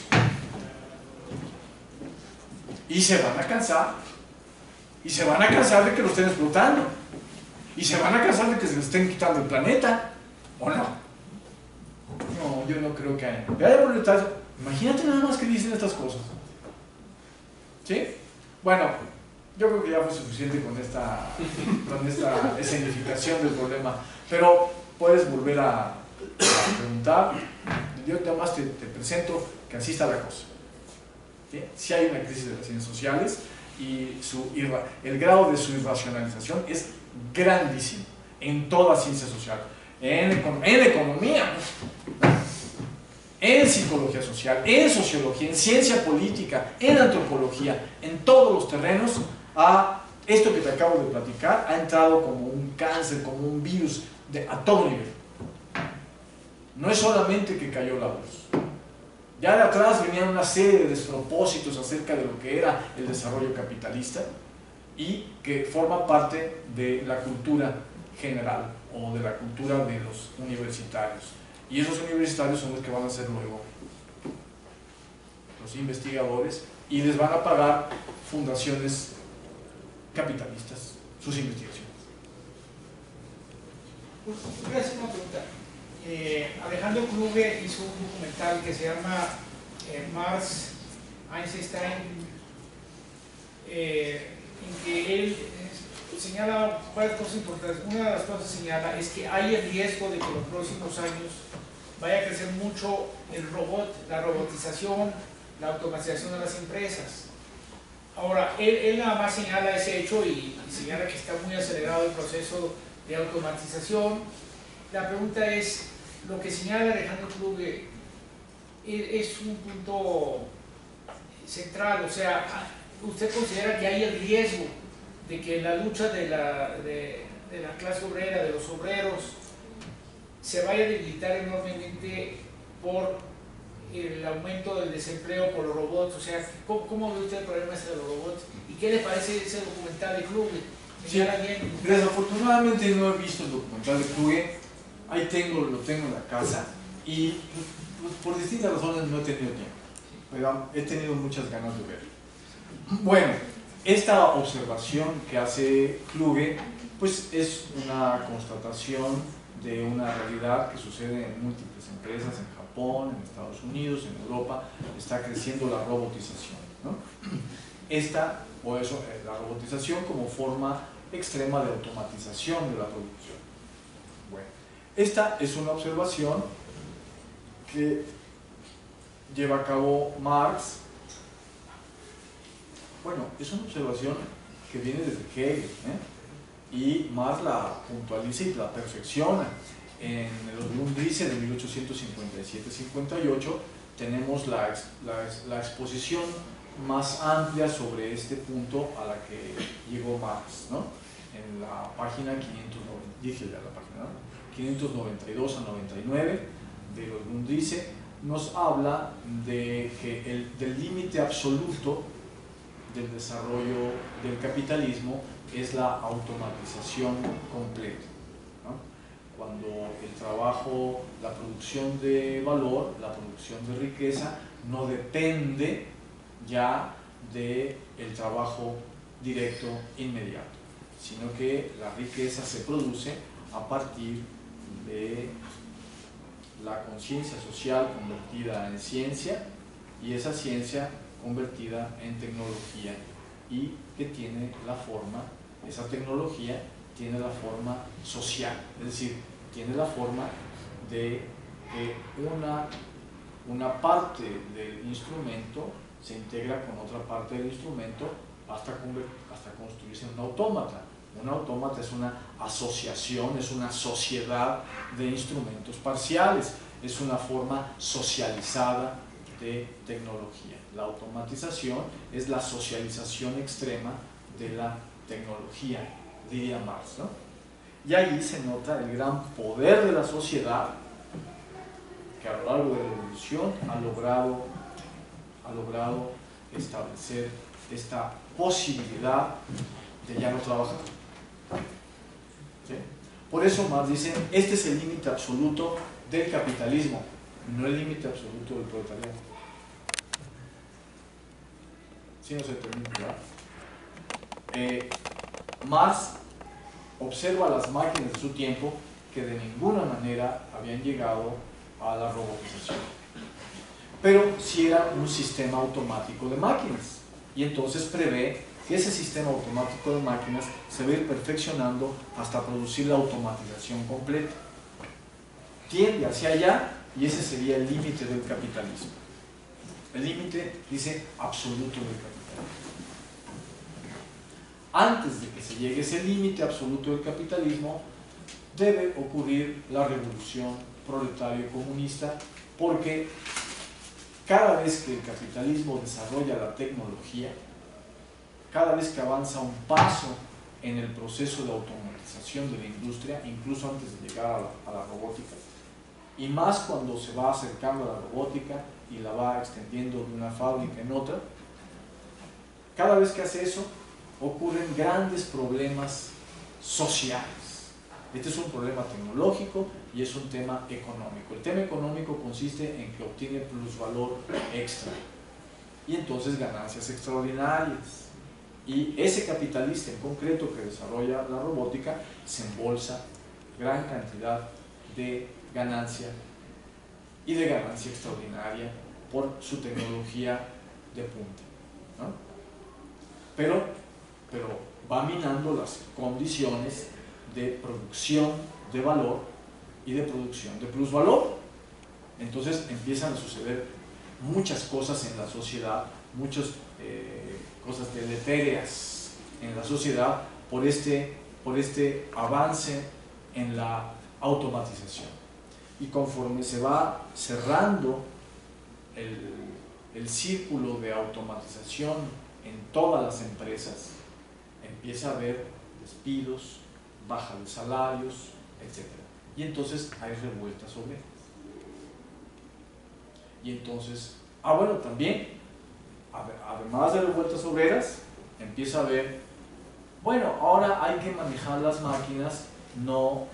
Y se van a cansar, y se van a cansar de que lo estén explotando. Y se van a cansar de que se les estén quitando el planeta, ¿o no? No, yo no creo que haya. Imagínate nada más que dicen estas cosas. ¿Sí? Bueno, yo creo que ya fue suficiente con esta, con esta escenificación del problema. Pero puedes volver a, a preguntar. Yo nada más te, te presento que así está la cosa. ¿Sí? Sí hay una crisis de las ciencias sociales y su, el grado de su irracionalización es grandísimo en toda ciencia social, en, en economía, en psicología social, en sociología, en ciencia política, en antropología, en todos los terrenos. A esto que te acabo de platicar ha entrado como un cáncer, como un virus de, a todo nivel. No es solamente que cayó la luz, ya de atrás venían una serie de despropósitos acerca de lo que era el desarrollo capitalista y que forma parte de la cultura general o de la cultura de los universitarios. Y esos universitarios son los que van a ser luego los investigadores y les van a pagar fundaciones capitalistas sus investigaciones. Voy a hacer una pregunta. Eh, Alejandro Kluge hizo un documental que se llama eh, Marx, Einstein, eh, en que él señala varias cosas importantes. Una de las cosas que señala es que hay el riesgo de que en los próximos años vaya a crecer mucho el robot, la robotización, la automatización de las empresas. Ahora, él, él nada más señala ese hecho y, y señala que está muy acelerado el proceso de automatización. La pregunta es, lo que señala Alejandro Kluge es un punto central, o sea, ¿usted considera que hay el riesgo de que la lucha de la, de, de la clase obrera, de los obreros, se vaya a debilitar enormemente por el aumento del desempleo por los robots? O sea, ¿cómo, cómo ve usted el problema ese de los robots? ¿Y qué le parece ese documental de Kluge? Sí, desafortunadamente no he visto el documental de Kluge, ahí tengo, lo tengo en la casa y pues, por distintas razones no he tenido tiempo, pero he tenido muchas ganas de verlo. Bueno, esta observación que hace Kluge pues es una constatación de una realidad que sucede en múltiples empresas, en Japón, en Estados Unidos, en Europa, está creciendo la robotización, ¿no? Esta, o eso, la robotización como forma extrema de automatización de la producción. Bueno, esta es una observación que lleva a cabo Marx. Bueno, es una observación que viene desde Hegel, ¿eh? Y Marx la puntualiza y la perfecciona. En los Grundrisse de mil ochocientos cincuenta y siete cincuenta y ocho tenemos la, la, la exposición más amplia sobre este punto a la que llegó Marx, ¿no? En la página quinientos noventa, dije ya la página, ¿no? quinientos noventa y dos a noventa y nueve de los Grundrisse nos habla de que el, del límite absoluto del desarrollo del capitalismo es la automatización completa, ¿no? Cuando el trabajo, la producción de valor, la producción de riqueza no depende ya del trabajo directo inmediato, sino que la riqueza se produce a partir de la conciencia social convertida en ciencia y esa ciencia convertida en tecnología y que tiene la forma, esa tecnología tiene la forma social, es decir, tiene la forma de que una, una parte del instrumento se integra con otra parte del instrumento hasta, hasta construirse en un autómata. Un autómata es una asociación, es una sociedad de instrumentos parciales, es una forma socializada de tecnología. La automatización es la socialización extrema de la tecnología, diría Marx, ¿no? Y ahí se nota el gran poder de la sociedad que a lo largo de la evolución ha logrado, ha logrado establecer esta posibilidad de ya no trabajar. ¿Sí? Por eso Marx dice, este es el límite absoluto del capitalismo, no el límite absoluto del proletariado. ¿Sí no se termina, ¿verdad? Eh, Marx observa las máquinas de su tiempo que de ninguna manera habían llegado a la robotización, pero sí era un sistema automático de máquinas, y entonces prevé que ese sistema automático de máquinas se va a ir perfeccionando hasta producir la automatización completa. Tiende hacia allá y ese sería el límite del capitalismo. El límite, dice, absoluto del capitalismo. Antes de que se llegue a ese límite absoluto del capitalismo, debe ocurrir la revolución proletario-comunista, porque cada vez que el capitalismo desarrolla la tecnología, cada vez que avanza un paso en el proceso de automatización de la industria, incluso antes de llegar a la, a la robótica, y más cuando se va acercando a la robótica y la va extendiendo de una fábrica en otra, cada vez que hace eso, ocurren grandes problemas sociales. Este es un problema tecnológico y es un tema económico. El tema económico consiste en que obtiene plusvalor extra y entonces ganancias extraordinarias. Y ese capitalista en concreto que desarrolla la robótica se embolsa gran cantidad de ganancia y de ganancia extraordinaria por su tecnología de punta, ¿no? Pero, pero va minando las condiciones de producción de valor y de producción de plusvalor. Entonces empiezan a suceder muchas cosas en la sociedad, muchas eh, cosas deletéreas en la sociedad por este, por este avance en la automatización. Y conforme se va cerrando el, el círculo de automatización en todas las empresas, empieza a haber despidos, baja de salarios, etcétera. Y entonces hay revueltas obreras. Y entonces, ah bueno, también, además de revueltas obreras, empieza a haber, bueno, ahora hay que manejar las máquinas no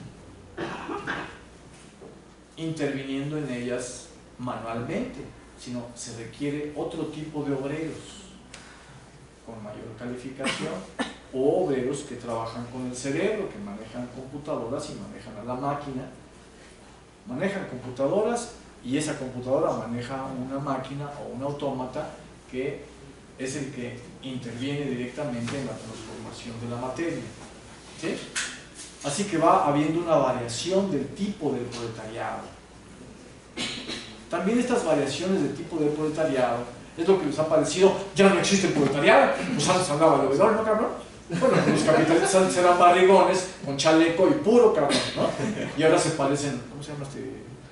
interviniendo en ellas manualmente, sino se requiere otro tipo de obreros con mayor calificación, o obreros que trabajan con el cerebro, que manejan computadoras y manejan a la máquina, manejan computadoras y esa computadora maneja una máquina o un autómata que es el que interviene directamente en la transformación de la materia. ¿Sí? Así que va habiendo una variación del tipo del proletariado. También estas variaciones del tipo del proletariado es lo que les ha parecido, ya no existe el proletariado, pues antes andaba el oidor, ¿no, cabrón? Bueno, los capitalistas antes eran barrigones con chaleco y puro, cabrón, ¿no? Y ahora se parecen, ¿cómo se llama este?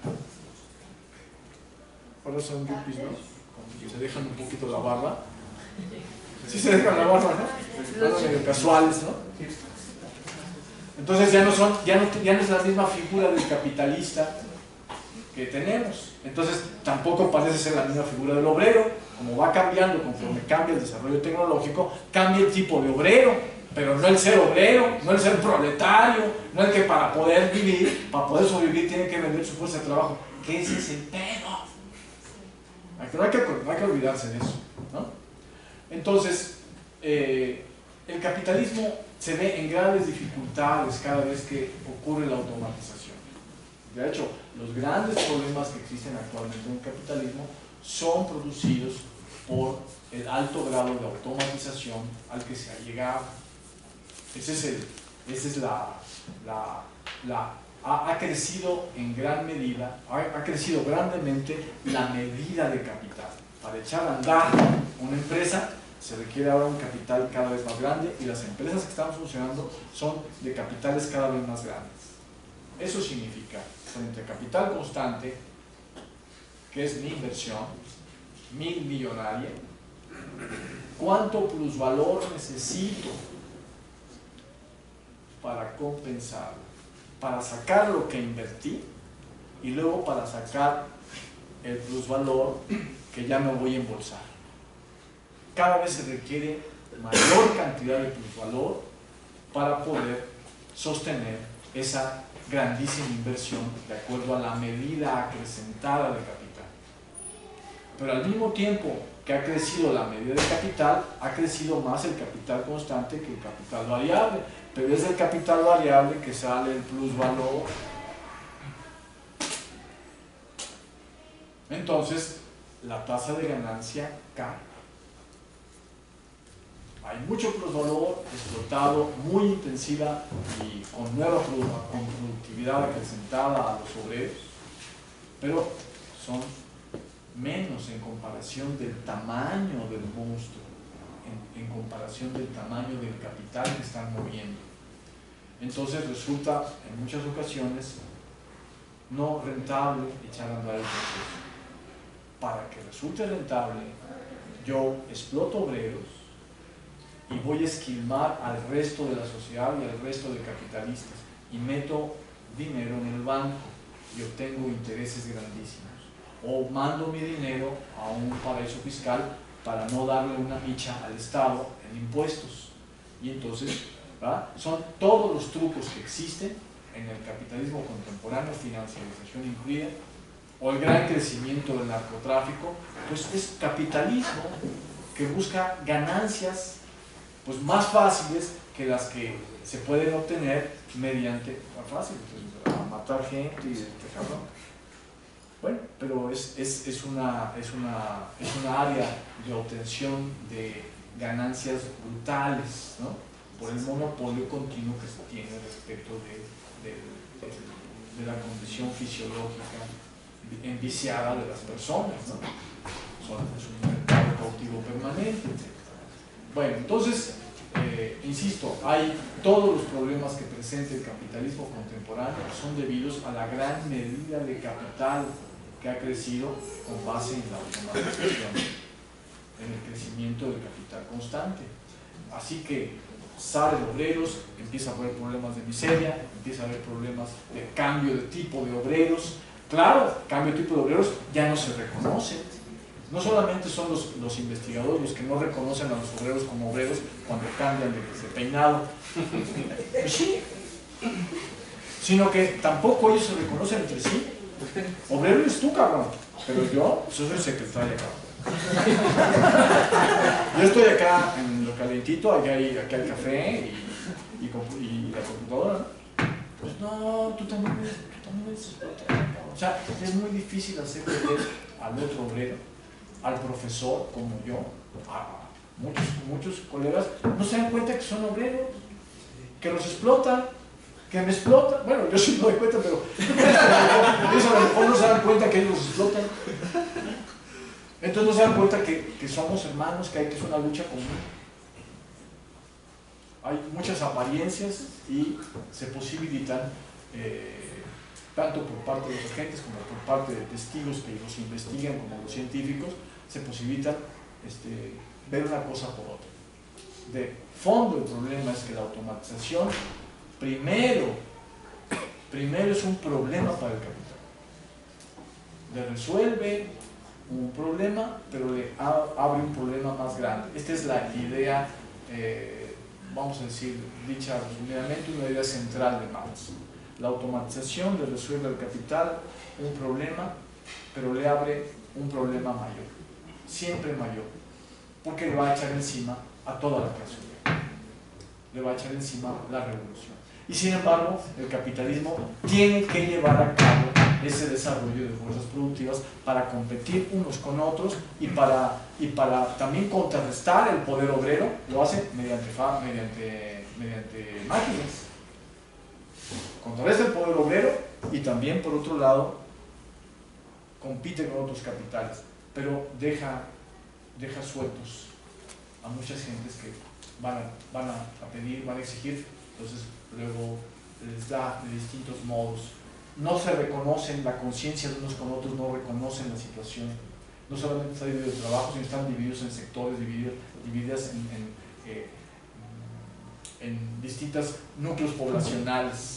Ahora son yuppies, ¿no? Como se dejan un poquito la barba. Sí se dejan la barba, ¿no? Los medio casuales, ¿no? Entonces ya no son, ya no, ya no es la misma figura del capitalista que tenemos. Entonces tampoco parece ser la misma figura del obrero. Como va cambiando conforme cambia el desarrollo tecnológico, cambia el tipo de obrero, pero no el ser obrero, no el ser proletario, no el que para poder vivir, para poder sobrevivir tiene que vender su fuerza de trabajo, que ese es el pedo. No hay que, no hay que olvidarse de eso, ¿no? Entonces, eh, el capitalismo se ve en grandes dificultades cada vez que ocurre la automatización. De hecho, los grandes problemas que existen actualmente en el capitalismo son producidos por el alto grado de automatización al que se ha llegado. Ese es el, esa es la, la, la ha, ha crecido en gran medida, ha, ha crecido grandemente la medida de capital. Para echar a andar una empresa se requiere ahora un capital cada vez más grande y las empresas que están funcionando son de capitales cada vez más grandes. Eso significa, frente a capital constante, que es mi inversión, mil millonaria, ¿cuánto plusvalor necesito para compensar, para sacar lo que invertí y luego para sacar el plusvalor que ya me voy a embolsar? Cada vez se requiere mayor cantidad de plusvalor para poder sostener esa grandísima inversión de acuerdo a la medida acrecentada de capital. Pero al mismo tiempo que ha crecido la medida de capital, ha crecido más el capital constante que el capital variable, pero es del capital variable que sale el plusvalor. Entonces, la tasa de ganancia cae. Hay mucho plusvalor explotado, muy intensiva y con nueva con productividad acrecentada a los obreros, pero son menos en comparación del tamaño del monstruo, en, en comparación del tamaño del capital que están moviendo. Entonces resulta en muchas ocasiones no rentable echar a andar el proceso. Para que resulte rentable, yo exploto obreros y voy a esquilmar al resto de la sociedad y al resto de capitalistas y meto dinero en el banco y obtengo intereses grandísimos. O mando mi dinero a un paraíso fiscal para no darle una micha al Estado en impuestos. Y entonces, ¿verdad?, son todos los trucos que existen en el capitalismo contemporáneo, financiarización incluida, o el gran crecimiento del narcotráfico, pues es capitalismo que busca ganancias pues más fáciles que las que se pueden obtener mediante, más fácil, pues, a matar gente y este cabrón. Bueno, pero es, es, es, una, es, una, es una área de obtención de ganancias brutales, ¿no? por el monopolio continuo que se tiene respecto de, de, de, de la condición fisiológica enviciada de las personas, ¿no? Son, es un mercado cautivo permanente, etcétera. Bueno, entonces, eh, insisto, hay todos los problemas que presenta el capitalismo contemporáneo son debidos a la gran medida de capital que ha crecido con base en la automatización, en el crecimiento del capital constante. Así que salen obreros, empieza a haber problemas de miseria, empieza a haber problemas de cambio de tipo de obreros. Claro, cambio de tipo de obreros ya no se reconoce. No solamente son los, los investigadores los que no reconocen a los obreros como obreros cuando cambian de, de peinado, sí, sino que tampoco ellos se reconocen entre sí. Obrero eres tú, cabrón, pero yo, yo soy secretaria, cabrón. Yo estoy acá en lo calentito, acá hay, acá hay café y, y, y la computadora. Pues no, tú también eres, tú también eres secretaria, cabrón. O sea, es muy difícil hacer ver al otro obrero, al profesor como yo, a muchos, muchos colegas, no se dan cuenta que son obreros, que los explotan, que me explotan. Bueno, yo sí me doy cuenta, pero ellos a lo mejor no se dan cuenta que ellos los explotan. Entonces no se dan cuenta que, que somos hermanos, que hay que es una lucha común. Hay muchas apariencias y se posibilitan eh, tanto por parte de los agentes como por parte de testigos que los investigan, como los científicos, se posibilita este, ver una cosa por otra. De fondo el problema es que la automatización primero, primero es un problema para el capital. Le resuelve un problema, pero le abre un problema más grande. Esta es la idea, eh, vamos a decir, dicha resumidamente, una idea central de Marx. La automatización le resuelve al capital un problema, pero le abre un problema mayor, siempre mayor, porque le va a echar encima a toda la clase obrera, le va a echar encima la revolución. Y sin embargo, el capitalismo tiene que llevar a cabo ese desarrollo de fuerzas productivas para competir unos con otros y para, y para también contrarrestar el poder obrero. Lo hace mediante, mediante, mediante máquinas. Contrarresta el poder obrero y también, por otro lado, compite con otros capitales, pero deja, deja sueltos a muchas gentes que van a, van a pedir, van a exigir, entonces luego les da de distintos modos. No se reconocen, la conciencia de unos con otros no reconocen la situación. No solamente está dividido el trabajo, sino están divididos en sectores, divididos, divididas en, en, eh, en distintos núcleos poblacionales.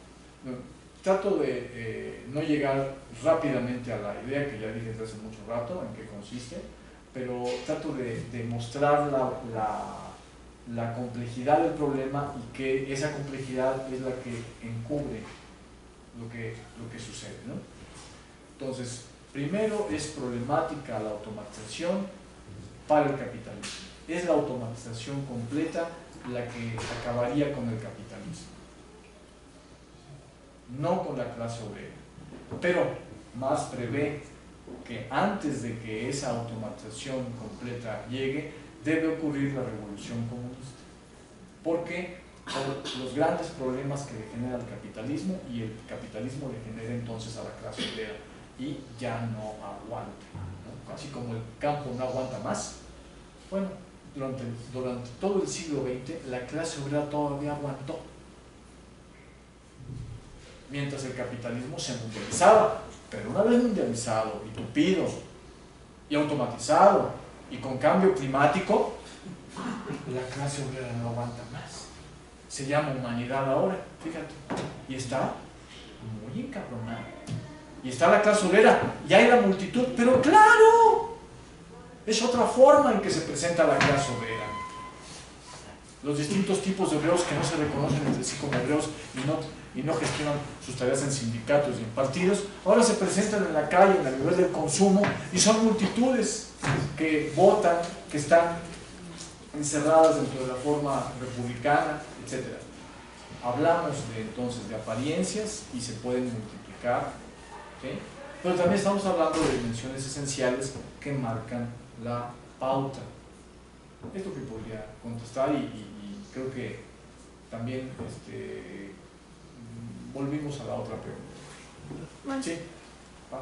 Trato de eh, no llegar rápidamente a la idea que ya dije desde hace mucho rato en qué consiste, pero trato de, de mostrar la, la, la complejidad del problema y que esa complejidad es la que encubre lo que, lo que sucede, ¿no? Entonces, primero es problemática la automatización para el capitalismo. Es la automatización completa la que acabaría con el capitalismo, no con la clase obrera. Pero más prevé que antes de que esa automatización completa llegue, debe ocurrir la revolución comunista. Porque por los grandes problemas que le genera el capitalismo, y el capitalismo le genera entonces a la clase obrera, y ya no aguanta, ¿no? Así como el campo no aguanta más. Bueno, durante, durante todo el siglo veinte la clase obrera todavía aguantó, mientras el capitalismo se mundializaba. Pero una vez mundializado y tupido y automatizado y con cambio climático, la clase obrera no aguanta más. Se llama humanidad ahora, fíjate, y está muy encabronada. Y está la clase obrera, y hay la multitud, pero claro, es otra forma en que se presenta la clase obrera. Los distintos tipos de obreros que no se reconocen entre sí como obreros y no, y no gestionan sus tareas en sindicatos y en partidos, ahora se presentan en la calle, en el nivel del consumo, y son multitudes que votan, que están encerradas dentro de la forma republicana, etcétera. Hablamos de, entonces de apariencias y se pueden multiplicar, ¿okay? Pero también estamos hablando de dimensiones esenciales que marcan la pauta. Es lo que podría contestar y, y, y creo que también este, volvimos a la otra pregunta. Sí. Ah.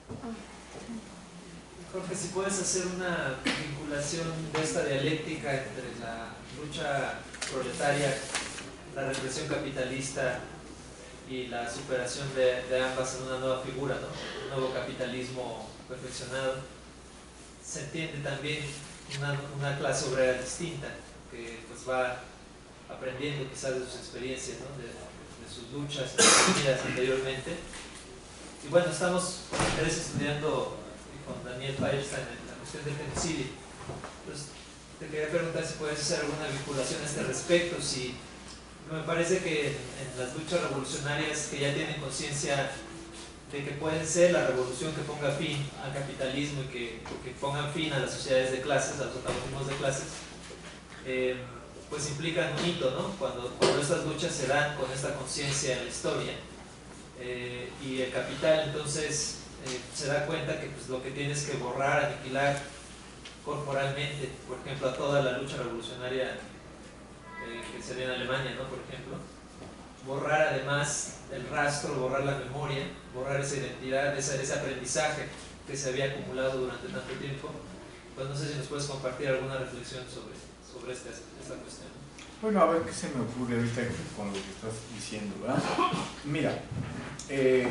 Jorge, si puedes hacer una vinculación de esta dialéctica entre la lucha proletaria, la represión capitalista y la superación de, de ambas en una nueva figura, ¿no? Un nuevo capitalismo perfeccionado. Se entiende también una, una clase obrera distinta que pues va aprendiendo quizás de sus experiencias, ¿no? de, de sus luchas vividas anteriormente. Y bueno, estamos con interés estudiando con Daniel Feierstein la cuestión del genocidio. Entonces, te quería preguntar si puedes hacer alguna vinculación a este respecto. Si me parece que en, en las luchas revolucionarias que ya tienen conciencia de que pueden ser la revolución que ponga fin al capitalismo y que, que pongan fin a las sociedades de clases, a los antagonismos de clases, eh, pues implican un hito, ¿no? Cuando, cuando estas luchas se dan con esta conciencia en la historia, eh, y el capital entonces eh, se da cuenta que pues, lo que tiene es que borrar, aniquilar corporalmente, por ejemplo, a toda la lucha revolucionaria eh, que se ve en Alemania, ¿no? Por ejemplo, borrar además el rastro, borrar la memoria, borrar esa identidad, ese, ese aprendizaje que se había acumulado durante tanto tiempo. Pues no sé si nos puedes compartir alguna reflexión sobre, sobre esta, esta cuestión. Bueno, a ver qué se me ocurre ahorita con lo que estás diciendo, ¿verdad? Mira, eh,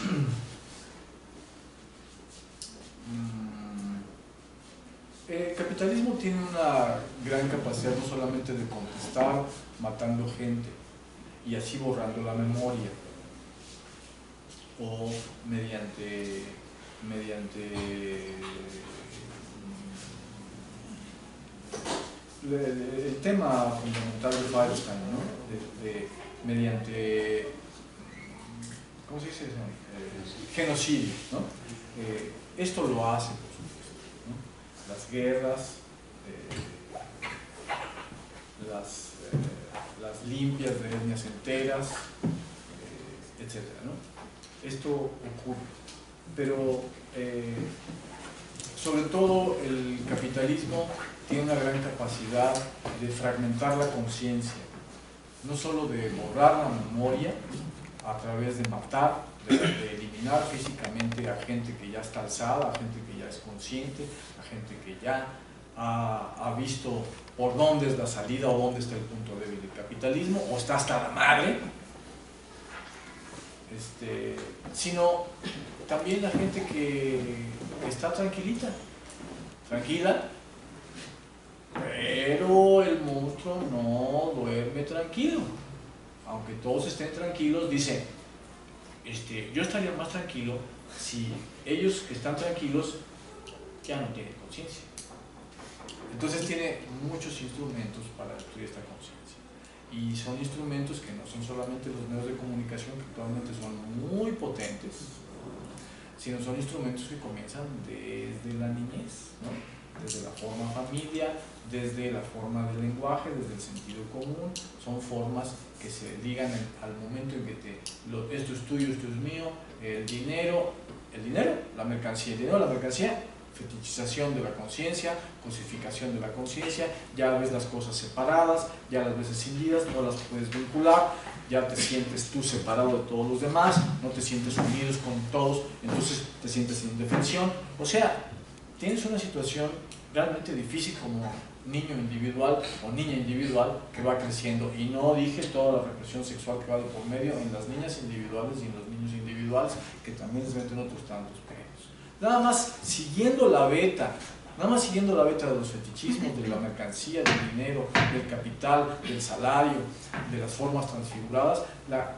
el capitalismo tiene una gran capacidad no solamente de contestar matando gente y así borrando la memoria, o mediante, mediante el, el tema fundamental de Feierstein, ¿no? de, de, mediante, ¿cómo se dice eso? Eh, genocidio, ¿no? Eh, esto lo hace, por supuesto, ¿no? Las guerras, eh, las, eh, las limpias de etnias enteras, eh, etcétera, ¿no? Esto ocurre, pero eh, sobre todo el capitalismo tiene una gran capacidad de fragmentar la conciencia, no solo de borrar la memoria a través de matar, de, de eliminar físicamente a gente que ya está alzada, a gente que ya es consciente, a gente que ya ha, ha visto por dónde es la salida o dónde está el punto débil del capitalismo, o está hasta la madre, este, sino también la gente que está tranquilita, tranquila, pero el monstruo no duerme tranquilo. Aunque todos estén tranquilos, dice, este, yo estaría más tranquilo si ellos que están tranquilos ya no tienen conciencia. Entonces tiene muchos instrumentos para destruir esta conciencia. Y son instrumentos que no son solamente los medios de comunicación, que actualmente son muy potentes, sino son instrumentos que comienzan desde la niñez, ¿no? Desde la forma familia, desde la forma del lenguaje, desde el sentido común. Son formas que se ligan en, al momento en que te, lo, esto es tuyo, esto es mío, el dinero, el dinero, la mercancía, el dinero, la mercancía, fetichización de la conciencia, cosificación de la conciencia, ya ves las cosas separadas, ya las ves escindidas, no las puedes vincular, ya te sientes tú separado de todos los demás, no te sientes unidos con todos, entonces te sientes en indefensión. O sea, tienes una situación realmente difícil como niño individual o niña individual que va creciendo, y no dije toda la represión sexual que va de por medio en las niñas individuales y en los niños individuales, que también les meten otros tantos pedos. Nada más siguiendo la beta, nada más siguiendo la beta de los fetichismos, de la mercancía, del dinero, del capital, del salario, de las formas transfiguradas, la,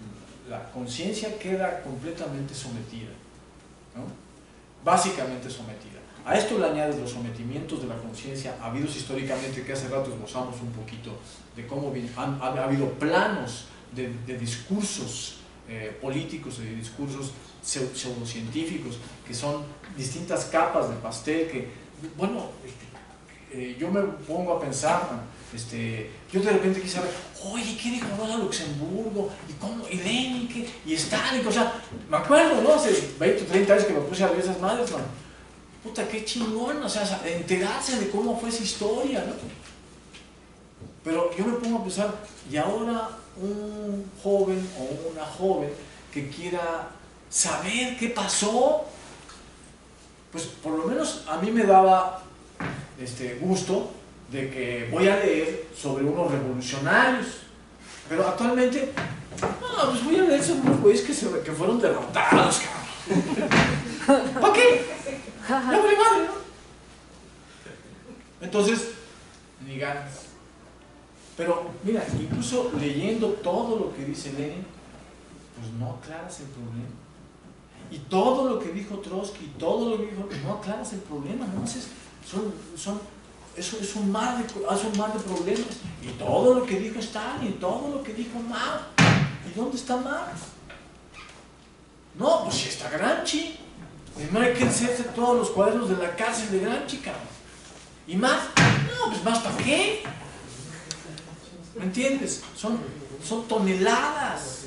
la conciencia queda completamente sometida, ¿no? Básicamente sometida. A esto le añades los sometimientos de la conciencia habidos históricamente, que hace rato esbozamos un poquito de cómo han, ha, ha habido planos de, de discursos eh, políticos y de discursos pseudocientíficos, que son distintas capas de pastel que, bueno, eh, yo me pongo a pensar, este, yo de repente quise saber, oye, ¿qué dijo Rosa Luxemburgo? ¿Y cómo? ¿Y Lenin? ¿Qué? ¿Y Stalin? O sea, me acuerdo, ¿no? Hace veinte o treinta años que me puse a ver esas madres, man. Puta, qué chingón, o sea, enterarse de cómo fue esa historia, ¿no? Pero yo me pongo a pensar, y ahora un joven o una joven que quiera saber qué pasó, pues por lo menos a mí me daba este, gusto de que voy a leer sobre unos revolucionarios, pero actualmente, no, pues voy a leer sobre unos güeyes que, se, que fueron derrotados, cabrón. ¿Para qué? Ya vale madre, ¿no? Entonces, ni ganas. Pero mira, incluso leyendo todo lo que dice Lenin, pues no aclaras el problema. Y todo lo que dijo Trotsky, todo lo que dijo, no aclaras el problema, no haces, son, son, eso es un mar de, es un mar de problemas. Y todo lo que dijo Stalin, todo lo que dijo Mao, ¿y dónde está Marx? No, pues si está Gramsci. Primero hay que hacerse todos los cuadernos de la cárcel de Gramsci, cabrón. ¿Y más? No, pues más para qué. ¿Me entiendes? Son, son toneladas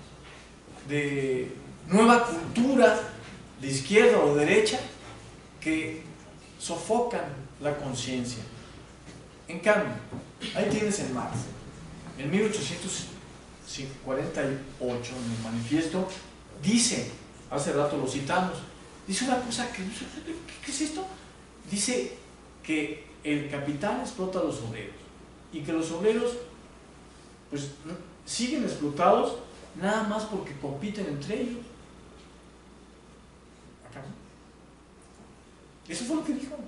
de nueva cultura de izquierda o derecha que sofocan la conciencia. En cambio, ahí tienes en Marx. En mil ochocientos cuarenta y ocho, en el manifiesto, dice, hace rato lo citamos, dice una cosa que, ¿qué es esto? Dice que el capital explota a los obreros y que los obreros pues siguen explotados nada más porque compiten entre ellos. ¿Acaso? Eso fue lo que dijo.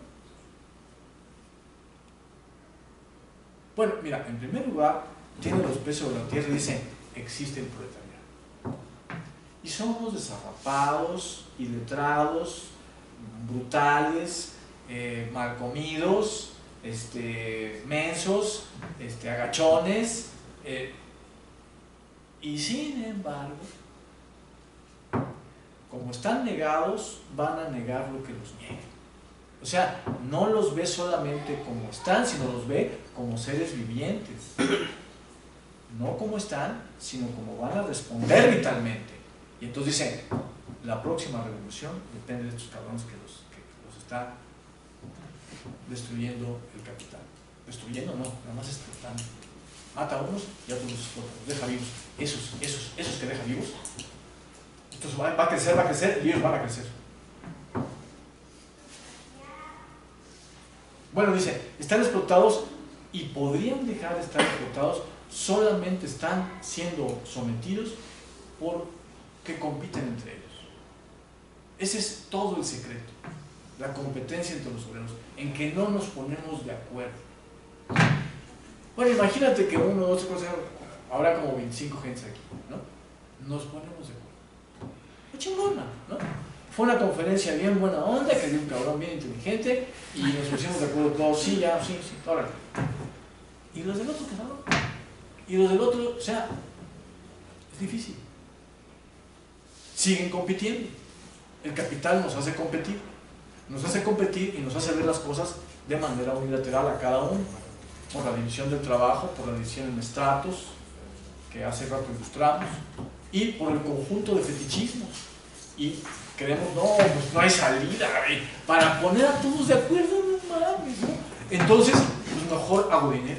Bueno, mira, en primer lugar, tiene los pesos de la tierra y dice, existe el proletariado. Y somos desarrapados, iletrados, brutales, eh, mal comidos, este, mensos, este, agachones, eh, y sin embargo, como están negados, van a negar lo que los niega. O sea, no los ve solamente como están, sino los ve como seres vivientes. No como están, sino como van a responder vitalmente. Y entonces dicen, la próxima revolución depende de estos cabrones que los, que los está destruyendo el capital. Destruyendo no, nada más explotando. Mata a unos y a otros los explota, los deja vivos. Esos, esos, esos que deja vivos. Entonces va, va a crecer, va a crecer y ellos van a crecer. Bueno, dice, están explotados y podrían dejar de estar explotados, solamente están siendo sometidos porque compiten entre ellos. Ese es todo el secreto, la competencia entre los obreros, en que no nos ponemos de acuerdo. Bueno, imagínate que uno, dos, tres, habrá como veinticinco gentes aquí, ¿no? Nos ponemos de acuerdo. ¡Qué chingona!, ¿no? Fue una conferencia bien buena onda, que dio un cabrón bien inteligente, y nos pusimos de acuerdo todos, sí, ya, sí, sí, órale. Y los del otro quedaron. Y los del otro, o sea, es difícil. Siguen compitiendo. El capital nos hace competir. Nos hace competir y nos hace ver las cosas de manera unilateral a cada uno. Por la división del trabajo, por la división en estratos, que hace rato ilustramos, y por el conjunto de fetichismos. Y creemos, no, pues no hay salida, ¿eh? Para poner a todos de acuerdo, no mames, ¿no? Entonces, pues mejor hago dinero.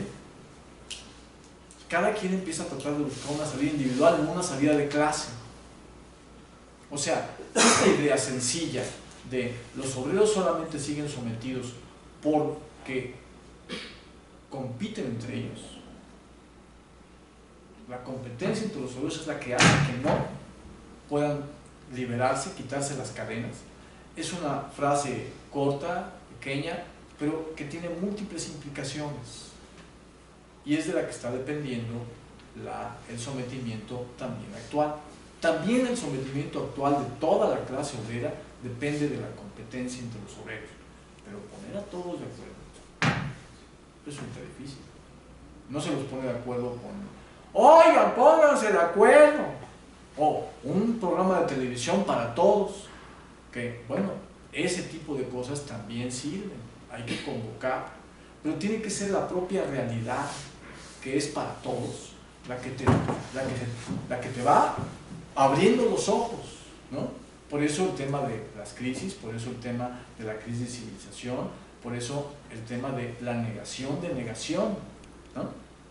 Cada quien empieza a tratar de buscar una salida individual, no una salida de clase. O sea, esta idea sencilla de los obreros solamente siguen sometidos porque compiten entre ellos. La competencia entre los obreros es la que hace que no puedan liberarse, quitarse las cadenas. Es una frase corta, pequeña, pero que tiene múltiples implicaciones. Y es de la que está dependiendo la, el sometimiento también actual. También el sometimiento actual de toda la clase obrera depende de la competencia entre los obreros. Pero poner a todos de acuerdo resulta difícil. No se los pone de acuerdo con, oigan, pónganse de acuerdo. O un programa de televisión para todos. Que, bueno, ese tipo de cosas también sirven. Hay que convocar. Pero tiene que ser la propia realidad, que es para todos, la que te, la que, la que te va abriendo los ojos, ¿no? Por eso el tema de las crisis, por eso el tema de la crisis de civilización, por eso el tema de la negación de negación, ¿no?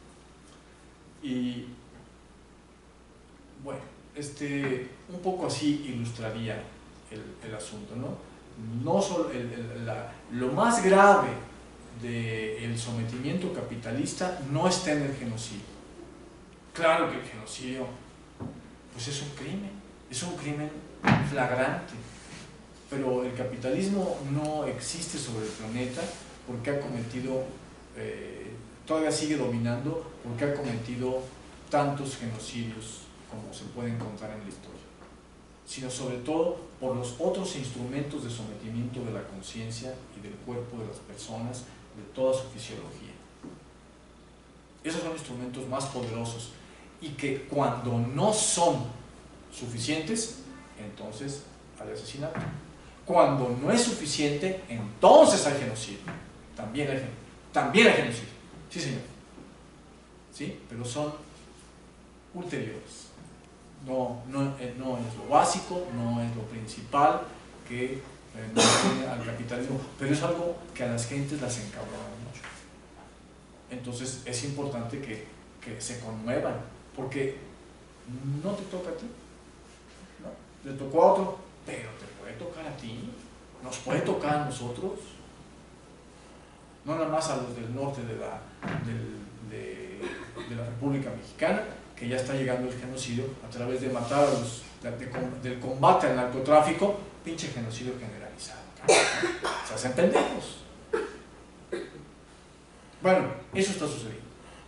Y bueno, este, un poco así ilustraría el, el asunto, ¿no? No solo el, el, la, lo más grave del sometimiento capitalista no está en el genocidio. Claro que el genocidio pues es un crimen, es un crimen flagrante, pero el capitalismo no existe sobre el planeta porque ha cometido, eh, todavía sigue dominando porque ha cometido tantos genocidios como se pueden contar en la historia, sino sobre todo por los otros instrumentos de sometimiento de la conciencia y del cuerpo de las personas, de toda su fisiología. Esos son instrumentos más poderosos y que cuando no son suficientes, entonces hay asesinato. Cuando no es suficiente, entonces hay genocidio. También hay, también hay genocidio. Sí, señor. ¿Sí? Pero son ulteriores. No, no, eh, no es lo básico, no es lo principal que eh, mantiene al capitalismo, pero es algo que a las gentes las encabrona mucho. Entonces es importante que, que se conmuevan, porque no te toca a ti, ¿no? Le tocó a otro, pero te puede tocar a ti, nos puede tocar a nosotros, no nada más a los del norte de la, del, de, de la República Mexicana, que ya está llegando el genocidio a través de matar a los, de, de, del combate al narcotráfico, pinche genocidio generalizado. Se hacen pendejos. Bueno, eso está sucediendo.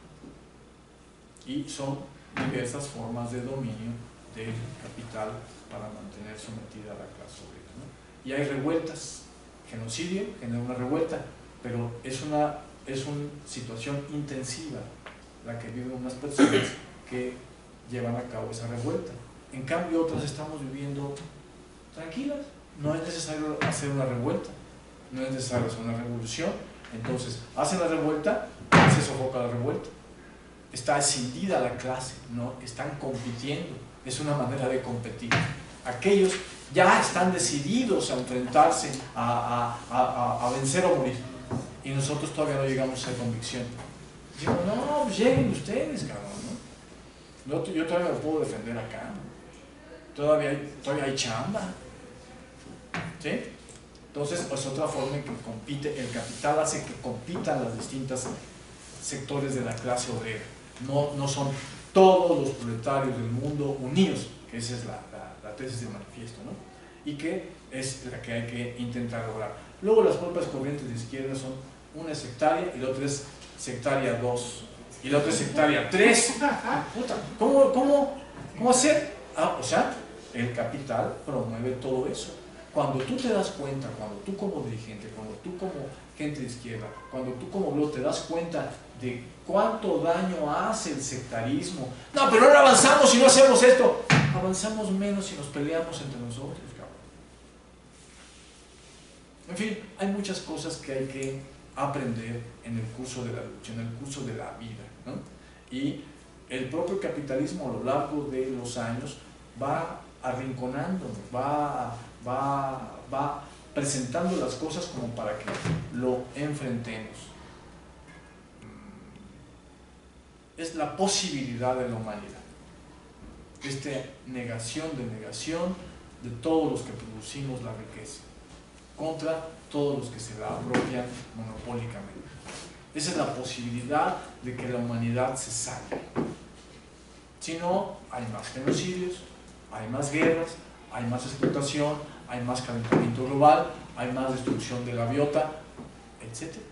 Y son diversas formas de dominio del capital para mantener sometida a la clase obrera, ¿no? Y hay revueltas. Genocidio genera una revuelta, pero es una, es una situación intensiva la que viven unas personas que llevan a cabo esa revuelta. En cambio, otras estamos viviendo tranquilas. No es necesario hacer una revuelta, no es necesario hacer una revolución. Entonces, hacen la revuelta, se sofoca la revuelta. Está escindida la clase, ¿no? Están compitiendo, es una manera de competir. Aquellos ya están decididos a enfrentarse, a, a, a, a vencer o morir. Y nosotros todavía no llegamos a esa convicción. Digo, no, pues lleguen ustedes, cabrón, ¿no? Yo, yo todavía me puedo defender acá, ¿no? Todavía hay, todavía hay chamba. ¿Sí? Entonces, pues otra forma en que compite, el capital hace que compitan las distintas sectores de la clase obrera. No, no son todos los proletarios del mundo unidos, que esa es la, la, la tesis del manifiesto, ¿no? Y que es la que hay que intentar lograr. Luego las propias corrientes de izquierda son, una es sectaria y la otra es sectaria dos, y la otra es sectaria tres. Puta, ¿cómo, cómo, cómo hacer? Ah, o sea, el capital promueve todo eso. Cuando tú te das cuenta, cuando tú como dirigente, cuando tú como gente de izquierda, cuando tú como obrero te das cuenta de cuánto daño hace el sectarismo, no, pero no avanzamos si no hacemos esto, avanzamos menos si nos peleamos entre nosotros, cabrón. En fin, hay muchas cosas que hay que aprender en el curso de la lucha, en el curso de la vida, ¿no? Y el propio capitalismo a lo largo de los años va arrinconándonos, va, va, va presentando las cosas como para que lo enfrentemos. Es la posibilidad de la humanidad, esta negación de negación de todos los que producimos la riqueza contra todos los que se la apropian monopólicamente. Esa es la posibilidad de que la humanidad se salve. Si no, hay más genocidios, hay más guerras, hay más explotación, hay más calentamiento global, hay más destrucción de la biota, etcétera.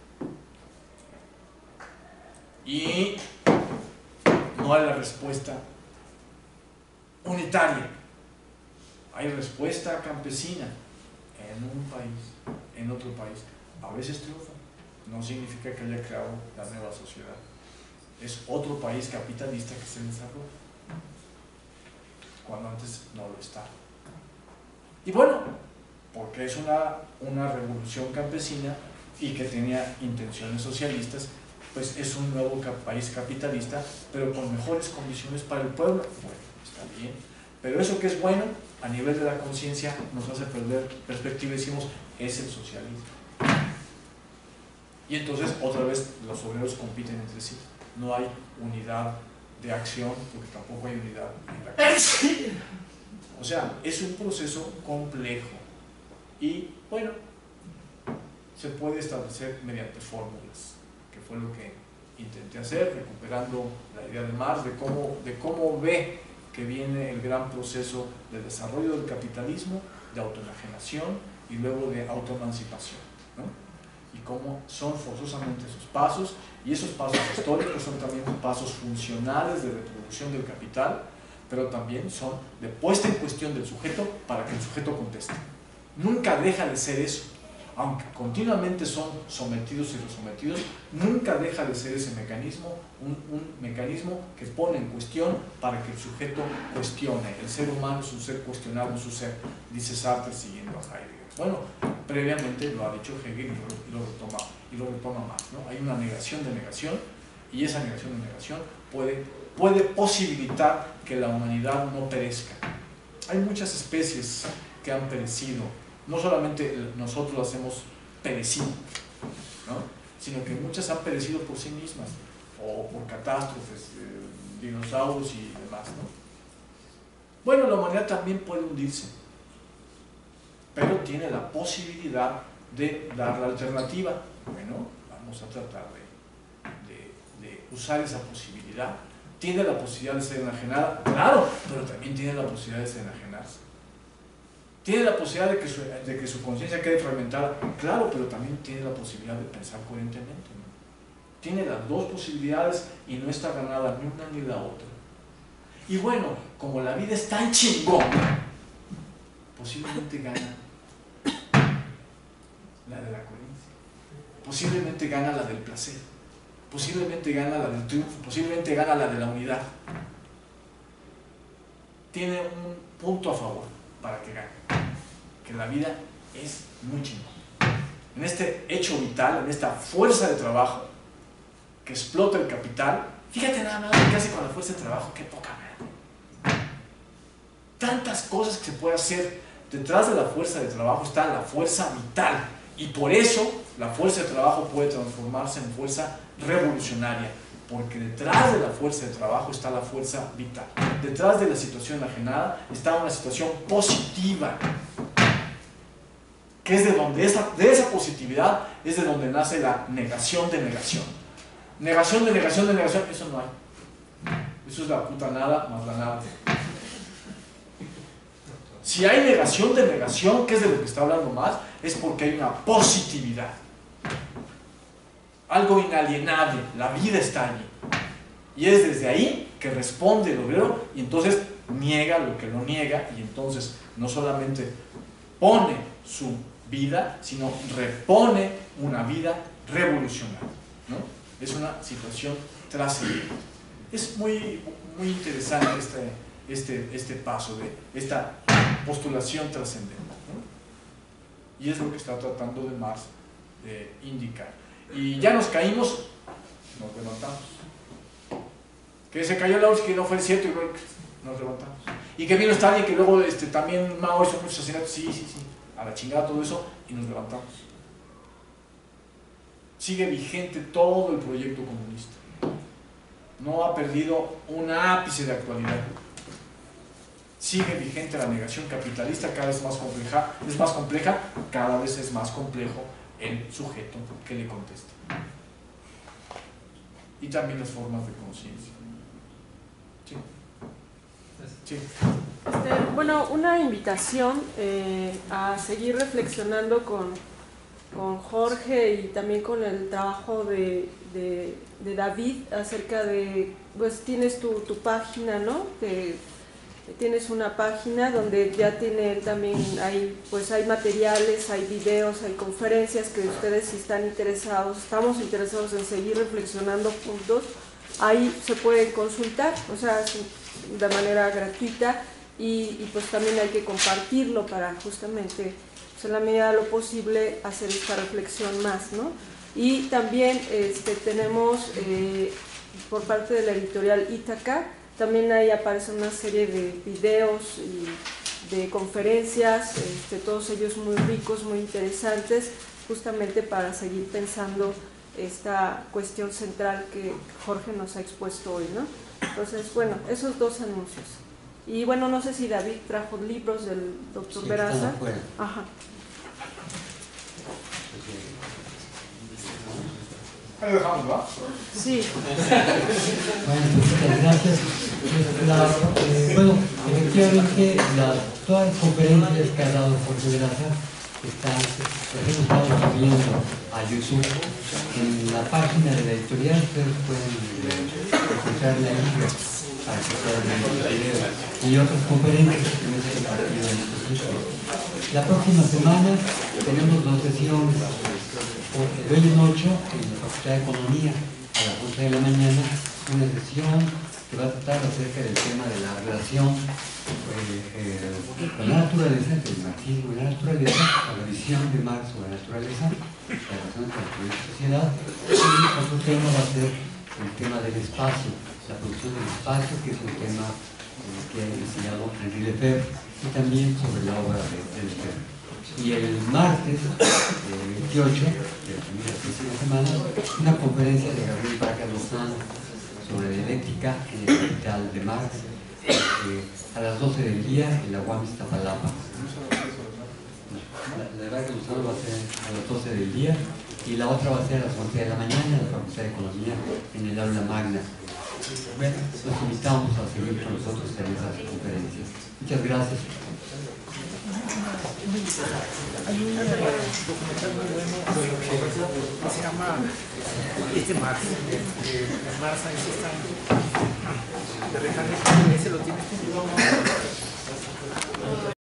Y no hay la respuesta unitaria, hay respuesta campesina en un país, en otro país. A veces triunfa, no significa que haya creado la nueva sociedad. Es otro país capitalista que se desarrolla, cuando antes no lo estaba. Y bueno, porque es una, una revolución campesina y que tenía intenciones socialistas, pues es un nuevo país capitalista, pero con mejores condiciones para el pueblo. Bueno, está bien, pero eso que es bueno a nivel de la conciencia nos hace perder perspectiva y decimos, es el socialismo. Y entonces otra vez los obreros compiten entre sí, no hay unidad de acción, porque tampoco hay unidad en la acción. O sea, es un proceso complejo y, bueno, se puede establecer mediante fórmulas, que fue lo que intenté hacer, recuperando la idea de Marx, de cómo, de cómo ve que viene el gran proceso de desarrollo del capitalismo, de autoenajenación y luego de autoemancipación, ¿no? Y cómo son forzosamente esos pasos, y esos pasos históricos son también pasos funcionales de reproducción del capital, pero también son de puesta en cuestión del sujeto para que el sujeto conteste. Nunca deja de ser eso. Aunque continuamente son sometidos y resometidos, nunca deja de ser ese mecanismo un, un mecanismo que pone en cuestión para que el sujeto cuestione. El ser humano es un ser cuestionable, es un ser, dice Sartre siguiendo a Heidegger. Bueno, previamente lo ha dicho Hegel y lo, y lo retoma, y lo retoma Marx, ¿no? Hay una negación de negación, y esa negación de negación puede, puede posibilitar que la humanidad no perezca. Hay muchas especies que han perecido. No solamente nosotros las hemos perecido, ¿no? Sino que muchas han perecido por sí mismas, o por catástrofes, eh, dinosaurios y demás, ¿no? Bueno, la humanidad también puede hundirse, pero tiene la posibilidad de dar la alternativa. Bueno, vamos a tratar de, de, de usar esa posibilidad. ¿Tiene la posibilidad de ser enajenada? Claro, pero también tiene la posibilidad de ser enajenarse. ¿Tiene la posibilidad de que su, de que su conciencia quede fragmentada? Claro, pero también tiene la posibilidad de pensar coherentemente, ¿no? Tiene las dos posibilidades y no está ganada ni una ni la otra. Y bueno, como la vida es tan chingona, posiblemente gana la de la coherencia, posiblemente gana la del placer, posiblemente gana la del triunfo, posiblemente gana la de la unidad. Tiene un punto a favor para que gane, que la vida es muy chingona. En este hecho vital, en esta fuerza de trabajo que explota el capital, fíjate nada más qué hace con la fuerza de trabajo, qué poca madre. Tantas cosas que se puede hacer. Detrás de la fuerza de trabajo está la fuerza vital, y por eso la fuerza de trabajo puede transformarse en fuerza revolucionaria, porque detrás de la fuerza de trabajo está la fuerza vital. Detrás de la situación enajenada está una situación positiva, que es de donde esa, de esa positividad es de donde nace la negación de negación. Negación de negación de negación, eso no hay. Eso es la puta nada más la nada. Si hay negación de negación, que es de lo que está hablando más, es porque hay una positividad. Algo inalienable, la vida está allí. Y es desde ahí que responde el obrero, y entonces niega lo que lo niega, y entonces no solamente pone su vida, sino repone una vida revolucionaria, ¿no? Es una situación trascendente. Es muy, muy interesante este, este, este paso de esta postulación trascendente, ¿no? Y es lo que está tratando de Marx de indicar. Y ya nos caímos, nos levantamos. Que se cayó Laurens, que no fue cierto, y nos levantamos. Y que vino Stalin, que luego este, también Mao hizo muchos asesinatos, sí, sí, sí, a la chingada todo eso, y nos levantamos. Sigue vigente todo el proyecto comunista. No ha perdido un ápice de actualidad. Sigue vigente la negación capitalista, cada vez más compleja, es más compleja, cada vez es más complejo el sujeto que le contesta. Y también las formas de conciencia. Sí. Sí. Este, bueno, una invitación eh, a seguir reflexionando con, con Jorge y también con el trabajo de, de, de David acerca de, pues tienes tu, tu página, ¿no? Que, tienes una página donde ya tiene también, hay, pues hay materiales, hay videos, hay conferencias que ustedes, si están interesados, estamos interesados en seguir reflexionando juntos, ahí se pueden consultar, o sea, de manera gratuita, y, y pues también hay que compartirlo para justamente, pues en la medida de lo posible, hacer esta reflexión más, ¿no? Y también este, tenemos eh, por parte de la editorial Ítaca, también ahí aparece una serie de videos y de conferencias, este, todos ellos muy ricos, muy interesantes, justamente para seguir pensando esta cuestión central que Jorge nos ha expuesto hoy, ¿no? Entonces, bueno, esos dos anuncios. Y bueno, no sé si David trajo libros del doctor Sí, Peraza. están afuera. Ajá. Ahí lo dejamos, ¿va? Sí. Bueno, muchas gracias. La, eh, bueno, efectivamente, la, todas las conferencias que ha dado Jorge Peraza están, las hemos estado subiendo a YouTube. En la página de la editorial ustedes pueden encontrar la línea para que puedan ver los videos y otras conferencias que no se han impartido en estos sitios. La próxima semana tenemos dos sesiones. De hoy en ocho, en la Facultad de Economía, a las once de la mañana, una sesión que va a tratar acerca del tema de la relación eh, eh, con la naturaleza, del marxismo y la naturaleza, con la visión de Marx sobre la naturaleza, la relación con la naturaleza y sociedad. Y otro tema va a ser el tema del espacio, la producción del espacio, que es un tema eh, que ha investigado Henri Lefebvre, y también sobre la obra de, de Lefebvre. Y el martes eh, veintiocho de la primera próxima semana, una conferencia de Gabriel Barca Lozano sobre dialéctica en el capital de Marx, eh, a las doce del día en la U A M Iztapalapa. La, la de Barca Lozano va a ser a las doce del día y la otra va a ser a las once de la mañana en la Facultad de Economía en el aula magna. Bueno, los invitamos a seguir con nosotros en esas conferencias. Muchas gracias. Hay un documental muy bueno que se llama Este Marx, de Marx, ese está de Rejanes, ese lo tienes.